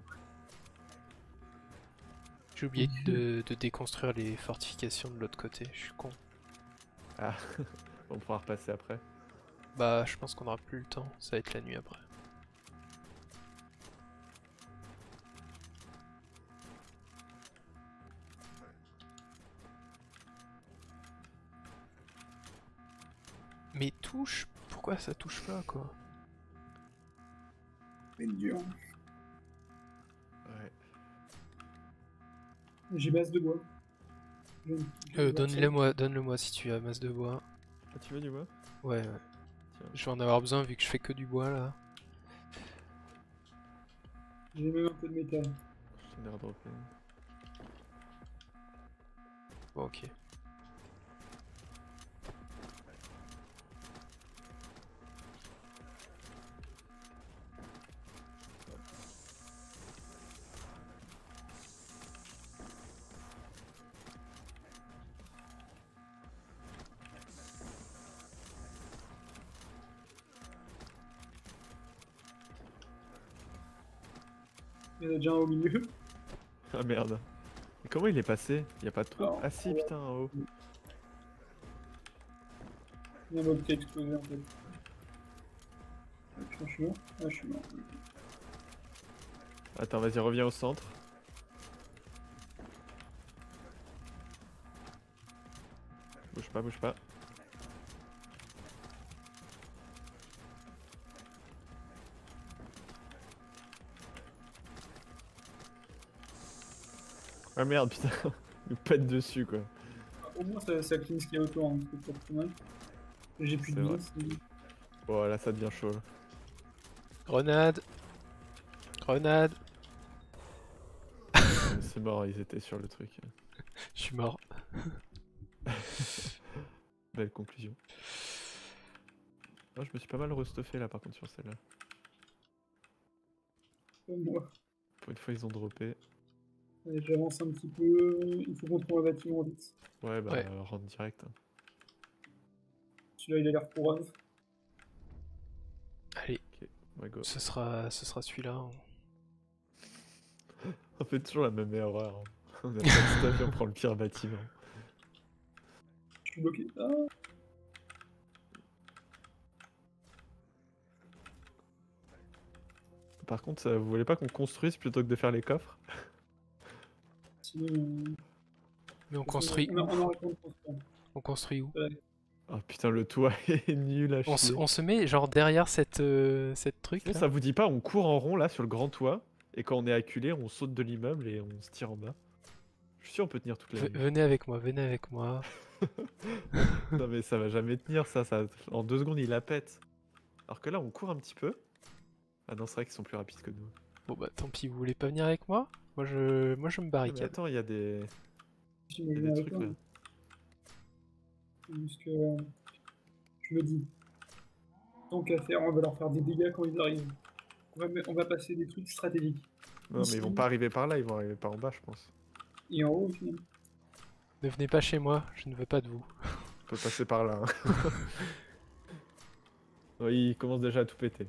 j'ai oublié de, de déconstruire les fortifications de l'autre côté. Je suis con. Ah, on pourra repasser après. Bah, je pense qu'on aura plus le temps. Ça va être la nuit après. Mais touche, pourquoi ça touche pas quoi? C'est dur. Ouais. J'ai base de bois. Je- je- Euh, donne-le moi, donne-le moi si tu as masse de bois. Ah, tu veux du bois? Ouais, ouais. Tiens. Je vais en avoir besoin vu que je fais que du bois là. J'ai même un peu de métal. Je t'en ai redroppé. Bon, ok. Il y en a déjà un au milieu. Ah merde. Mais comment il est passé? Il y a pas de trou? Non. Ah si, putain, en haut. Il y a un mob qui a explosé en fait. Ah, putain, je suis mort. Ah, je suis mort. Attends, vas-y, reviens au centre. Bouge pas, bouge pas. Ah merde, putain, il nous pète dessus quoi. Au moins ça, ça clean ce qu'il y a autour, hein, c'est pas trop mal. J'ai plus de C'est vrai. vie. c'est- Oh là, ça devient chaud. Là. Grenade. Grenade. C'est mort, ils étaient sur le truc. Je suis mort. Belle conclusion. Moi, je me suis pas mal restuffé là par contre sur celle-là. Comme moi. Pour une fois, ils ont droppé. Allez, j'avance un petit peu. Il faut qu'on trouve un bâtiment vite. Ouais, bah, Ouais. euh, rentre direct. hein. Celui-là, il a l'air pour rave. Allez, Ouais, go. ce sera, ce sera celui-là. hein. On fait toujours la même erreur. hein. On a pas de stuff et on prend le pire bâtiment. Je suis bloqué. Ah, Par contre, euh, vous voulez pas qu'on construise plutôt que de faire les coffres? sinon, euh, Mais on construit on a, où? on a raison de construire. On construit où? Oh putain, le toit est nul à on se, chier. on se met genre derrière cette, euh, cette truc Sinon, là. ça vous dit pas, on court en rond là sur le grand toit, et quand on est acculé, on saute de l'immeuble et on se tire en bas. Je suis sûr on peut tenir toute la V- nuit. venez avec moi, venez avec moi. Non mais ça va jamais tenir ça, ça, en deux secondes il la pète. Alors que là on court un petit peu. Ah non c'est vrai qu'ils sont plus rapides que nous. Bon bah tant pis, vous voulez pas venir avec moi? Moi je, moi je me Ah, mais barricade. attends, il y a des, Si il y a je des me trucs là. Parce que euh, je me dis, tant qu'à faire, on va leur faire des dégâts quand ils arrivent. On va, me- on va passer des trucs stratégiques. Non mais ils vont pas arriver par là, ils vont arriver par en bas je pense. Et en haut, au final. Ne venez pas chez moi, je ne veux pas de vous. On peut passer par là. hein. Oui, il commence déjà à tout péter.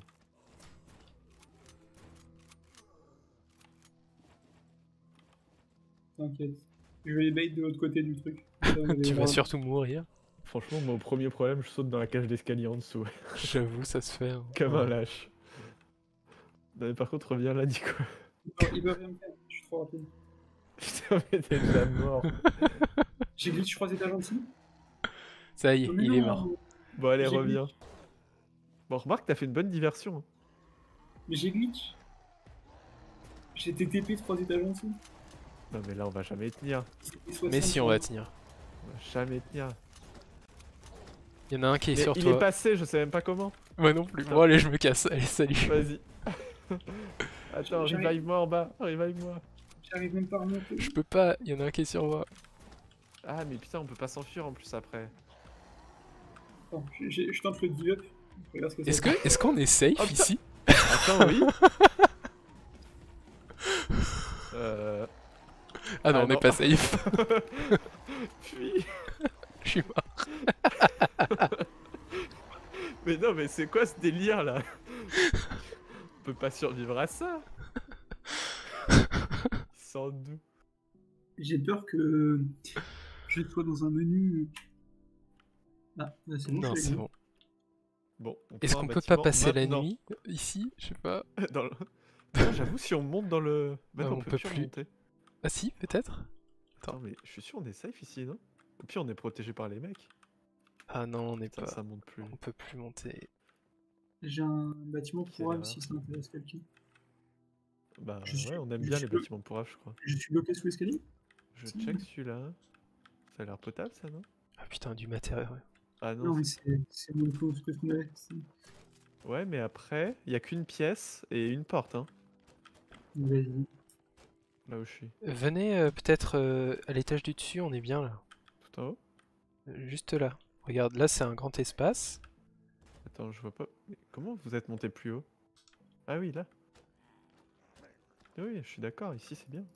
T'inquiète. Je vais les bait de l'autre côté du truc. Ça, vous allez Tu vas voir. surtout mourir. Franchement, moi au premier problème, je saute dans la cage d'escalier en dessous. J'avoue, ça se fait. hein. Comme un lâche. Non mais par contre, reviens là, dis quoi. Non, ils peuvent rien me faire, je suis trop rapide. Putain mais t'es déjà mort. J'ai glitch trois étages en dessous. Ça y est, Oh, mais il est non, mort. Bon allez, J'ai reviens. Bon, remarque, t'as fait une bonne diversion. hein. Mais j'ai glitch. J'ai T T P trois étages en dessous. Non mais là, on va jamais tenir. C'était Mais si, on va tenir. On va jamais tenir. Il y en a un qui est Mais sur il toi. est passé, je sais même pas comment. Moi non plus. Bon allez, je me casse. Allez, salut. Vas-y. Attends, J'arrive. revive-moi en bas, revive-moi. J'arrive même pas à remonter. Je peux pas, il y en a un qui est sur moi. Ah, mais putain, on peut pas s'enfuir en plus après. Attends, j'ai- j'ai- je tente le give up. Regarde ce que ça Est-ce fait. que est-ce qu'on est safe Oh, putain. ici? Attends, oui. euh... Ah non, Ah on n'est non. pas safe. Puis... Je suis mort. Mais non, mais c'est quoi ce délire là? On peut pas survivre à ça. Ils sortent d'où? J'ai peur que je sois dans un menu. Ah, là, c'est bon. Non, je l'ai c'est vu. bon. Bon, on Est-ce prend un qu'on peut pas bâtiment passer la maintenant. nuit ici? Je sais pas. Dans le... Putain, j'avoue, si on monte dans le... Bah Ah, non, on on peut peut plus plus. remonter. Ah si, peut-être? Attends, mais je suis sûr on est safe ici, non? Au pire, on est protégé par les mecs. Ah non, on n'est Putain, pas. ça monte plus. On peut plus monter. J'ai un bâtiment Quelle pour âme erreur. si ça intéresse quelqu'un. Bah Je suis- ouais, on aime je bien suis les le- bâtiments de pourrage, je crois. Je suis bloqué sous l'escalier. Je Si. check celui-là. Ça a l'air potable, ça, non? Ah putain, du matériel. Ah non, Non, mais c'est- c'est c'est mon coup, ce que qu'on avait. c'est- Ouais, mais après, il y a qu'une pièce et une porte, hein, Vas-y. là où je suis. Venez euh, peut-être euh, à l'étage du dessus, on est bien là. Tout en haut? Euh, Juste là. Regarde, là c'est un grand espace. Attends, je vois pas. Mais comment vous êtes monté plus haut? Ah oui, là. Oui, je suis d'accord, ici c'est bien.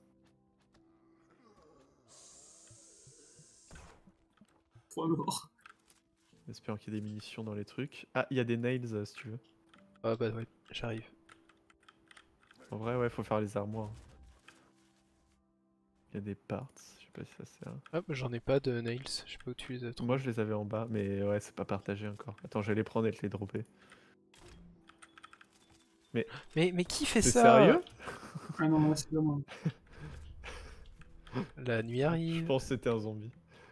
Point mort. Espérons qu'il y ait des munitions dans les trucs. Ah, il y a des nails euh, si tu veux. Ah bah ouais, j'arrive. En vrai, ouais, faut faire les armoires. Il y a des parts, je sais pas si ça sert. Ah bah j'en ai pas de nails, je sais pas où tu les as trouvés. Moi je les avais en bas, mais ouais, c'est pas partagé encore. Attends, je vais les prendre et te les dropper. Mais, mais qui fait C'est ça? sérieux? Ah non, là, c'est pas moi. La nuit Je arrive. pense que c'était un zombie.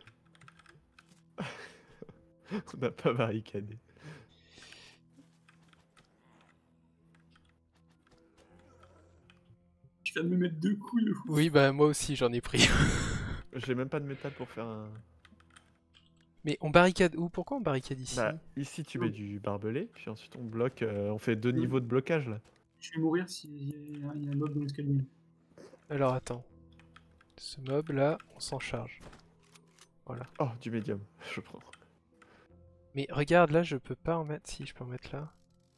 On n'a pas barricadé. Je viens de me mettre deux coups, le fou. Oui bah moi aussi j'en ai pris. J'ai même pas de métal pour faire un... Mais on barricade où? Pourquoi on barricade ici? Bah, ici tu mets du barbelé, puis ensuite on bloque, euh, on fait deux niveaux de blocage là. Je vais mourir s'il y, a- il y a un mob dans l'escalier. Alors attends. Ce mob là, on s'en charge. Voilà. Oh, du médium, je prends. Mais regarde là, je peux pas en mettre. Si, je peux en mettre là.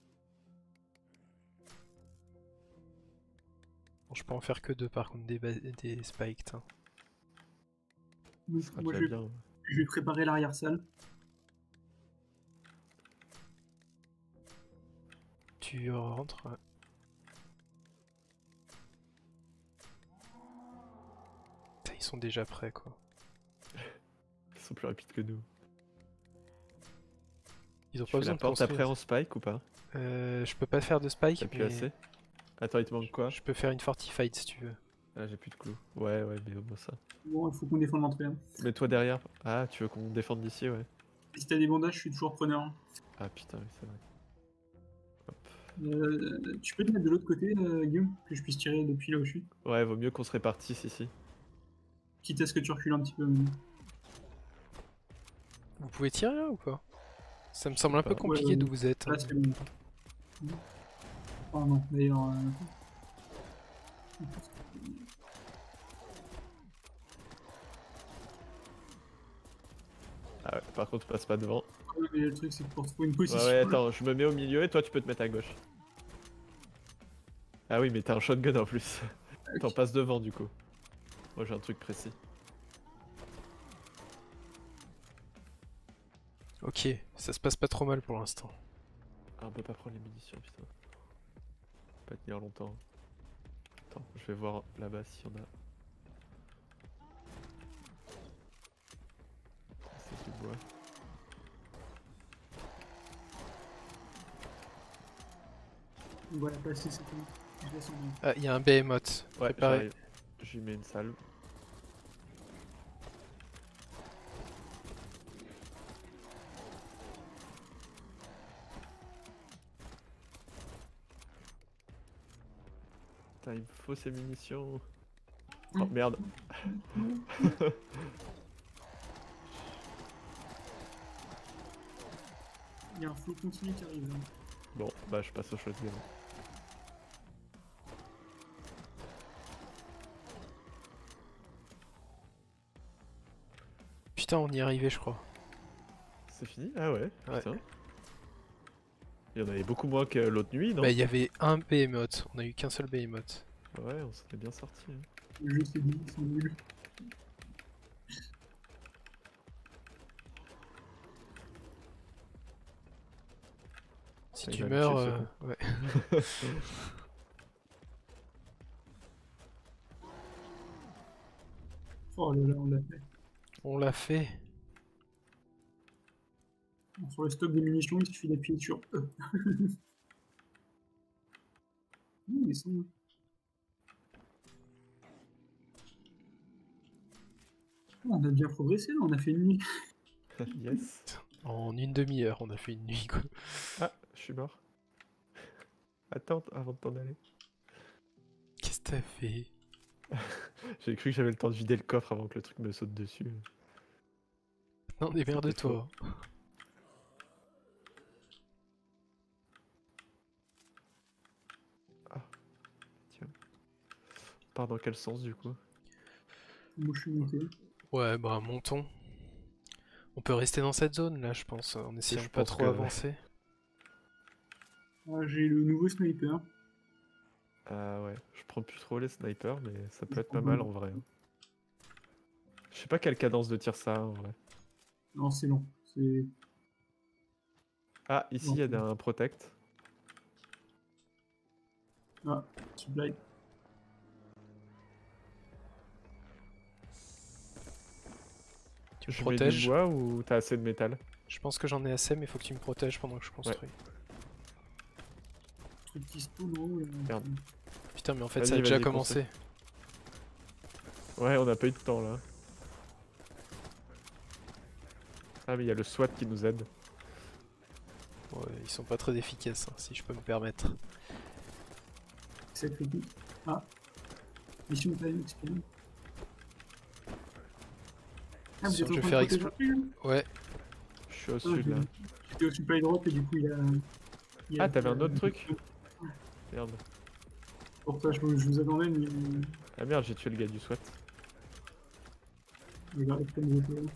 Bon, je peux en faire que deux par contre, des, ba- des spiked. hein. Donc, Ça sera moi, je déjà vais, bien. je vais préparer l'arrière-salle. Tu rentres. ouais. Putain, ils sont déjà prêts quoi. Ils sont plus rapides que nous. Ils ont Tu pas fais besoin la de porte construire. après en spike ou pas? Euh, je peux pas faire de spike, T'as plus mais assez? Attends, il te manque quoi? je peux faire une fortified si tu veux. Ah, j'ai plus de clous. Ouais, ouais, mais bon ça. Bon, il faut qu'on défende l'entrée. hein. Mets-toi derrière. Ah, tu veux qu'on défende d'ici, ouais. Et si t'as des bandages, je suis toujours preneur. hein. Ah putain, oui, c'est vrai. Euh, tu peux te mettre de l'autre côté, euh, Guillaume, que je puisse tirer depuis là où je suis. Ouais, vaut mieux qu'on se répartisse ici. Quitte à ce que tu recules un petit peu. mais- Vous pouvez tirer là ou pas? Ça me semble un peu pas. compliqué Ouais, d'où vous êtes. Là, hein. c'est bon. Oh non, d'ailleurs. euh, Ah ouais, par contre, passe pas devant. ouais, mais le truc, c'est que pour trouver une Ouais, position. ouais, attends, je me mets au milieu et toi tu peux te mettre à gauche. Ah oui, mais t'as un shotgun en plus. Ok. T'en passes devant du coup. Moi j'ai un truc précis. Ok, ça se passe pas trop mal pour l'instant. Ah, on peut pas prendre les munitions, putain. Pas tenir longtemps. Attends, je vais voir là-bas s'il y en a. C'est du bois. Voilà, passer, c'est tout. Je laisse en main. Ah, il y a un behemoth. Ouais, Préparé. j'arrive. J'y mets une salve. Putain, il me faut ces munitions. Oh merde. Il y a un flot continu qui arrive. hein. Bon, bah je passe au shotgun. putain, on y est arrivé, je crois. C'est fini? Ah ouais, Ouais. putain. Il y en avait beaucoup moins que l'autre nuit, non? Bah, il y avait un Behemoth, on a eu qu'un seul Behemoth. Ouais, on s'en est bien sorti. Hein. Le jeu c'est nul, c'est nul. Si Ah, il tu va me meurs, tuer, ce euh, con. ouais. Oh là là, on l'a fait. On l'a fait. Bon, sur le stock de munitions, il suffit d'appuyer sur E. Mmh, ils sont... Oh, on a bien progressé là, on a fait une nuit. Yes. En une demi-heure, on a fait une nuit, quoi. Ah, je suis mort. Attends avant de t'en aller. Qu'est-ce que t'as fait? J'ai cru que j'avais le temps de vider le coffre avant que le truc me saute dessus. Non, démerde-toi. Ah, tiens. On part dans quel sens du coup? Moi je suis monté. Ouais, bah, montons. On peut rester dans cette zone, là, je pense, en essayant je de pas pense trop que- avancer. Ah, j'ai le nouveau sniper. Ah ouais, je prends plus trop les snipers, mais ça peut Je être pas prends mal pas. en vrai. hein. Je sais pas quelle cadence de tir ça a en vrai. Non, c'est long. C'est... Ah, ici il y a un protect. Ah, petite blague. Tu me Je mets du protèges? bois ou t'as assez de métal? Je pense que j'en ai assez, mais faut que tu me protèges pendant que je construis. Truc qui spawn en haut là. Merde. Putain, mais en fait, Vas-y, ça a déjà vas-y, commencé. Ouais, on a pas eu de temps là. Ah mais il y a le SWAT qui nous aide. Ouais, ils sont pas très efficaces, hein, si je peux me permettre. C'est critique. Ah. Mission time expérience. Ah, vous Sûr, êtes en je vais train faire de protéger explo- le truc, là? Ouais, Je suis au Ah, sud là. j'ai- J'étais au supply drop et du coup il a... il a- Ah, t'avais un autre truc? Ouais. Merde. Pour ça je, vous- je vous attendais mais... Ah merde, j'ai tué le gars du SWAT. Regardez comme vous êtes là.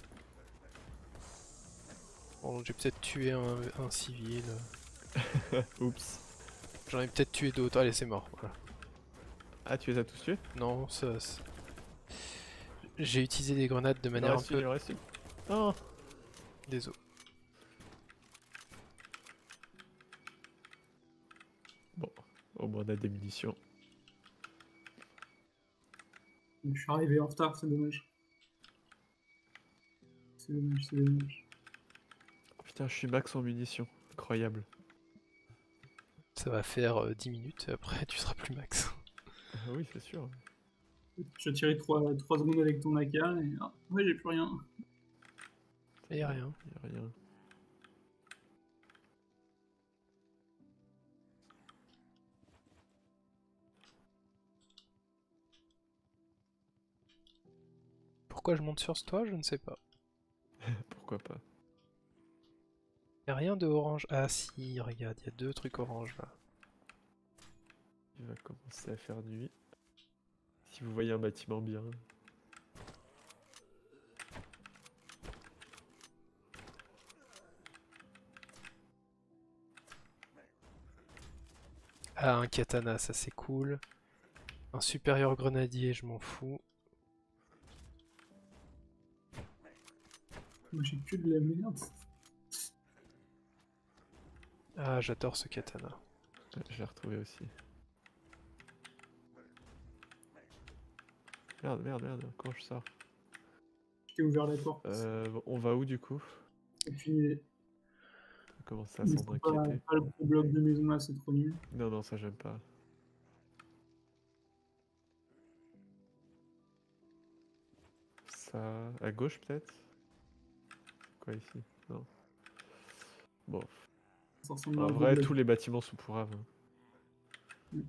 bon, j'ai peut-être tué un, un civil. Oups. J'en ai peut-être tué d'autres. Allez, c'est mort. Voilà. Ah, tu les as tous tués? Non, ça. ça- J'ai utilisé des grenades de Il en manière un reste une, il peu. en reste une. Oh. Désolé. Bon, au moins on a des munitions. Je suis arrivé en retard, c'est dommage. C'est dommage, c'est dommage. Oh, putain, je suis max en munitions. Incroyable. Ça va faire euh, dix minutes et après tu seras plus max. Ah oui, c'est sûr. Tu as tiré trois secondes avec ton A K et... Ah, ouais, j'ai plus rien. Et y'a rien. Y a rien. Pourquoi je monte sur ce toit, je ne sais pas. Pourquoi pas. Y'a rien de orange. Ah si, regarde, il y a deux trucs orange là. Il va commencer à faire nuit. Si vous voyez un bâtiment bien. Ah, un katana, ça c'est cool. Un supérieur grenadier, je m'en fous. Moi j'ai que de la merde. Ah, j'adore ce katana. Ouais, je l'ai retrouvé aussi. Merde, merde, merde, comment je sors? Je t'ai ouvert la porte. euh, On va où du coup? Et puis, On commence à il s'en faut pas, inquiéter. pas le gros bloc de maison là, c'est trop nul. Non, non, ça j'aime pas. Ça... à gauche peut-être? Quoi ici? Non. Bon, Ça ressemble à en un vrai, gros tous les bâtiments sont pourraves. hein. bloc.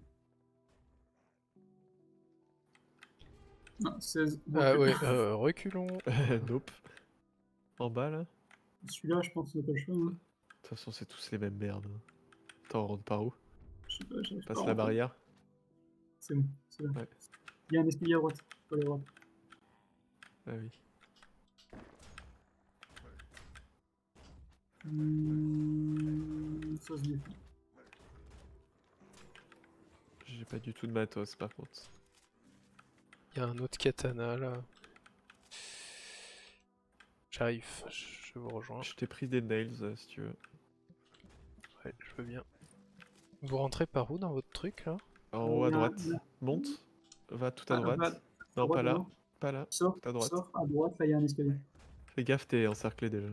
Ah, seize. Ah Donc, ouais, euh, reculons. Nope. En bas là? Celui-là, je pense que c'est pas le choix. Hein. De toute façon, c'est tous les mêmes merdes. hein. Attends, on rentre par où? Je sais pas, j'arrive pas. Passe à la rentrer. barrière? C'est bon, c'est là. Ouais. Il y a un escalier à droite. Pas à droite. Ah oui. Hum, ça se défend. J'ai pas du tout de matos par contre. Il y a un autre katana là. J'arrive, je vous rejoins. Je t'ai pris des nails euh, si tu veux. Ouais, je veux bien. Vous rentrez par où dans votre truc là? En haut à Là, droite. là. Monte. Va tout à Ah, droite. va- Non, droite, pas là. d'abord. Pas là. Sors, Tout à droite. sors, à droite, là il y a un escalier. Fais gaffe, t'es encerclé déjà.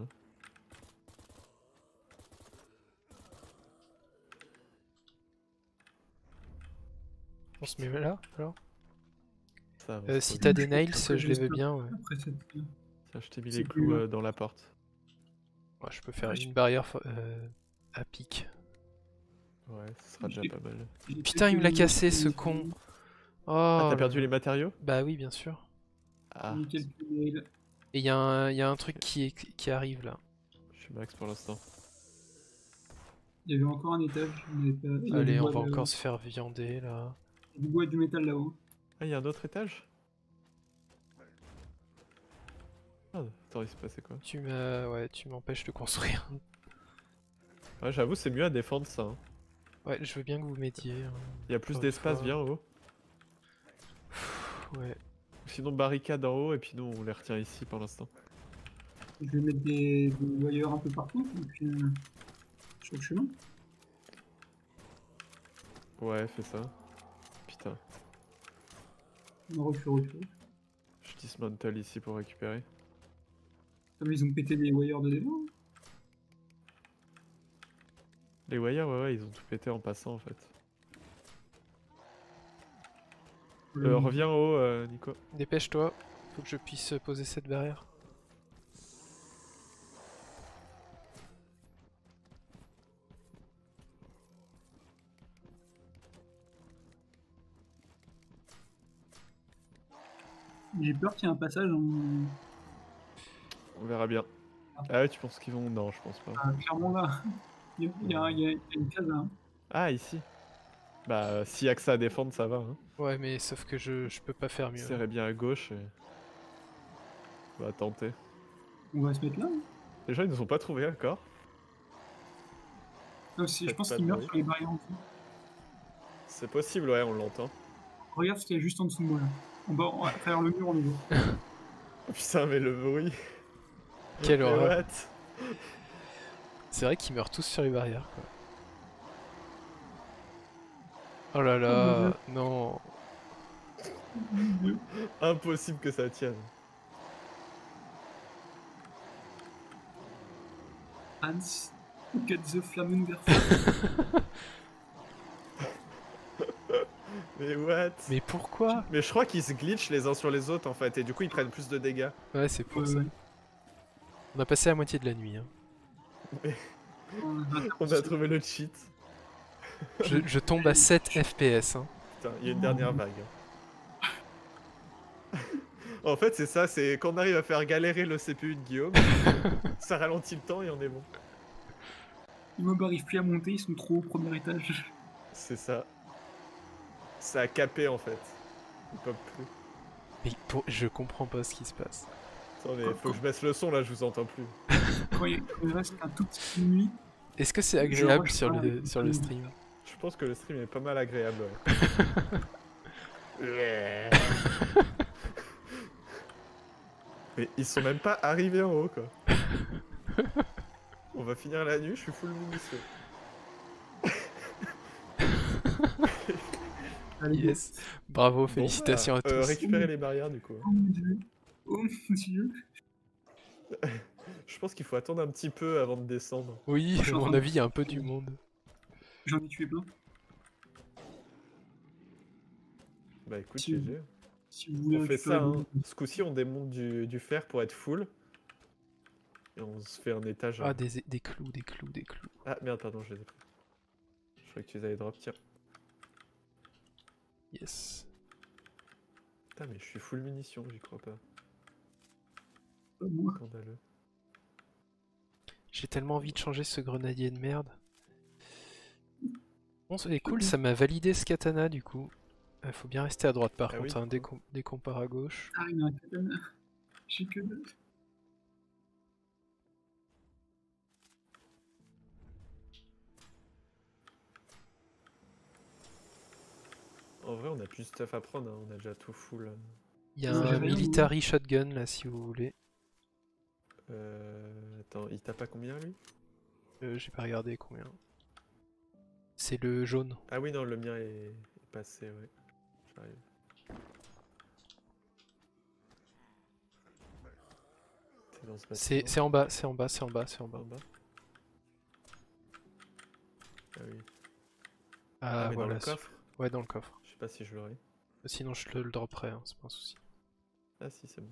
On se met là alors? Ça avance Euh, pas si bien. t'as des Je pense nails, que je les veux j'espère. bien. Ouais. Après cette... Tiens, je t'ai mis c'est les plus clous là. euh, dans la porte. Ouais, je peux faire Ouais, je- une barrière fo- euh, à pic. Ouais, ce sera déjà J'ai- pas mal. J'ai Putain, il me l'a quelques- cassé ce con. Oh, Ah, t'as là perdu là. les matériaux? Bah oui, bien sûr. Ah, J'ai quelques mails. Et il y, a un- y a un truc qui, est, qui arrive là. je suis max pour l'instant. Il y avait encore un étage. mais pas- il y a Allez, du on bois va là- encore se faire viander là. du bois et du métal là-haut. Ah, il y a un autre étage? Ah, attends, il s'est passé quoi? Tu m'as, ouais, tu m'empêches de construire. Ouais, j'avoue, c'est mieux à défendre ça. hein. Ouais, je veux bien que vous m'aidiez. hein. Il y a plus Encore une d'espace, fois. viens en haut. Pff, Ouais. Sinon, barricade en haut et puis nous on les retient ici pour l'instant. Je vais mettre des, des wires un peu partout. Et puis, euh, sur le chemin. Ouais, fais ça. Putain, On refait, refait. je dismantle ici pour récupérer. Comme ils ont pété les wires de devant. Les wires, ouais, ouais, ils ont tout pété en passant en fait. Euh, Le- reviens en haut, euh, Nico. Dépêche-toi, faut que je puisse poser cette barrière. J'ai peur qu'il y ait un passage en. On verra bien. Ah ouais, tu penses qu'ils vont... Non, je pense pas. Ah, clairement là. Il y a, il y a- il y a- il y a une case là. Ah, ici. Bah, euh, s'il y a que ça à défendre, ça va. Hein. Ouais, mais sauf que je, je peux pas faire mieux. Serrez bien à gauche et... On va tenter. On va se mettre là. hein. Les gens, ils nous ont pas trouvé encore. Non, si, je Faites pense pas de qu'il meurt bruit. sur les barrières en dessous. C'est possible, ouais, on l'entend. Regarde ce qu'il y a juste en dessous de moi là. En bas, à travers le mur, on le voit. Putain, mais le bruit. Quelle Mais horreur. what? C'est vrai qu'ils meurent tous sur les barrières, quoi. Oh là là, non. Impossible que ça tienne. Hans, get the Flammenwerfer. Mais what? Mais pourquoi? Mais je crois qu'ils se glitchent les uns sur les autres en fait, et du coup ils prennent plus de dégâts. Ouais, c'est pour Ouais, ça. ouais. On a passé la moitié de la nuit. Hein. On a trouvé le cheat. Je, je tombe à sept F P S. Hein. Putain, il y a une dernière vague. En fait, c'est ça, c'est quand on arrive à faire galérer le C P U de Guillaume, ça ralentit le temps et on est bon. Les mobs arrivent plus à monter, ils sont trop au premier étage. C'est ça. Ça a capé en fait. Ils peuvent plus. Mais pour... je comprends pas ce qui se passe. Attendez, faut que je baisse le son là, je vous entends plus. Quand il quand il reste un tout petit nuit, Est-ce que c'est Je agréable rush sur pas le, avec sur le le- stream? Je pense que le stream est pas mal agréable. Ouais. Mais ils sont même pas arrivés en haut quoi. On va finir la nuit, je suis full munitions. allez, Yes. Bravo, Bon, félicitations voilà. à tous. Euh, récupérer les barrières du coup. Oh mon dieu. Oh mon dieu. Je pense qu'il faut attendre un petit peu avant de descendre. Oui, Je suis à en mon train de- avis, il y a un peu du monde. J'en ai tué plein. Bah écoute, Si G vous- G. Si vous voulez On fait récupérer ça, le- hein. Ce coup-ci on démonte du, du fer pour être full. Et on se fait un étage. Ah, hein. des, des clous, des clous, des clous. Ah merde, pardon, je les ai pris. Je croyais que tu les avais drop, tiens. Yes. Putain, mais je suis full munitions, j'y crois pas. Pas moi. Scandaleux. J'ai tellement envie de changer ce grenadier de merde. Bon, c'est cool, ça m'a validé ce katana du coup. Il faut bien rester à droite par Ah oui, contre, hein, du dès coup. qu'on dès qu'on part à gauche. Ah, il y a un katana. J'ai que deux. en vrai, on a plus de stuff à prendre, hein, on a déjà tout full. Il y a Non, j'ai un rien, military shotgun là si vous voulez. Euh... Attends, il tape à combien lui? Euh, J'ai pas regardé combien. C'est le jaune. Ah oui, non, le mien est, est passé, ouais. J'arrive. T'es dans ce C'est bâtiment c'est en bas, c'est en bas, c'est en bas, c'est en bas. en bas? Ah oui. Ah, Ah, mais voilà. dans le su- coffre? Ouais, dans le coffre. Je sais pas si je l'aurai. Sinon je te le dropperai, hein, c'est pas un souci. Ah si, c'est bon.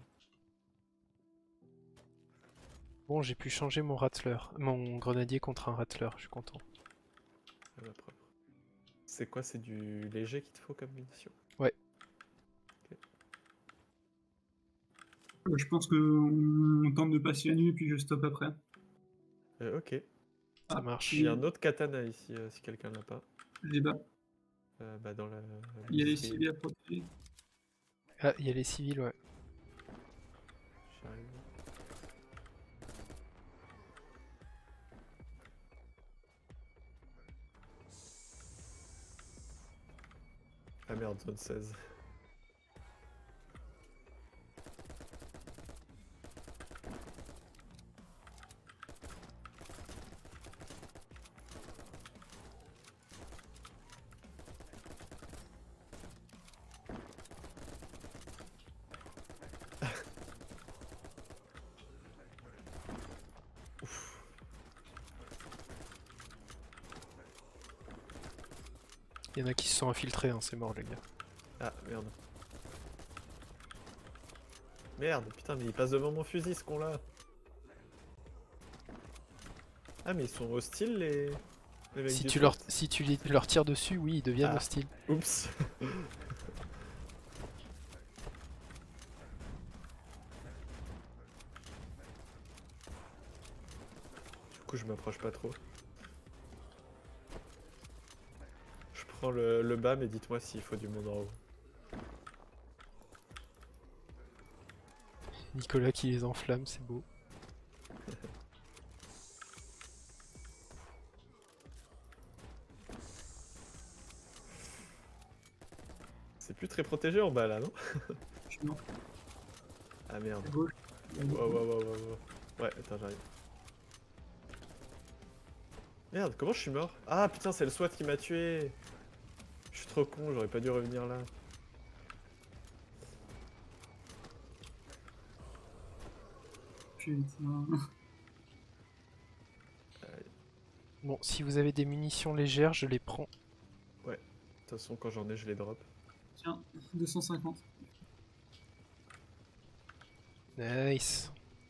Bon, j'ai pu changer mon rattler, mon grenadier contre un rattler, je suis content. Ah bah, propre. C'est quoi? C'est du léger qu'il te faut comme munition? Euh, Je pense qu'on tente de passer la nuit puis je stoppe après. Euh, ok. Ça Ah, marche. Il y a un autre katana ici, euh, si quelqu'un l'a pas. Les bas. Euh, bah dans la... Il y a les l'épicerie. civils à protéger. Ah, il y a les civils, ouais. J'arrive. Ah merde, zone seize. Il y en a qui se sont infiltrés, hein, c'est mort les gars. Ah merde. Merde, putain, mais il passe devant mon fusil ce con là. Ah mais ils sont hostiles les... les mecs Si du tu, leur, SWAT. si tu les- leur tires dessus, oui, ils deviennent Ah. hostiles. Oups. Du coup je m'approche pas trop. Je prends le, le bas mais dites-moi s'il faut du monde en haut. Nicolas qui les enflamme, c'est beau. C'est plus très protégé en bas là, non? Je suis mort. Ah merde. À gauche. Wow, wow, wow, wow, wow. Ouais, attends, j'arrive. Merde, comment je suis mort? Ah putain, c'est le SWAT qui m'a tué. Je suis trop con, j'aurais pas dû revenir là. Putain. Bon, si vous avez des munitions légères, je les prends. De toute façon, quand j'en ai, je les drop. Tiens, deux cent cinquante. Nice.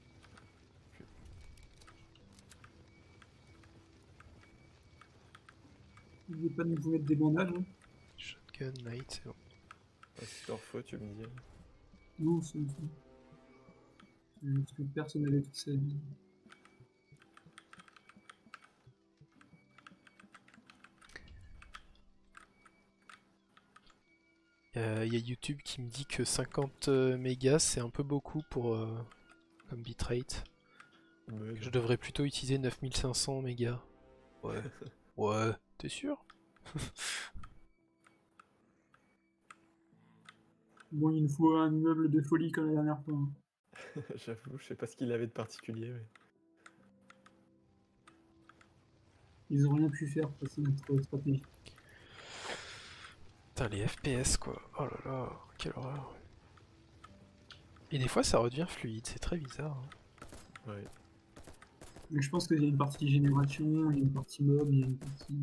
N'oubliez pas de vous mettre des bandages. Hein. Shotgun, light, c'est bon. Ah, si t'en faut, tu me dis. Non, c'est c'est- parce que personne n'avait toutes ces. Il y a YouTube qui me dit que cinquante euh, mégas c'est un peu beaucoup pour euh, comme bitrate. Mais Je non. devrais plutôt utiliser neuf mille cinq cents mégas. Ouais. Ouais, t'es sûr? Bon, il nous faut un immeuble de folie comme la dernière fois. Hein. J'avoue, je sais pas ce qu'il avait de particulier, mais... Ils ont rien pu faire pour passer notre stratégie. Putain, les F P S quoi. Oh là là, quelle horreur. Et des fois ça redevient fluide, c'est très bizarre. hein. Ouais. Mais je pense qu'il y a une partie génération, il y a une partie mob, il y a une partie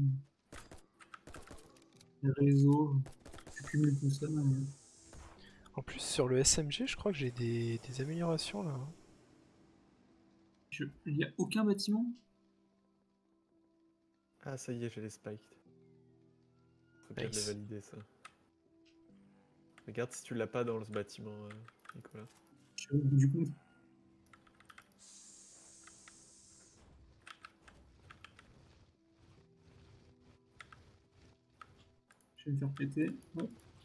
réseau. Tu cumules tout ça. Mais... En plus sur le S M G, je crois que j'ai des, des améliorations là. hein. Je... Il n'y a aucun bâtiment. Ah, ça y est, j'ai les spiked. Faut bien de les Nice. valider, ça. Regarde si tu l'as pas dans ce bâtiment, euh, Nicolas. Je suis au bout du compte. Je vais me faire péter. Hop.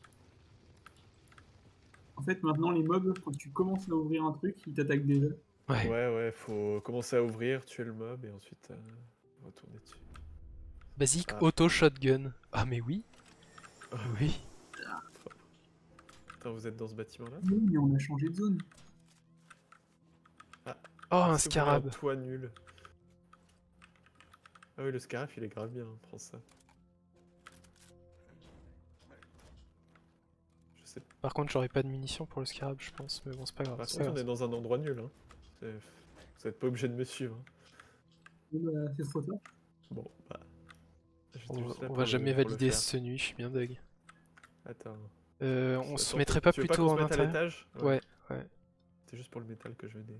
En fait, maintenant, les mobs, quand tu commences à ouvrir un truc, ils t'attaquent déjà. Ouais. Ouais, ouais, faut commencer à ouvrir, tuer le mob et ensuite euh, retourner dessus. Basique Ah. auto shotgun. Ah mais oui. Oui. Attends, vous êtes dans ce bâtiment-là? Oui, mais on a changé de zone. Oh, un Est-ce que vous voulez scarab. un toit nul. Ah oui, le scarab, il est grave bien, hein, prends ça. Je sais pas. Par contre, j'aurais pas de munitions pour le scarab, je pense, mais bon, c'est pas grave. Par c'est pas contre, on grave. est dans un endroit nul. Hein. C'est- Vous êtes pas obligé de me suivre. hein. Bon, bah, c'est trop tard. Bon, bah. j'étais On, juste là on pour va le- jamais pour le valider faire. ce nuit, je suis bien deg. Attends. Euh, on Attends, se mettrait pas tu veux plutôt qu'on se en mette à intérieur? l'étage? Ouais, ouais. C'est juste pour le métal que je venais.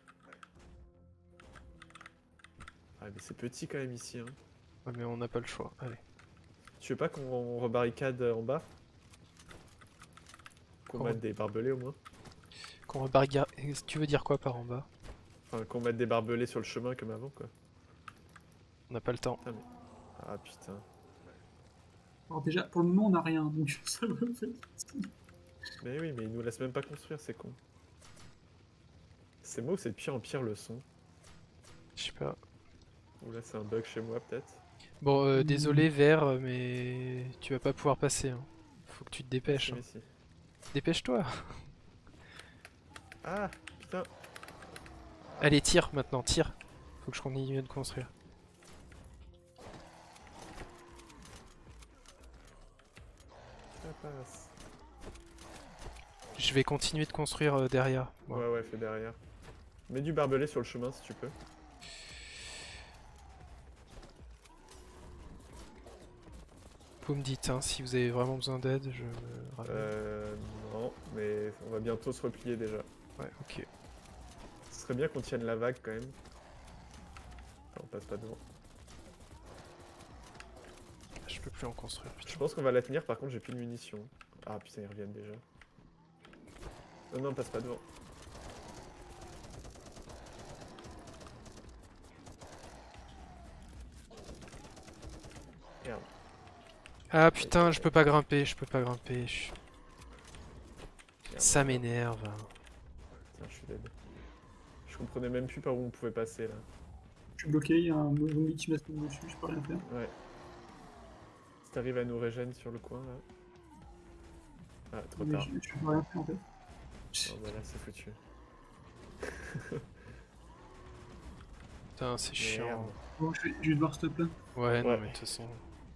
Ah, mais c'est petit quand même ici. Hein. Ouais, mais on n'a pas le choix. Allez. Tu veux pas qu'on rebarricade en bas? Qu'on Qu'on mette des barbelés au moins? Qu'on rebarricade. Tu veux dire quoi par en bas? Enfin, qu'on mette des barbelés sur le chemin comme avant, quoi. On n'a pas le temps. Putain, mais... Ah putain. Alors déjà, pour le moment, on n'a rien, donc ça va faire. Mais oui, mais ils nous laissent même pas construire, c'est con. C'est moi ou c'est de pire en pire le son? Je sais pas. Ou là c'est un bug chez moi peut-être? Bon, euh, Hmm. désolé, vert, mais tu vas pas pouvoir passer. Hein. Faut que tu te dépêches. Si, hein. mais si. Dépêche-toi. Ah putain. Allez, tire maintenant, tire. Faut que je continue de construire. Ça passe. Je vais continuer de construire euh, derrière. moi. Ouais ouais, fais derrière. Mets du barbelé sur le chemin si tu peux. Vous me dites hein, si vous avez vraiment besoin d'aide, je me ramène. Euh non, mais on va bientôt se replier déjà. Ouais, ok. Ce serait bien qu'on tienne la vague quand même. Enfin, on passe pas devant. Je peux plus en construire, Je putain. pense qu'on va la tenir, par contre j'ai plus de munitions. Ah putain, ils reviennent déjà. Non, non, passe pas devant. Merde. Ah putain, je peux pas grimper, je peux pas grimper. je- Merde. Ça m'énerve. Tiens, je suis dead. Je comprenais même plus par où on pouvait passer là. Je suis bloqué, il y a un zombie qui m'aspire dessus, je peux rien faire. Ouais. Si t'arrives à nous régène sur le coin là. Ah, trop Mais tard. je, je peux rien faire en fait. Oh bah là, c'est foutu. Putain, c'est chiant. Merde. Bon, je vais, je vais devoir stopper là. Ouais, non, Ouais. mais de toute façon.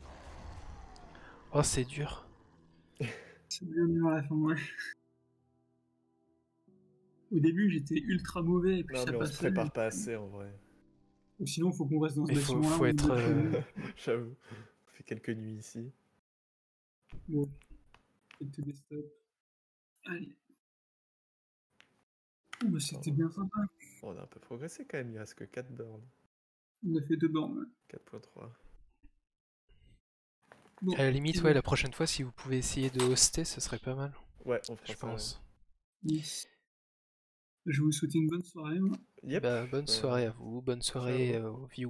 Oh, c'est dur. C'est bien dur à la fin, ouais. Au début, j'étais ultra mauvais et puis Non, ça mais on se passait. prépare pas assez en vrai. Ou sinon, faut qu'on reste dans ce Mais faut- bâtiment-là. faut on être, bloque chez euh, nous. J'avoue. On fait quelques nuits ici. Bon. Et te des stops. Allez. Oh, bah c'était bien sympa. On a un peu progressé quand même, il reste que quatre bornes. On a fait deux bornes. ouais. quatre point trois. Bon, À la limite, c'est ouais, bon. la prochaine fois, si vous pouvez essayer de hoster, ce serait pas mal. Ouais, on fera Je ça. ouais. pense. Yes. Je vais vous souhaiter une bonne soirée. moi. Yep. Bah, bonne euh, soirée à vous, bonne soirée ciao. euh, aux viewers.